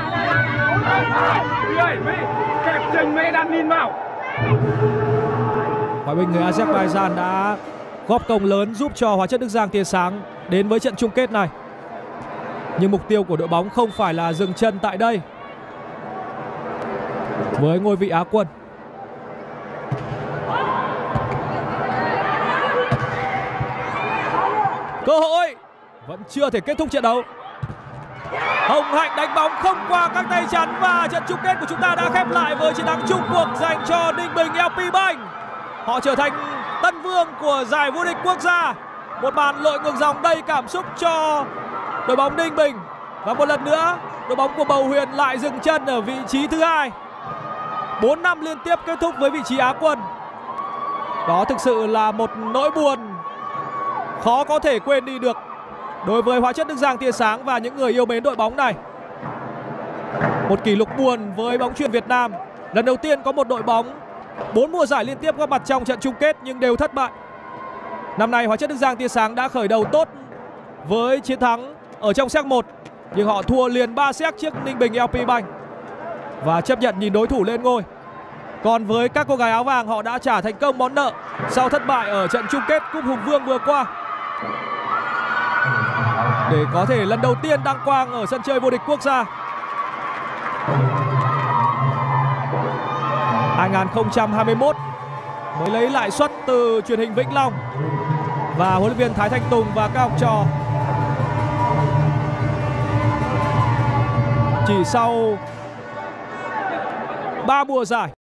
Ngoại binh người Azerbaijan đã góp công lớn giúp cho Hóa chất Đức Giang tia sáng đến với trận chung kết này. Nhưng mục tiêu của đội bóng không phải là dừng chân tại đây với ngôi vị Á quân. Cơ hội vẫn chưa thể kết thúc trận đấu. Hồng Hạnh đánh bóng không qua các tay chắn và trận chung kết của chúng ta đã khép lại với chiến thắng chung cuộc dành cho Ninh Bình lờ pê Bank. Họ trở thành tân vương của giải vô địch quốc gia. Một màn lội ngược dòng đầy cảm xúc cho đội bóng Ninh Bình. Và một lần nữa, đội bóng của Bầu Huyền lại dừng chân ở vị trí thứ hai. bốn năm liên tiếp kết thúc với vị trí Á quân. Đó thực sự là một nỗi buồn khó có thể quên đi được đối với Hóa chất Đức Giang tia sáng và những người yêu mến đội bóng này. Một kỷ lục buồn với bóng chuyền Việt Nam. Lần đầu tiên có một đội bóng bốn mùa giải liên tiếp góp mặt trong trận chung kết nhưng đều thất bại. Năm nay Hóa chất Đức Giang tia sáng đã khởi đầu tốt với chiến thắng ở trong séc một, nhưng họ thua liền ba séc trước Ninh Bình lờ pê Bank và chấp nhận nhìn đối thủ lên ngôi. Còn với các cô gái áo vàng, họ đã trả thành công món nợ sau thất bại ở trận chung kết Cúp Hùng Vương vừa qua để có thể lần đầu tiên đăng quang ở sân chơi vô địch quốc gia. hai không hai mốt mới lấy lại suất từ truyền hình Vĩnh Long và huấn luyện viên Thái Thanh Tùng và các học trò chỉ sau ba mùa giải